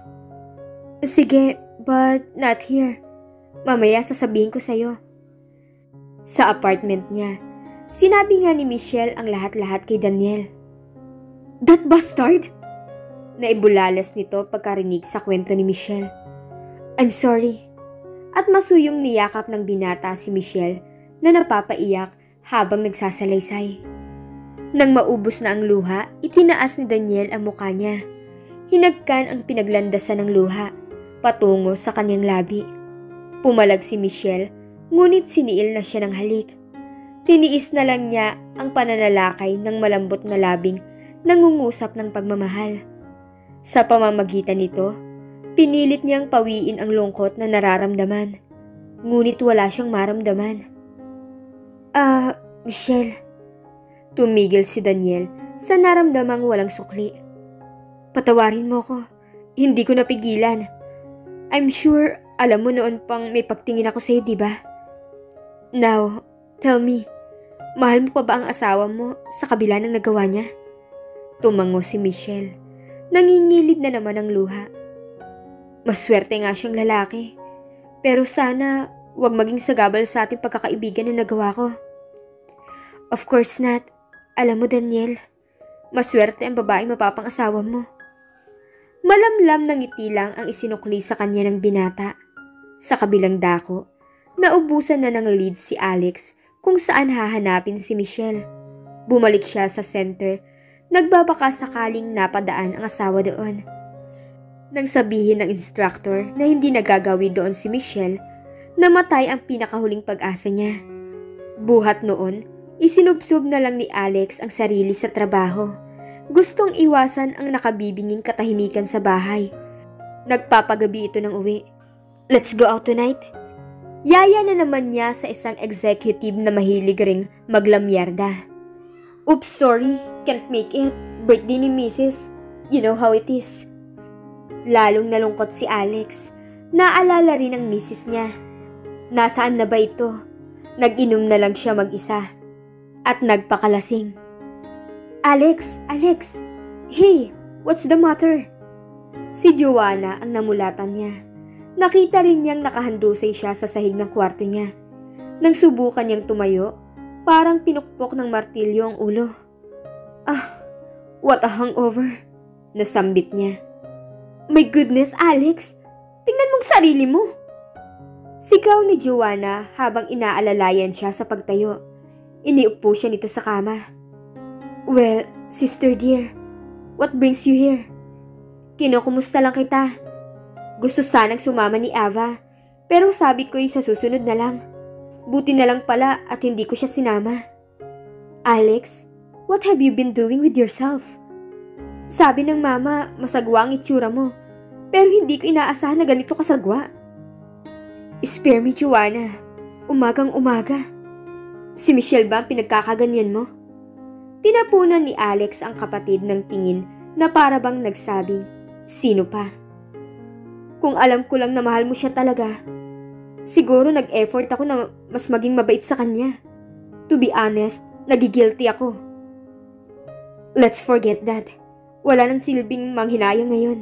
"Sige, but not here. Mamaya sasabihin ko sa'yo." Sa apartment niya, sinabi nga ni Michelle ang lahat-lahat kay Daniel. That bastard! Naibulalas nito pagkarinig sa kwento ni Michelle. I'm sorry. At masuyong niyakap ng binata si Michelle na napapaiyak habang nagsasalaysay. Nang maubos na ang luha, itinaas ni Daniel ang mukha niya. Hinagkan ang pinaglandasan ng luha, patungo sa kanyang labi. Pumalag si Michelle, ngunit siniil na siya ng halik. Tiniis na lang niya ang pananalakay ng malambot na labing nangungusap ng pagmamahal. Sa pamamagitan nito, pinilit niyang pawiin ang lungkot na nararamdaman. Ngunit wala siyang maramdaman. Ah, uh, Michelle. Tumigil si Daniel sa naramdamang walang sukli. Patawarin mo ko. Hindi ko napigilan. I'm sure alam mo noon pang may pagtingin ako sa'yo, di ba? Now, tell me, mahal mo pa ba ang asawa mo sa kabila ng nagawa niya? Tumango si Michelle. Nangingilid na naman ang luha. Maswerte nga siyang lalaki. Pero sana wag maging sagabal sa ating pagkakaibigan na nagawa ko. Of course not. Alam mo, Daniel, maswerte ang babaeng mapapang-asawa mo. Malamlam ng ngiti lang ang isinukli sa kanya ng binata. Sa kabilang dako, naubusan na ng lead si Alex kung saan hahanapin si Michelle. Bumalik siya sa center, nagbabaka sakaling napadaan ang asawa doon. Nang sabihin ng instructor na hindi nagagawi doon si Michelle, namatay ang pinakahuling pag-asa niya. Buhat noon, isinubsob na lang ni Alex ang sarili sa trabaho. Gustong iwasan ang nakabibinging katahimikan sa bahay. Nagpapagabi ito ng uwi. Let's go out tonight? Yaya na naman niya sa isang executive na mahilig ring maglamyerda. Oops, sorry, can't make it. Birthday ni Missus You know how it is. Lalong nalungkot si Alex. Naalala rin ang misis niya. Nasaan na ba ito? Nag-inom na lang siya mag-isa. At nagpakalasing. Alex! Alex! Hey! What's the matter? Si Joanna ang namulatan niya. Nakita rin niyang nakahandusay siya sa sahig ng kwarto niya. Nang subukan niyang tumayo, parang pinukpok ng martilyo ang ulo. Ah! What a hangover! Nasambit niya. My goodness, Alex! Tingnan mong sarili mo! Sigaw ni Joanna habang inaalalayan siya sa pagtayo. Iniupo siya nito sa kama. Well, sister dear, what brings you here? Kinukumusta lang kita. Gusto sanang sumama ni Ava, pero sabi ko'y sa susunod na lang. Buti na lang pala at hindi ko siya sinama. Alex, what have you been doing with yourself? Sabi ng mama, masagwa ang itsura mo, pero hindi ko inaasahan na ganito kasagwa. Spare me, Joanna. Umagang umaga. Si Michelle ba ang pinagkakaganyan mo? Tinapunan ni Alex ang kapatid ng tingin na parabang nagsabing, sino pa? Kung alam ko lang na mahal mo siya talaga, siguro nag-effort ako na mas maging mabait sa kanya. To be honest, nagigilty ako. Let's forget that. Wala nang silbing manghinayang ngayon.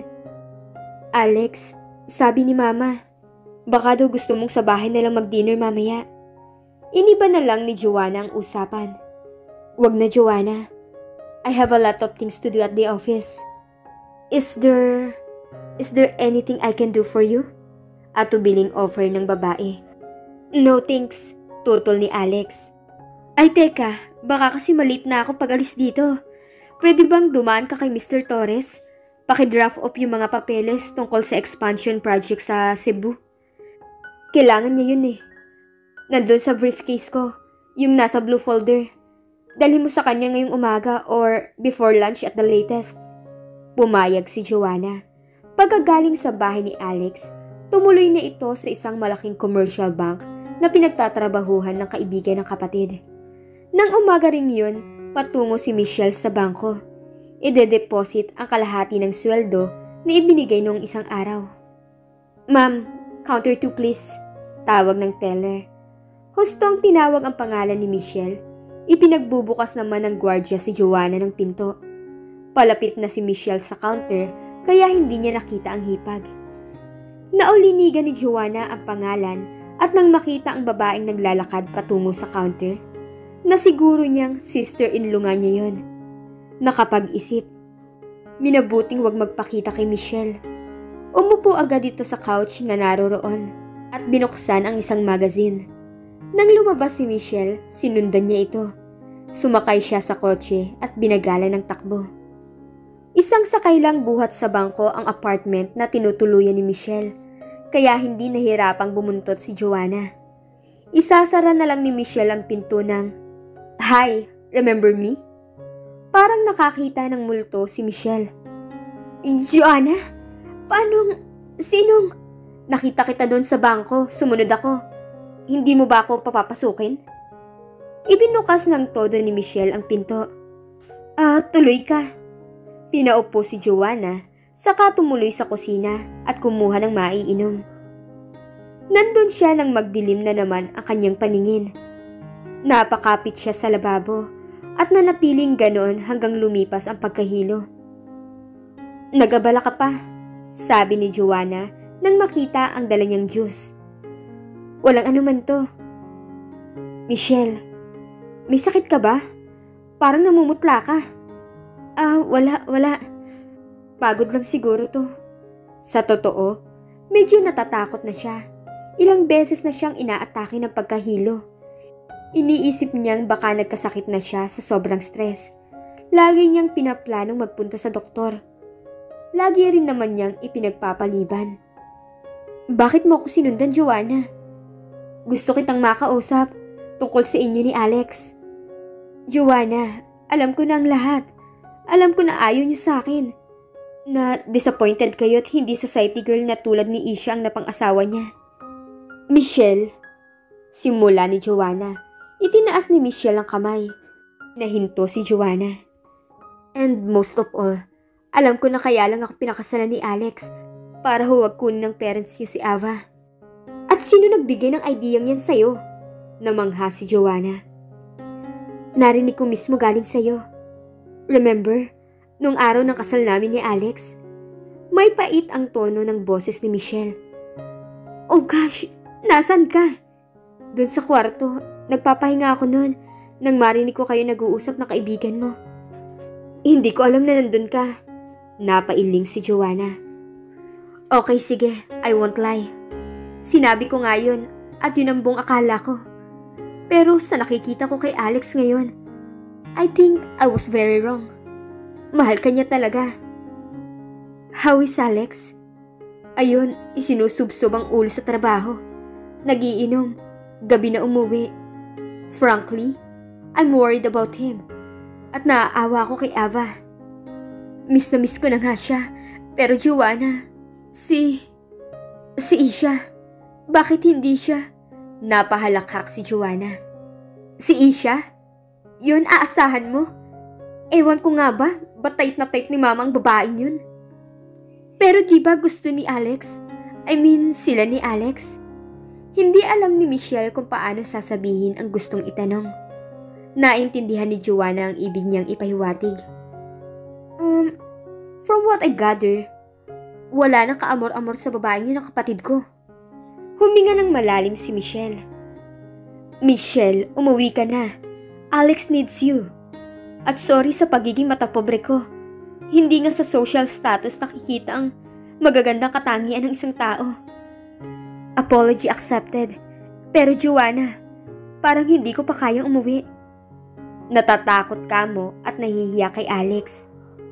Alex, sabi ni Mama, baka daw gusto mong sa bahay na lang mag-dinner mamaya. Iniba na lang ni Joanna ang usapan. Wag na, Joanna. I have a lot of things to do at the office. Is there... Is there anything I can do for you? Atubiling offer ng babae. No thanks, tutol ni Alex. Ay teka, baka kasi malit na ako pag alis dito. Pwede bang dumaan ka kay Mister Torres? Paki-draft up yung mga papeles tungkol sa expansion project sa Cebu. Kailangan niya yun eh. Nandun sa briefcase ko, yung nasa blue folder. Dalhin mo sa kanya ngayong umaga or before lunch at the latest. Pumayag si Joanna. Pagkagaling sa bahay ni Alex, tumuloy na ito sa isang malaking commercial bank na pinagtatrabahuhan ng kaibigan ng kapatid. Nang umaga rin yun, patungo si Michelle sa bangko. Ide-deposit ang kalahati ng sweldo na ibinigay noong isang araw. Ma'am, counter two please. Tawag ng teller. Hustong tinawag ang pangalan ni Michelle. Ipinagbubukas naman ng gwardya si Joanna ng pinto. Palapit na si Michelle sa counter kaya hindi niya nakita ang hipag. Naulinigan ni Joanna ang pangalan At nang makita ang babaeng naglalakad patungo sa counter, na siguro niyang sister-in-law nga niya yon, nakapag-isip. Minabuting wag magpakita kay Michelle. Umupo agad dito sa couch na naroroon at binuksan ang isang magazine. Nang lumabas si Michelle, sinundan niya ito. Sumakay siya sa kotse at binagala ng takbo. Isang sakay lang buhat sa bangko ang apartment na tinutuluyan ni Michelle, kaya hindi nahirapang bumuntot si Joanna. Isasara na lang ni Michelle ang pinto ng, "Hi, remember me?" Parang nakakita ng multo si Michelle. "Joanna? Paano? Sinong?" "Nakita kita doon sa bangko, sumunod ako. Hindi mo ba ako papapasukin?" Ibinukas ng todo ni Michelle ang pinto. "Ah, tuloy ka." Pinaupo si Joanna, saka tumuloy sa kusina at kumuha ng maiinom. Nandun siya nang magdilim na naman ang kanyang paningin. Napakapit siya sa lababo at nanatiling ganon hanggang lumipas ang pagkahilo. "Nag-abala ka pa?" sabi ni Joanna nang makita ang dala niyang juice. "Walang anuman to." "Michelle, may sakit ka ba? Parang namumutla ka." "Ah, wala, wala. Pagod lang siguro to." Sa totoo, medyo natatakot na siya. Ilang beses na siyang inaatake ng pagkahilo. Iniisip niyang baka nagkasakit na siya sa sobrang stress. Lagi niyang pinaplanong magpunta sa doktor. Lagi rin naman niyang ipinagpapaliban. "Bakit mo ako sinundan, Joanna?" "Gusto kitang makausap tungkol sa inyo ni Alex." "Joanna, alam ko na ang lahat. Alam ko na ayaw niyo sa akin. Na disappointed kayo at hindi society girl na tulad ni Isha ang napang-asawa niya." "Michelle," simula ni Joanna. Itinaas ni Michelle ang kamay. Nahinto si Joanna. "And most of all, alam ko na kaya lang ako pinakasalan ni Alex para huwag kunin ng parents niyo si Ava." "At sino nagbigay ng ideyang yan sa'yo?" Namangha si Joanna. "Narinig ko mismo galing sa'yo. Remember, nung araw ng kasal namin ni Alex?" May pait ang tono ng boses ni Michelle. "Oh gosh, nasan ka?" "Doon sa kwarto, nagpapahinga ako noon nang marinig ko kayo nag-uusap ng kaibigan mo." "Hindi ko alam na nandun ka." Napailing si Joanna. "Okay, sige, I won't lie. Sinabi ko nga yun at yun ang buong akala ko. Pero sa nakikita ko kay Alex ngayon, I think I was very wrong. Mahal ka niya talaga." "How is Alex?" "Ayun, isinusubsob ang ulo sa trabaho. Nagiinom, gabi na umuwi. Frankly, I'm worried about him. At naaawa ko kay Ava. Miss na miss ko na nga siya. Pero Joanna, si... si Isha, bakit hindi siya?" Napahalakhak si Joanna. "Si Isha? Yun aasahan mo? Ewan ko nga ba, ba't tight na tight ni mama ang babaeng yun?" "Pero diba gusto ni Alex? I mean, sila ni Alex?" Hindi alam ni Michelle kung paano sasabihin ang gustong itanong. Naintindihan ni Joanna ang ibig niyang ipahiwatig. Um, from what I gather, wala nang kaamor-amor sa babaeng yun ng kapatid ko." Huminga ng malalim si Michelle. "Michelle, umuwi ka na. Alex needs you. At sorry sa pagiging matapobre ko. Hindi nga sa social status nakikita ang magagandang katangian ng isang tao." "Apology accepted. Pero Joanna, parang hindi ko pa kayang umuwi." "Natatakot ka mo at nahihiya kay Alex."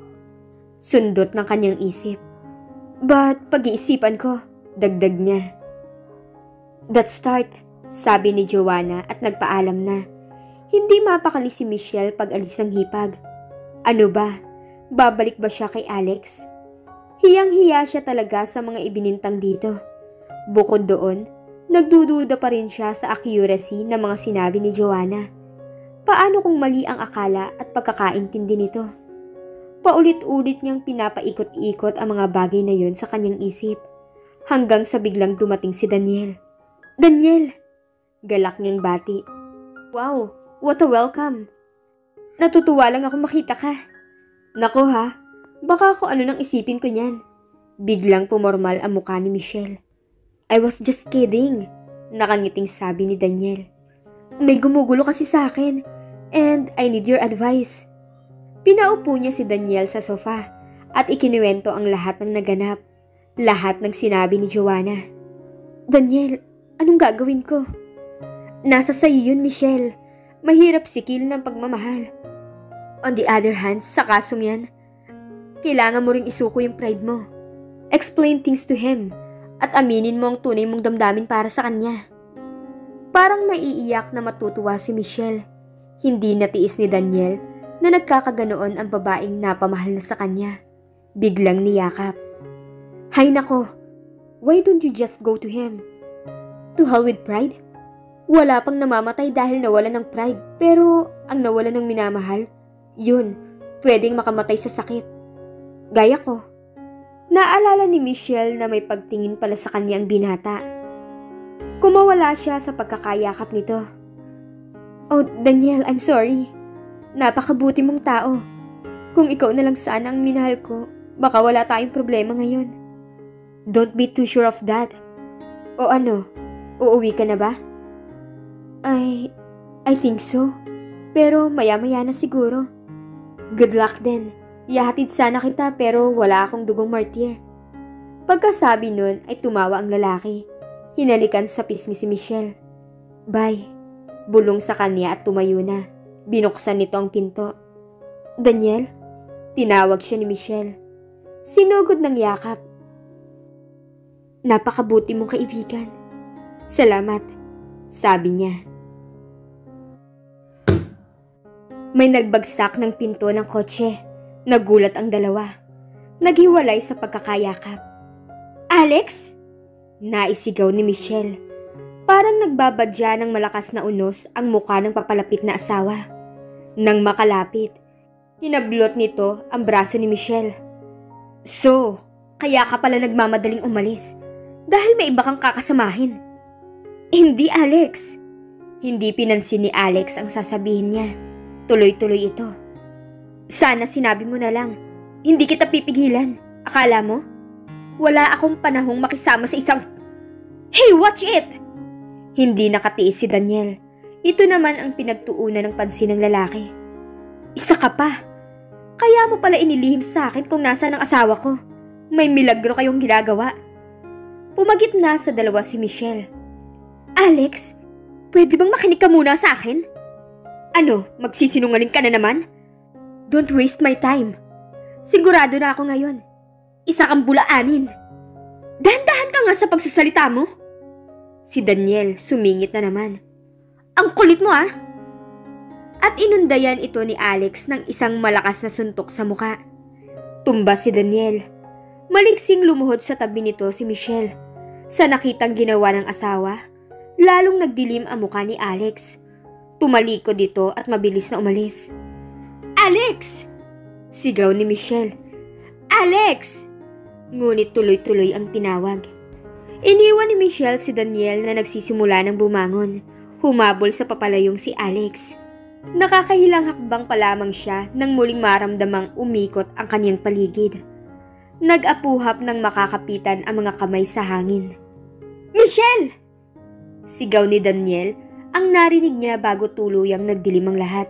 Sundot ng kanyang isip. "But pag-iisipan ko," dagdag niya. "That's start," sabi ni Joanna at nagpaalam na. Hindi mapakali si Michelle pag alis ng hipag. Ano ba? Babalik ba siya kay Alex? Hiyang-hiya siya talaga sa mga ibinintang dito. Bukod doon, nagdududa pa rin siya sa accuracy ng mga sinabi ni Joanna. Paano kung mali ang akala at pagkakaintindi nito? Paulit-ulit niyang pinapaikot-ikot ang mga bagay na yun sa kanyang isip, hanggang sa biglang dumating si Daniel. "Daniel!" Galak niyang bati. "Wow, what a welcome. Natutuwa lang ako makita ka." "Nako ha, baka ako ano nang isipin ko niyan." Biglang pumormal ang mukha ni Michelle. "I was just kidding." Nakangiting sabi ni Daniel. May gumugulo kasi sa akin and I need your advice. Pinaupo niya si Daniel sa sofa at ikinuwento ang lahat ng naganap. Lahat ng sinabi ni Joanna. Daniel, anong gagawin ko? Nasa sayo yun, Michelle. Mahirap sikilin ng pagmamahal. On the other hand, sa kasong yan, kailangan mo ring isuko yung pride mo. Explain things to him at aminin mo ang tunay mong damdamin para sa kanya. Parang maiiyak na matutuwa si Michelle. Hindi natiis ni Daniel na nagkakaganoon ang babaeng napamahal na sa kanya. Biglang niyakap. Hay nako, why don't you just go to him? To hell with pride? Wala pang namamatay dahil nawalan ng pride, pero ang nawalan ng minamahal, yun, pwedeng makamatay sa sakit. Gaya ko. Naalala ni Michelle na may pagtingin pala sa kanya ang binata. Kumawala siya sa pagkakayakap nito. Oh, Daniel, I'm sorry. Napakabuti mong tao. Kung ikaw na lang sana ang minahal ko, baka wala tayong problema ngayon. Don't be too sure of that. O ano, uuwi ka na ba? I, I think so. Pero maya-maya na siguro. Good luck din. Ihahatid sana kita pero wala akong dugong martir. Pagkasabi nun ay tumawa ang lalaki. Hinalikan sa pisngi si Michelle. Bye. Bulong sa kanya at tumayo na. Binuksan nito ang pinto. Daniel? Tinawag siya ni Michelle. Sinugod ng yakap. Napakabuti mong kaibigan. Salamat, sabi niya. May nagbagsak ng pinto ng kotse. Nagulat ang dalawa. Naghiwalay sa pagkakayakap. Alex? Naisigaw ni Michelle. Parang nagbabadya ng malakas na unos ang mukha ng papalapit na asawa. Nang makalapit, hinablot nito ang braso ni Michelle. So, kaya ka pala nagmamadaling umalis dahil may iba kang kakasamahin. Hindi, Alex. Hindi pinansin ni Alex ang sasabihin niya. Tuloy-tuloy ito. Sana sinabi mo na lang. Hindi kita pipigilan. Akala mo? Wala akong panahong makisama sa isang... Hey, watch it! Hindi nakatiis si Daniel. Ito naman ang pinagtuunan ng pansin ng lalaki. Isa ka pa. Kaya mo pala inilihim sa akin kung nasa ng asawa ko. May milagro kayong ginagawa. Pumagit na sa dalawa si Michelle. Alex, pwede bang makinig ka muna sa akin? Ano, magsisinungaling ka na naman? Don't waste my time. Sigurado na ako ngayon. Isa kang bulaanin. Dahan-dahan ka nga sa pagsasalita mo. Si Daniel sumingit na naman. Ang kulit mo ah. At inundayan ito ni Alex ng isang malakas na suntok sa muka. Tumba si Daniel. Maligsing lumuhod sa tabi nito si Michelle. Sa nakitang ginawa ng asawa, lalong nagdilim ang muka ni Alex. Tumalikod dito at mabilis na umalis. Alex! Sigaw ni Michelle. Alex! Ngunit tuloy-tuloy ang tinawag. Iniwan ni Michelle si Daniel na nagsisimula ng bumangon. Humabol sa papalayong si Alex. Nakakahilang hakbang pa lamang siya nang muling maramdamang umikot ang kanyang paligid. Nag-apuhap ng makakapitan ang mga kamay sa hangin. Michelle! Sigaw ni Daniel ang narinig niya bago tuluyang nagdilim ang lahat.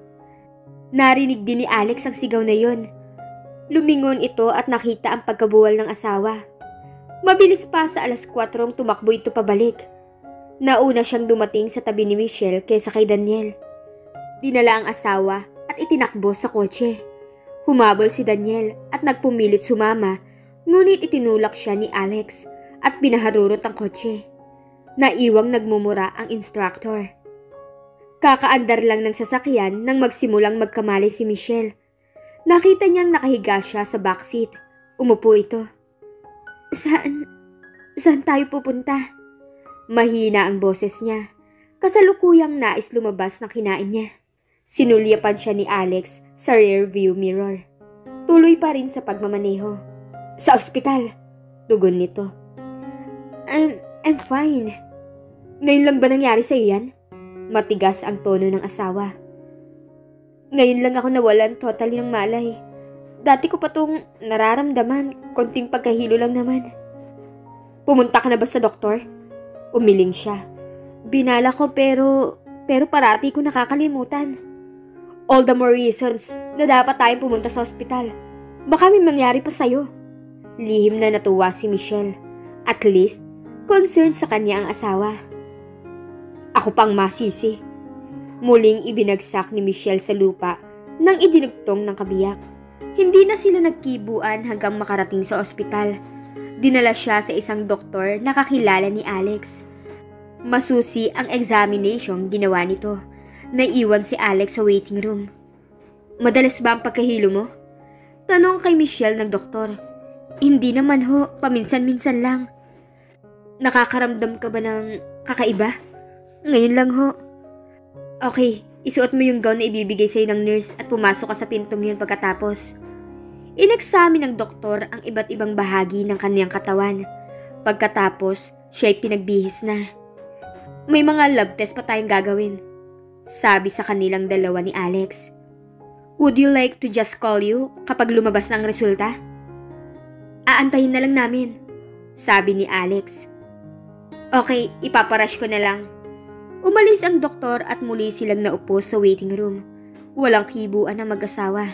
Narinig din ni Alex ang sigaw na yon. Lumingon ito at nakita ang pagkabuwal ng asawa. Mabilis pa sa alas kwatro tumakbo ito pabalik. Nauna siyang dumating sa tabi ni Michelle kaysa kay Daniel. Dinala ang asawa at itinakbo sa kotse. Humabol si Daniel at nagpumilit sumama, ngunit itinulak siya ni Alex at pinaharurot ang kotse. Naiwang nagmumura ang instructor. Kakaandar lang ng sasakyan nang magsimulang magkamali si Michelle. Nakita niyang nakahiga siya sa backseat. Umupo ito. Saan? Saan tayo pupunta? Mahina ang boses niya. Kasalukuyang nais lumabas ng kinain niya. Sinulyapan siya ni Alex sa rear view mirror. Tuloy pa rin sa pagmamaneho. Sa ospital, tugon nito. I'm, I'm fine. Ngayon lang ba nangyari sa iyan? Matigas ang tono ng asawa. Ngayon lang ako nawalan totally ng malay. Dati ko pa tong nararamdaman, konting pagkahilo lang naman. Pumunta ka na ba sa doktor? Umiling siya. Binala ko pero, pero parati ko nakakalimutan. All the more reasons na dapat tayong pumunta sa ospital. Baka may mangyari pa sa'yo. Lihim na natuwa si Michelle. At least, concerned sa kanya ang asawa. Ako pang masisi. Muling ibinagsak ni Michelle sa lupa nang idinugtong ng kabiyak. Hindi na sila nagkibuan hanggang makarating sa ospital. Dinala siya sa isang doktor na kakilala ni Alex. Masusi ang examination ginawa nito. Naiwan si Alex sa waiting room. Madalas ba ang pagkahilo mo? Tanong kay Michelle ng doktor. Hindi naman ho, paminsan-minsan lang. Nakakaramdam ka ba ng kakaiba? Ngayon lang ho. Okay, isuot mo yung gown na ibibigay sa'yo ng nurse at pumasok ka sa pintong yun pagkatapos. Ineksamin ng doktor ang iba't ibang bahagi ng kaniyang katawan. Pagkatapos, siya'y pinagbihis na. May mga lab test pa tayong gagawin. Sabi sa kanilang dalawa ni Alex. Would you like to just call you kapag lumabas na ang resulta? Aantayin na lang namin, sabi ni Alex. Okay, ipaparash ko na lang. Umalis ang doktor at muli silang naupo sa waiting room. Walang kibuan ang mag-asawa.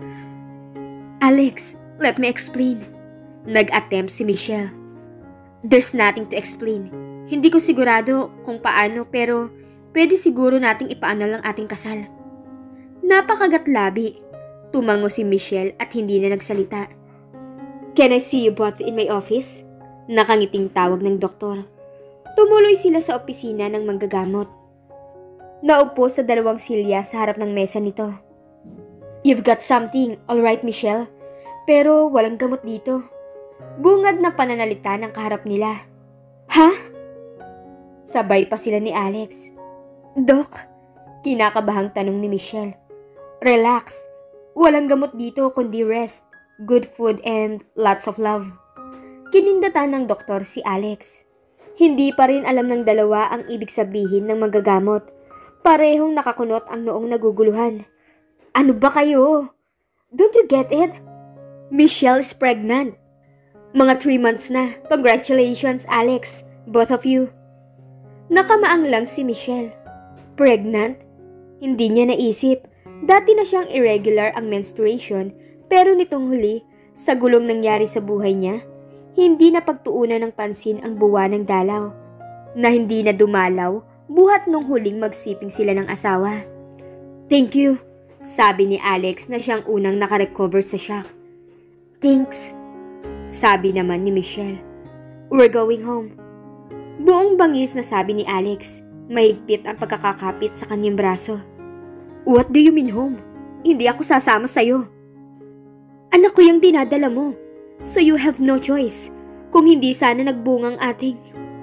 Alex, let me explain. Nag-attempt si Michelle. There's nothing to explain. Hindi ko sigurado kung paano pero pwede siguro nating ipaanal ang ating kasal. Napakagatlabi. Tumango si Michelle at hindi na nagsalita. Can I see you both in my office? Nakangiting tawag ng doktor. Tumuloy sila sa opisina ng manggagamot. Naupo sa dalawang silya sa harap ng mesa nito. You've got something, alright Michelle? Pero walang gamot dito. Bungad na pananalita ng kaharap nila. Ha? Sabay pa sila ni Alex. Dok, kinakabahang tanong ni Michelle. Relax. Walang gamot dito kundi rest, good food and lots of love. Kinindatan ng doktor si Alex. Hindi pa rin alam ng dalawa ang ibig sabihin ng manggagamot. Parehong nakakunot ang noong naguguluhan. Ano ba kayo? Don't you get it? Michelle is pregnant. Mga three months na. Congratulations, Alex. Both of you. Nakamaang lang si Michelle. Pregnant? Hindi niya naisip. Dati na siyang irregular ang menstruation, pero nitong huli, sa gulong nangyari sa buhay niya, hindi na pagtuunan ng pansin ang buwan ng dalaw. Na hindi na dumalaw, buhat nung huling magsiping sila ng asawa. Thank you, sabi ni Alex na siyang unang nakarecover sa shock. Thanks, sabi naman ni Michelle. We're going home. Buong bangis na sabi ni Alex, mahigpit ang pagkakakapit sa kanyang braso. What do you mean home? Hindi ako sasama sa'yo. Anak ko yung dinadala mo, so you have no choice. Kung hindi sana nagbungang ating...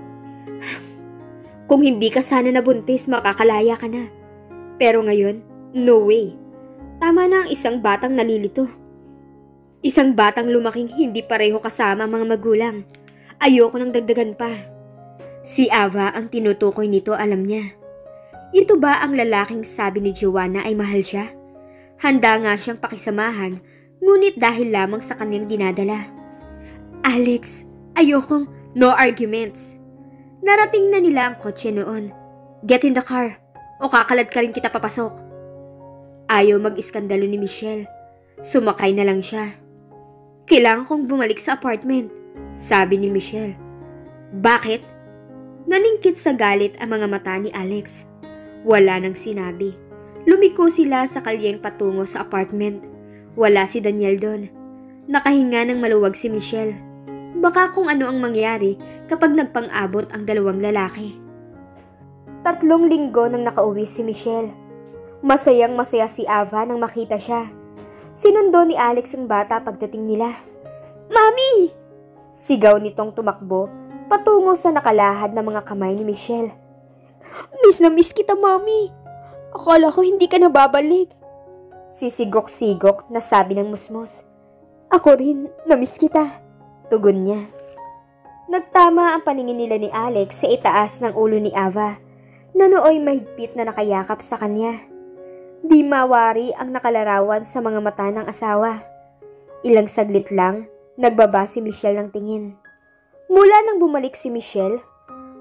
Kung hindi ka sana nabuntis, makakalaya ka na. Pero ngayon, no way. Tama na ang isang batang nalilito. Isang batang lumaking hindi pareho kasama ang mga magulang. Ayoko nang dagdagan pa. Si Ava ang tinutukoy nito, alam niya. Ito ba ang lalaking sabi ni Joanna ay mahal siya? Handa nga siyang pakisamahan, ngunit dahil lamang sa kanyang dinadala. Alex, ayokong no arguments. Narating na nila ang kotse noon. Get in the car, o kakalad ka rin kita papasok. Ayaw mag-iskandalo ni Michelle. Sumakay na lang siya. Kailangan kong bumalik sa apartment, sabi ni Michelle. Bakit? Naningkit sa galit ang mga mata ni Alex. Wala nang sinabi. Lumiko sila sa kalyeng patungo sa apartment. Wala si Daniel doon. Nakahinga ng maluwag si Michelle. Baka kung ano ang mangyari kapag nagpang-abot ang dalawang lalaki. Tatlong linggo nang nakauwi si Michelle. Masayang masaya si Ava nang makita siya. Sinundo ni Alex ang bata pagdating nila. Mami! Sigaw nitong tumakbo patungo sa nakalahad na mga kamay ni Michelle. Miss na miss kita, Mami. Akala ko hindi ka na babalik. Sisigok-sigok na sabi ng musmos. Ako rin, na-miss kita. Tugon niya. Nagtama ang paningin nila ni Alex sa itaas ng ulo ni Ava, na nooy mahigpit na nakayakap sa kanya. Di mawari ang nakalarawan sa mga mata ng asawa. Ilang saglit lang, nagbaba si Michelle ng tingin. Mula nang bumalik si Michelle,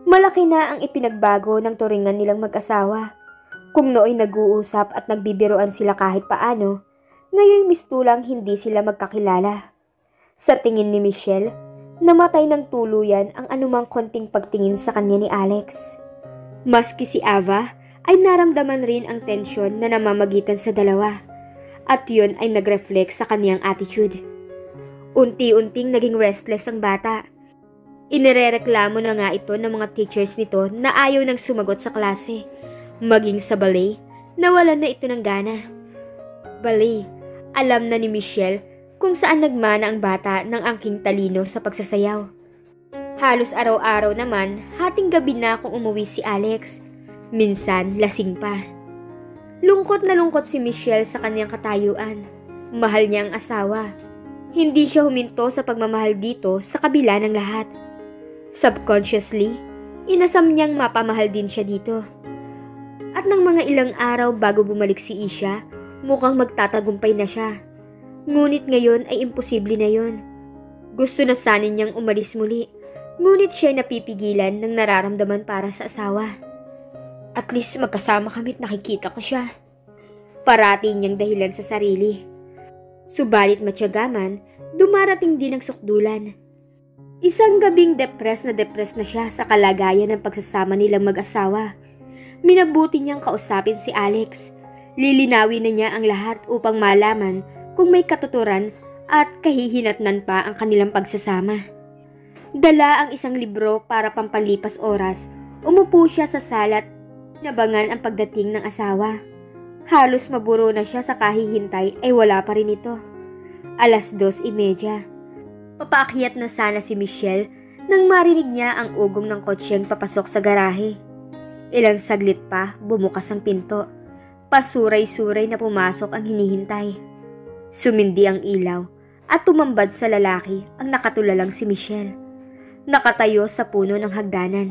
Malaki na ang ipinagbago ng turingan nilang mag-asawa. Kung nooy nag-uusap at nagbibiruan sila kahit paano, ngayon mistulang hindi sila magkakilala. Sa tingin ni Michelle, namatay ng tuluyan ang anumang konting pagtingin sa kanya ni Alex. Maski si Ava ay naramdaman rin ang tensyon na namamagitan sa dalawa, at yun ay nag-reflect sa kaniyang attitude. Unti-unting naging restless ang bata. Inirereklamo na nga ito ng mga teachers nito na ayaw nang sumagot sa klase. Maging sa ballet, nawalan na ito ng gana. Ballet, alam na ni Michelle kung saan nagmana ang bata ng angking talino sa pagsasayaw. Halos araw-araw naman, hating gabi na kung umuwi si Alex. Minsan, lasing pa. Lungkot na lungkot si Michelle sa kanyang katayuan. Mahal niya ang asawa. Hindi siya huminto sa pagmamahal dito sa kabila ng lahat. Subconsciously, inasam niyang mapamahal din siya dito. At ng mga ilang araw bago bumalik si Isha, mukhang magtatagumpay na siya. Ngunit ngayon ay imposible na yon. Gusto na sana niyang umalis muli, ngunit siya napipigilan ng nararamdaman para sa asawa. At least magkasama kami't nakikita ko siya. Parati niyang dahilan sa sarili. Subalit matyagaman, dumarating din ang sukdulan. Isang gabing depressed na depressed na siya sa kalagayan ng pagsasama nilang mag-asawa. Minabuti niyang kausapin si Alex. Lilinawin na niya ang lahat upang malaman kung may katuturan at kahihinatnan pa ang kanilang pagsasama. Dala ang isang libro para pampalipas oras. Umupo siya sa salat, nabangan ang pagdating ng asawa. Halos maburo na siya sa kahihintay ay wala pa rin ito. Alas dos imedya. Papaakyat na sana si Michelle nang marinig niya ang ugong ng kotseng papasok sa garahe. Ilang saglit pa bumukas ang pinto. Pasuray-suray na pumasok ang hinihintay. Sumindi ang ilaw at tumambad sa lalaki ang nakatulalang si Michelle. Nakatayo sa puno ng hagdanan.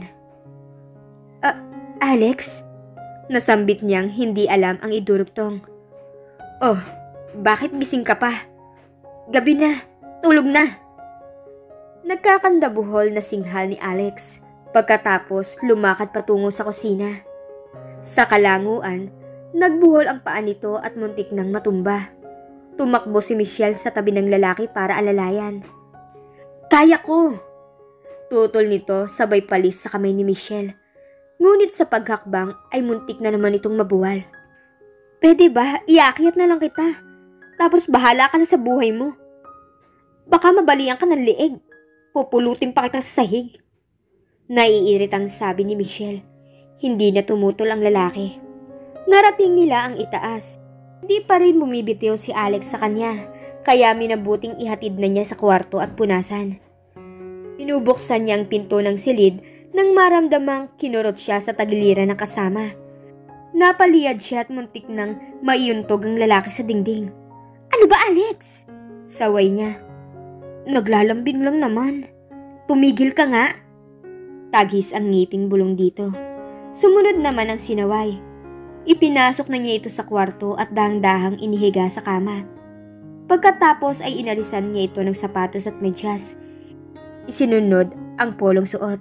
Uh, Alex? Nasambit niyang hindi alam ang idurugtong. Oh, bakit gising ka pa? Gabi na, tulog na. Nagkakandabuhol na singhal ni Alex pagkatapos lumakad patungo sa kusina. Sa kalanguan, nagbuhol ang paa nito at muntik nang matumba. Tumakbo si Michelle sa tabi ng lalaki para alalayan. Kaya ko! Tutol nito sabay palis sa kamay ni Michelle. Ngunit sa paghakbang ay muntik na naman itong mabuwal. Pwede ba? Iakyat na lang kita. Tapos bahala ka na sa buhay mo. Baka mabalian ka ng lieg. Pupulutin pa kita sa sahig. Naiiritang sabi ni Michelle. Hindi na tumutol ang lalaki. Narating nila ang itaas. Hindi pa rin bumibitiw si Alex sa kanya. Kaya minabuting ihatid na niya sa kwarto at punasan. Inubuksan niya ang pinto ng silid nang maramdamang kinurot siya sa tagiliran ng kasama. Napaliyad siya at muntik nang maiuntog ang lalaki sa dingding. Ano ba, Alex? Saway niya. Naglalambing lang naman. Tumigil ka nga. Tagis ang ngiping bulong dito. Sumunod naman ang sinaway. Ipinasok na niya ito sa kwarto at dahang-dahang inihiga sa kama. Pagkatapos ay inalisan niya ito ng sapatos at medyas. Isinunod ang polong suot.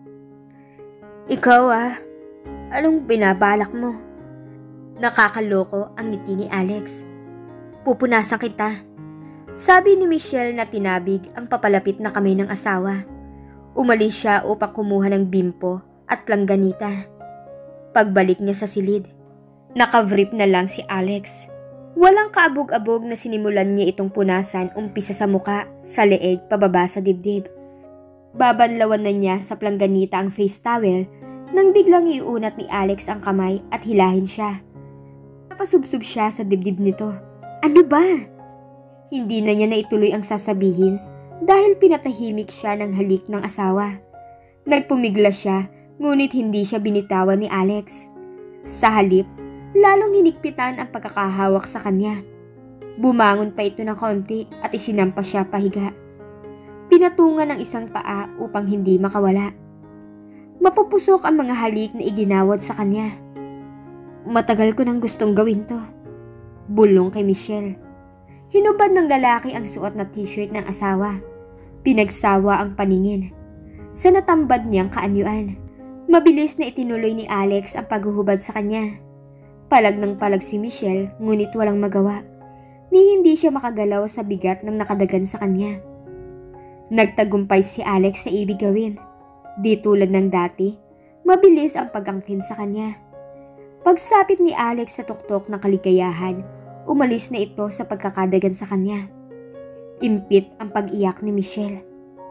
Ikaw ah, anong binabalak mo? Nakakaloko ang ngiti ni Alex. Pupunasan kita. Sabi ni Michelle na tinabig ang papalapit na kamay ng asawa. Umalis siya upang kumuha ng bimpo at plangganita. Pagbalik niya sa silid, nakavrip na lang si Alex. Walang kaabog-abog na sinimulan niya itong punasan umpisa sa muka, sa leeg, pababa sa dibdib. Babanlawan na niya sa plangganita ang face towel nang biglang iunat ni Alex ang kamay at hilahin siya. Napasubsob siya sa dibdib nito. Ano ba? Hindi na niya naituloy ang sasabihin dahil pinatahimik siya ng halik ng asawa. Nagpumigla siya ngunit hindi siya binitawan ni Alex. Sa halip, lalong hinigpitan ang pagkakahawak sa kanya. Bumangon pa ito ng konti at isinampa siya pahiga. Pinatungan ng isang paa upang hindi makawala. Mapupusok ang mga halik na iginawad sa kanya. Matagal ko nang gustong gawin to. Bulong kay Michelle. Hinubad ng lalaki ang suot na t-shirt ng asawa. Pinagsawa ang paningin. Sa natambad niyang kaanyuan, Mabilis na itinuloy ni Alex ang paghuhubad sa kanya. Palag ng palag si Michelle ngunit walang magawa, ni hindi siya makagalaw sa bigat ng nakadagan sa kanya. Nagtagumpay si Alex sa ibig gawin. Di tulad ng dati, mabilis ang pagangkin sa kanya. Pagsapit ni Alex sa tuktok ng kaligayahan, umalis na ito sa pagkakadagan sa kanya. Impit ang pag-iyak ni Michelle.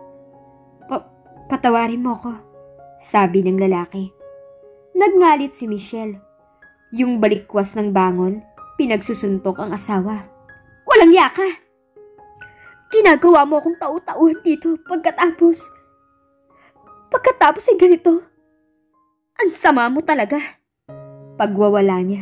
Pa patawarin mo ko, sabi ng lalaki. Nagngalit si Michelle. Yung balikwas ng bangon, pinagsusuntok ang asawa. Walang yaka! Ginagawa mo akong tau-tauhan dito pagkatapos. Pagkatapos ay ganito. Ang sama mo talaga. Pagwawala niya.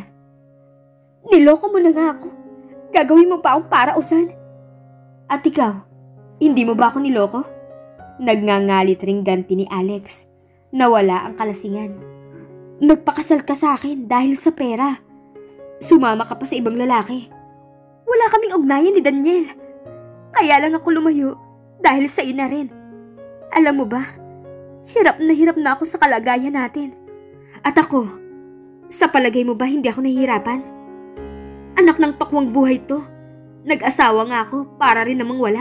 Niloko mo na nga ako. Gagawin mo pa akong parausan. At ikaw, hindi mo ba ako niloko? Nagngangalit ring ganti ni Alex. Nawala ang kalasingan. Nagpakasal ka sa akin dahil sa pera. Sumama ka pa sa ibang lalaki. Wala kaming ugnayan ni Daniel. Kaya lang ako lumayo dahil sa iyo na rin. Alam mo ba, hirap na hirap na ako sa kalagayan natin. At ako, sa palagay mo ba hindi ako nahihirapan? Anak ng tokwang buhay to. Nag-asawa nga ako para rin namang wala.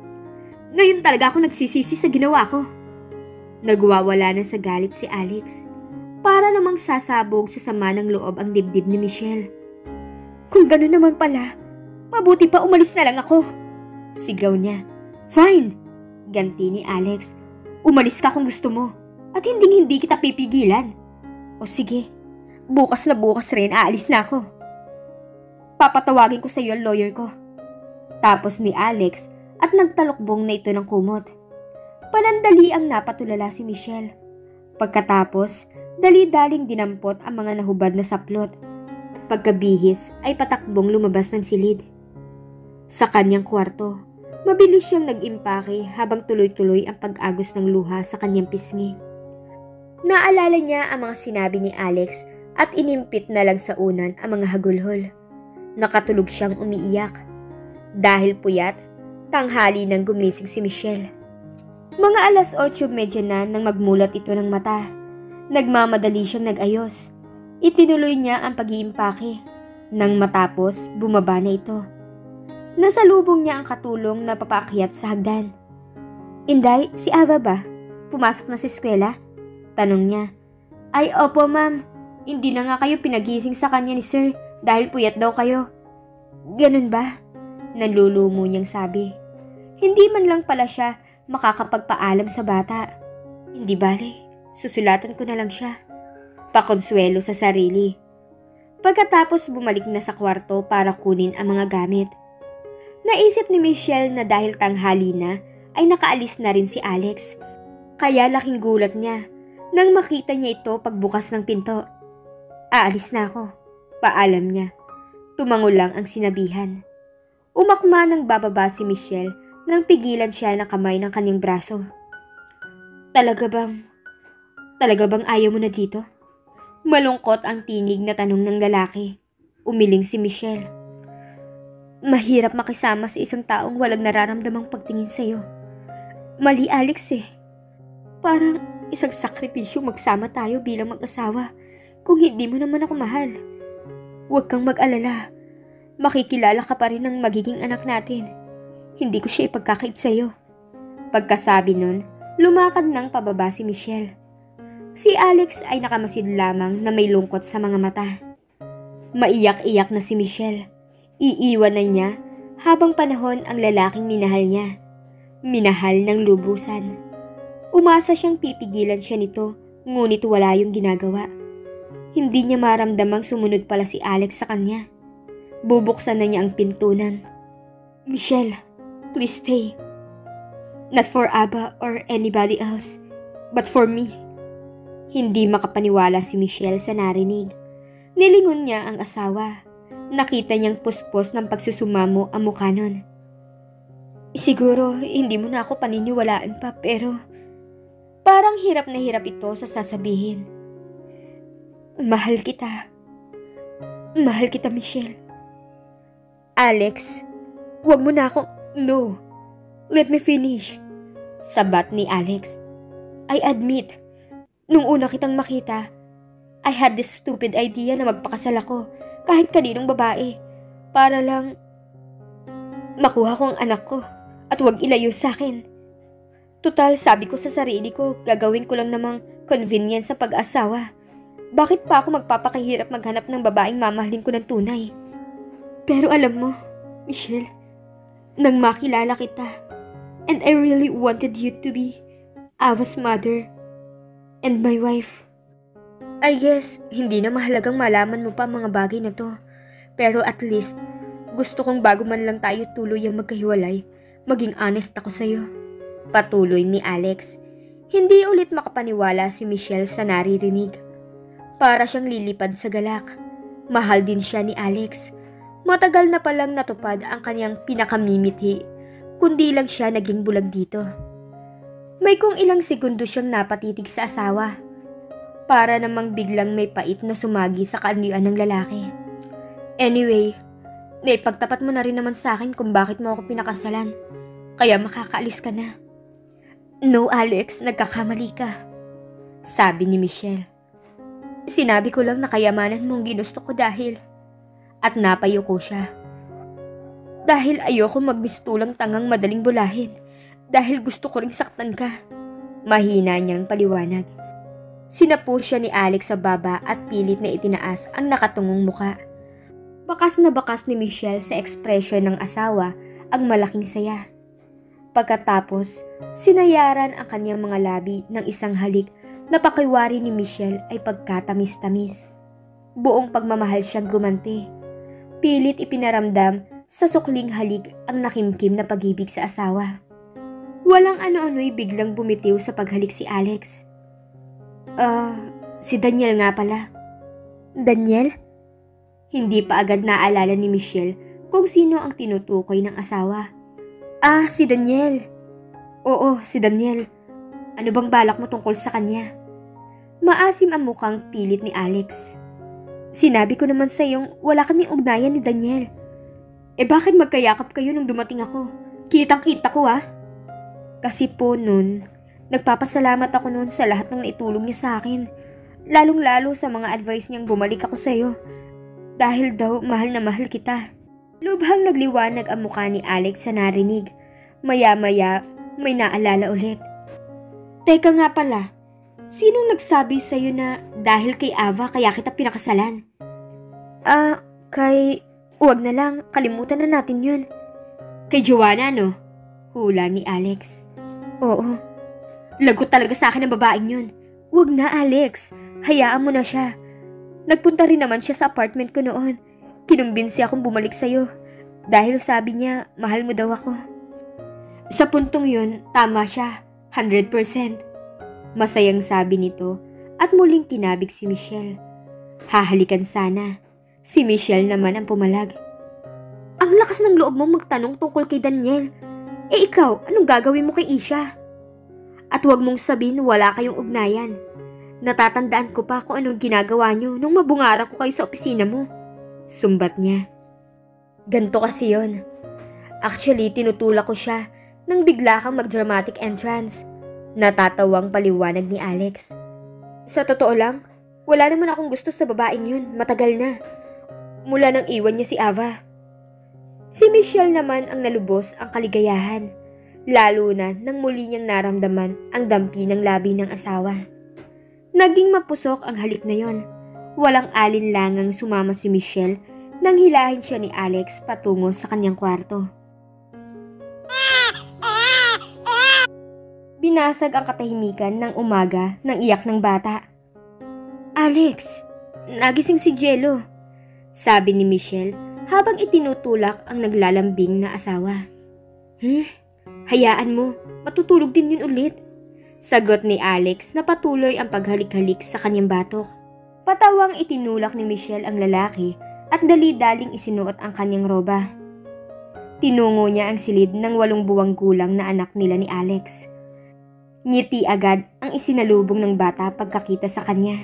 Ngayon talaga ako nagsisisi sa ginawa ko. Nagwawala na sa galit si Alex. Para namang sasabog sa sama ng loob ang dibdib ni Michelle. Kung gano'n naman pala, mabuti pa umalis na lang ako. Sigaw niya. Fine, ganti ni Alex. Umalis ka kung gusto mo at hindi hindi kita pipigilan. O sige, bukas na bukas rin aalis na ako. Papatawagin ko sa iyo ang lawyer ko. Tapos ni Alex at nagtalokbong na ito ng kumot. Panandali ang napatulala si Michelle. Pagkatapos, dali-daling dinampot ang mga nahubad na saplot. Pagkabihis ay patakbong lumabas ng silid. Sa kanyang kwarto, mabilis siyang nag-impake habang tuloy-tuloy ang pag-agos ng luha sa kanyang pisngi. Naalala niya ang mga sinabi ni Alex at inimpit na lang sa unan ang mga hagulhol. Nakatulog siyang umiiyak. Dahil puyat, tanghali nang gumising si Michelle. Mga alas otso medya na nang magmulat ito ng mata. Nagmamadali siyang nag-ayos. Itinuloy niya ang pag-iimpake. Nang matapos, bumaba na ito. Nasalubong niya ang katulong na papaakyat sa hagdan. Inday, si Ava ba? Pumasok na sa eskwela? Tanong niya. Ay, opo ma'am. Hindi na nga kayo pinagising sa kanya ni sir dahil puyat daw kayo. Ganun ba? Nalulumo niyang sabi. Hindi man lang pala siya makakapagpaalam sa bata. Hindi bale, susulatan ko na lang siya. Pakonsuelo sa sarili. Pagkatapos bumalik na sa kwarto para kunin ang mga gamit. Naisip ni Michelle na dahil tanghali na ay nakaalis na rin si Alex. Kaya laking gulat niya nang makita niya ito pagbukas ng pinto. Aalis na ako, paalam niya. Tumango lang ang sinabihan. Umakma ng bababa si Michelle nang pigilan siya ng kamay ng kanyang braso. Talaga bang, talaga bang ayaw mo na dito? Malungkot ang tinig na tanong ng lalaki. Umiling si Michelle. Mahirap makisama sa isang taong walang nararamdamang pagtingin sa'yo. Mali Alex eh. Parang isang sakripisyo magsama tayo bilang mag-asawa kung hindi mo naman ako mahal. Huwag kang mag-alala. Makikilala ka pa rin ng magiging anak natin. Hindi ko siya ipagkakait sa'yo. Pagkasabi nun, lumakad ng pababa si Michelle. Si Alex ay nakamasid lamang na may lungkot sa mga mata. Maiyak-iyak na si Michelle. Iiwan na niya habang panahon ang lalaking minahal niya. Minahal ng lubusan. Umasa siyang pipigilan siya nito, ngunit wala yung ginagawa. Hindi niya maramdamang sumunod pala si Alex sa kanya. Bubuksan na niya ang pintunan. Michelle, please stay. Not for Aba or anybody else, but for me. Hindi makapaniwala si Michelle sa narinig. Nilingon niya ang asawa. Nakita niyang puspos ng pagsusumamo ang mukha nun. Siguro hindi mo na ako paniniwalaan pa pero parang hirap na hirap ito sa sasabihin. Mahal kita. Mahal kita, Michelle. Alex, wag mo na akong... No, let me finish. Sabat ni Alex. I admit, Nung una kitang makita, I had this stupid idea na magpakasal ako kahit kaninong babae para lang makuha ko ang anak ko at huwag ilayo sa akin. Tutal, sabi ko sa sarili ko, gagawin ko lang namang convenience sa pag-asawa. Bakit pa ako magpapakahirap maghanap ng babaeng mamahalin ko ng tunay? Pero alam mo, Michelle, nang makilala kita, and I really wanted you to be Ava's mother and my wife. I guess, hindi na mahalagang malaman mo pa mga bagay na to. Pero at least, gusto kong bago man lang tayo tuluyang magkahiwalay, maging honest ako sa'yo. Patuloy ni Alex. Hindi ulit makapaniwala si Michelle sa naririnig. Para siyang lilipad sa galak. Mahal din siya ni Alex. Matagal na palang natupad ang kanyang pinakamimithi, kundi lang siya naging bulag dito. May kung ilang segundo siyang napatitig sa asawa. Para namang biglang may pait na sumagi sa kaanyuan ng lalaki. Anyway, naipagtapat mo na rin naman sa akin kung bakit mo ako pinakasalan. Kaya makakaalis ka na. No, Alex, nagkakamali ka, sabi ni Michelle. Sinabi ko lang na kayamanan mong ginusto ko dahil, at napayo ko siya. Dahil ayoko magmistulang tangang madaling bulahin, dahil gusto ko ring saktan ka. Mahina niyang paliwanag. Sinapo siya ni Alex sa baba at pilit na itinaas ang nakatungong muka. Bakas na bakas ni Michelle sa ekspresyon ng asawa ang malaking saya. Pagkatapos, sinayaran ang kanyang mga labi ng isang halik na pakiwari ni Michelle ay pagkatamis-tamis. Buong pagmamahal siyang gumanti. Pilit ipinaramdam sa sukling halik ang nakimkim na pag-ibig sa asawa. Walang ano-ano'y biglang bumitiw sa paghalik si Alex. Ah, uh, si Daniel nga pala. Daniel? Hindi pa agad naalala ni Michelle kung sino ang tinutukoy ng asawa. Ah, si Daniel. Oo, si Daniel. Ano bang balak mo tungkol sa kanya? Maasim ang mukhang pilit ni Alex. Sinabi ko naman sa iyong wala kaming ugnayan ni Daniel. Eh bakit magkayakap kayo nung dumating ako? Kitang-kita ko ah. Kasi po nun, nagpapasalamat ako nun sa lahat ng naitulong niya sa akin. Lalong-lalo sa mga advice niyang bumalik ako sa iyo. Dahil daw mahal na mahal kita. Lubhang nagliwanag ang mukha ni Alex sa narinig. Maya-maya, may naalala ulit. Teka nga pala, sinong nagsabi sa'yo na dahil kay Ava kaya kita pinakasalan? Ah, uh, kay... Huwag na lang, kalimutan na natin yun. Kay Joanna, no? Hula ni Alex. Oo. Lagot talaga sa akin ang babaeng yun. Huwag na, Alex. Hayaan mo na siya. Nagpunta rin naman siya sa apartment ko noon. Kinumbinsi akong bumalik sa'yo dahil sabi niya mahal mo daw ako. Sa puntong yun, tama siya, one hundred percent. Masayang sabi nito at muling kinabig si Michelle. Hahalikan sana. Si Michelle naman ang pumalag. Ang lakas ng loob mo magtanong tungkol kay Daniel. Eh ikaw, anong gagawin mo kay Isha? At huwag mong sabihin wala kayong ugnayan. Natatandaan ko pa kung anong ginagawa niyo nung mabungaran ko kayo sa opisina mo. Sumbat niya. Ganto kasi yon. Actually, tinutulak ko siya nang bigla kang mag-dramatic entrance. Natatawang paliwanag ni Alex. Sa totoo lang, wala naman akong gusto sa babaeng yun. Matagal na. Mula nang iwan niya si Ava. Si Michelle naman ang nalubos ang kaligayahan. Lalo na nang muli niyang naramdaman ang dampi ng labi ng asawa. Naging mapusok ang halik na yon. Walang alinlangang sumama si Michelle nang hilahin siya ni Alex patungo sa kanyang kwarto. Binasag ang katahimikan ng umaga ng iyak ng bata. Alex, nagising si Jello, sabi ni Michelle habang itinutulak ang naglalambing na asawa. Hmm, hayaan mo, matutulog din yun ulit. Sagot ni Alex na patuloy ang paghalik-halik sa kanyang batok. Patawang itinulak ni Michelle ang lalaki at dali-daling isinuot ang kanyang roba. Tinungo niya ang silid ng walong buwang gulang na anak nila ni Alex. Ngiti agad ang isinalubong ng bata pagkakita sa kanya.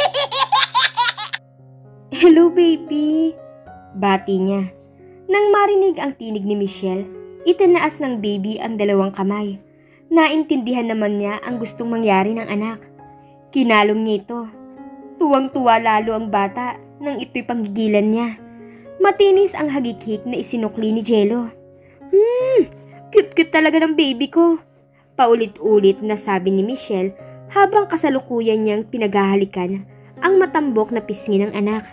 Hello baby! Bati niya. Nang marinig ang tinig ni Michelle, itinaas ng baby ang dalawang kamay. Naintindihan naman niya ang gustong mangyari ng anak. Kinalong niya ito. Tuwang-tuwa lalo ang bata nang ito'y panggigilan niya. Matinis ang hagikik na isinukli ni Jello. Hmm, cute-cute talaga ng baby ko. Paulit-ulit na sabi ni Michelle habang kasalukuyan niyang pinaghahalikan ang matambok na pisngi ng anak.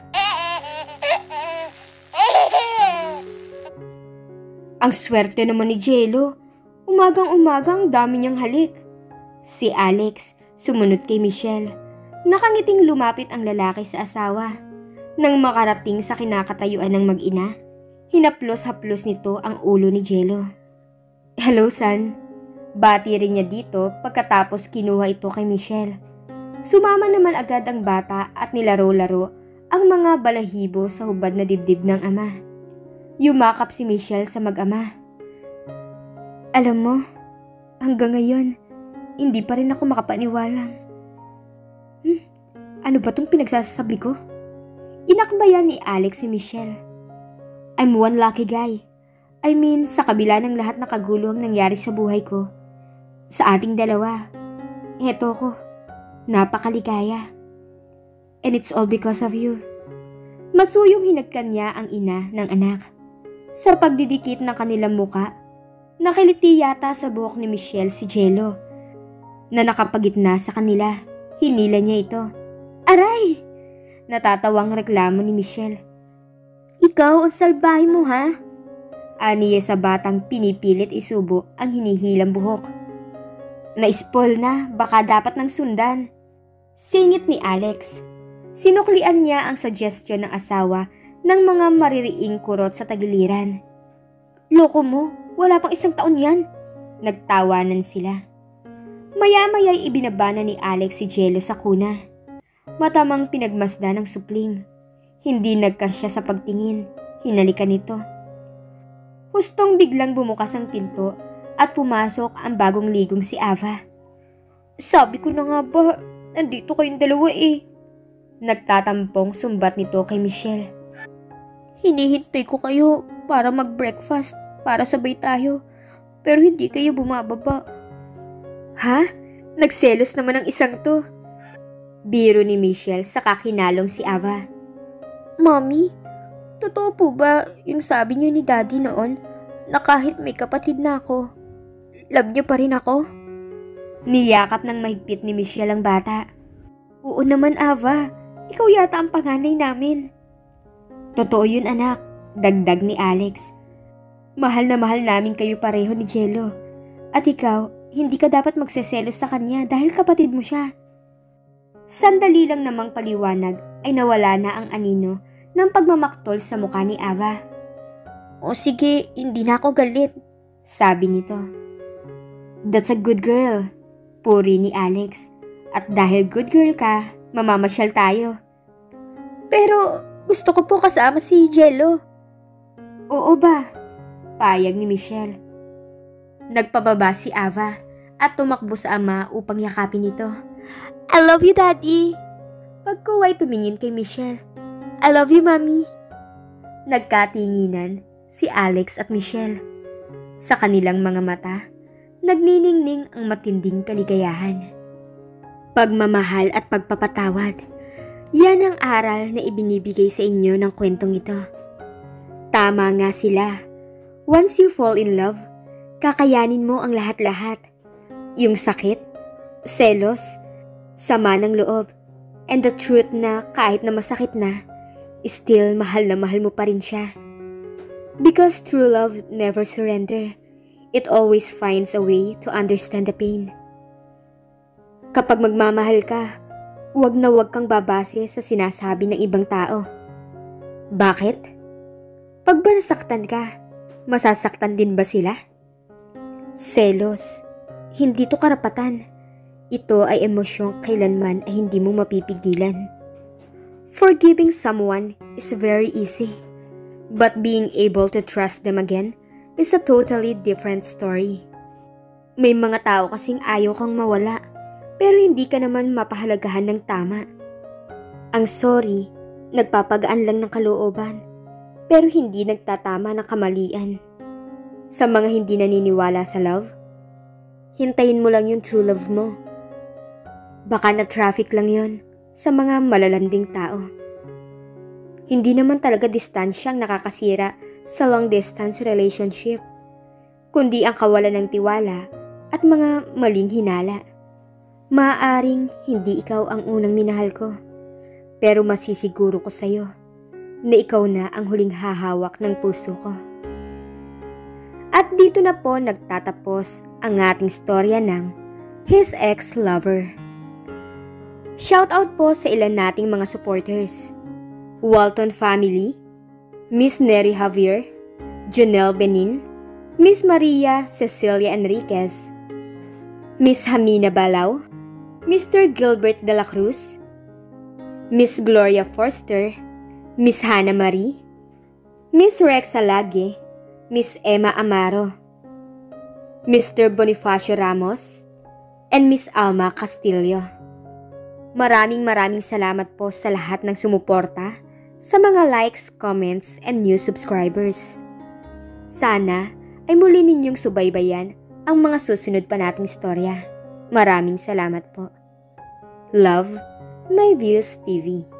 Ang swerte naman ni Jello. Umagang-umagang dami niyang halik. Si Alex sumunod kay Michelle. Nakangiting lumapit ang lalaki sa asawa. Nang makarating sa kinakatayuan ng mag-ina, hinaplos-haplos nito ang ulo ni Jello. Hello, son. Bati rin niya dito pagkatapos kinuha ito kay Michelle. Sumama naman agad ang bata at nilaro-laro ang mga balahibo sa hubad na dibdib ng ama. Yumakap si Michelle sa mag-ama. Alam mo, hanggang ngayon, hindi pa rin ako makapaniwalang. Hmm, ano ba tong pinagsasabi ko? Inakbayan ni Alex si Michelle. I'm one lucky guy. I mean, sa kabila ng lahat na kagulo ang nangyari sa buhay ko, sa ating dalawa, eto ko, napakaligaya. And it's all because of you. Masuyong hinagkan niya ang ina ng anak. Sa pagdidikit ng kanilang muka, nakiliti yata sa buhok ni Michelle si Jello, na nakapagitna sa kanila. Hinila niya ito. Aray! Natatawang reklamo ni Michelle. Ikaw ang salbahe mo, ha? Aniya sa batang pinipilit isubo ang hinihilang buhok. Na-spoil na, baka dapat nang sundan. Singit ni Alex. Sinuklian niya ang suggestion ng asawa ng mga maririing kurot sa tagiliran. Loko mo, wala pang isang taon yan. Nagtawanan sila. Maya-maya'y ibinabana ni Alex si Jello sa kuna. Matamang pinagmasda ng supling. Hindi nagkasya sa pagtingin. Hinalikan nito. Hustong biglang bumukas ang pinto at pumasok ang bagong ligong si Ava. Sabi ko na nga ba, nandito kayong dalawa eh. Nagtatampong sumbat nito kay Michelle. Hinihintay ko kayo para mag-breakfast, para sabay tayo. Pero hindi kayo bumababa. Ha? Nagselos naman ang isang to. Biro ni Michelle sa kakinalong si Ava. Mommy, totoo po ba yung sabi niyo ni Daddy noon na kahit may kapatid na ako, love niyo pa rin ako? Niyakap ng mahigpit ni Michelle ang bata. Oo naman, Ava. Ikaw yata ang panganay namin. Totoo yun, anak. Dagdag ni Alex. Mahal na mahal namin kayo pareho ni Jello. At ikaw, hindi ka dapat magseselos sa kanya dahil kapatid mo siya. Sandali lang namang paliwanag ay nawala na ang anino ng pagmamaktol sa mukha ni Ava. O sige, hindi na ako galit, sabi nito. That's a good girl, puri ni Alex. At dahil good girl ka, mamamasyal tayo. Pero gusto ko po kasama si Jello. Oo ba? Payag ni Michelle. Nagpababa si Ava at tumakbo sa ama upang yakapin ito. I love you, Daddy. Pagkuway tumingin kay Michelle. I love you, Mommy. Nagkatinginan si Alex at Michelle. Sa kanilang mga mata, nagniningning ang matinding kaligayahan. Pagmamahal at pagpapatawad, yan ang aral na ibinibigay sa inyo ng kwentong ito. Tama nga sila. Once you fall in love, kakayanin mo ang lahat-lahat. Yung sakit, selos, sama ng loob, and the truth na kahit na masakit na, still mahal na mahal mo pa rin siya. Because true love never surrender. It always finds a way to understand the pain. Kapag magmamahal ka, huwag na huwag kang babase sa sinasabi ng ibang tao. Bakit? Pag ba nasaktan ka, masasaktan din ba sila? Selos, hindi to karapatan. Ito ay emosyong kailanman ay hindi mo mapipigilan. Forgiving someone is very easy, but being able to trust them again is a totally different story. May mga tao kasing ayaw kang mawala, pero hindi ka naman mapahalagahan ng tama. Ang sorry, nagpapagaan lang ng kalooban, pero hindi nagtatama ng kamalian. Sa mga hindi naniniwala sa love, hintayin mo lang yung true love mo. Baka na-traffic lang yon sa mga malalanding tao. Hindi naman talaga distansyang nakakasira sa long-distance relationship, kundi ang kawalan ng tiwala at mga maling hinala. Maaaring hindi ikaw ang unang minahal ko, pero masisiguro ko sa'yo na ikaw na ang huling hahawak ng puso ko. At dito na po nagtatapos ang ating storya ng His Ex-Lover. Shoutout po sa ilan nating mga supporters: Walton Family, Miss Neri Javier, Janelle Benin, Miss Maria Cecilia Enriquez, Miss Hamina Balao, Mister Gilbert de la Cruz, Miss Gloria Forster, Miss Hannah Marie, Miss Rexa Lage, Miss Emma Amaro, Mister Bonifacio Ramos, and Miss Alma Castillo. Maraming maraming salamat po sa lahat ng sumuporta, sa mga likes, comments, and new subscribers. Sana ay muli ninyong subaybayan ang mga susunod pa nating istorya. Maraming salamat po. Love, My Views T V.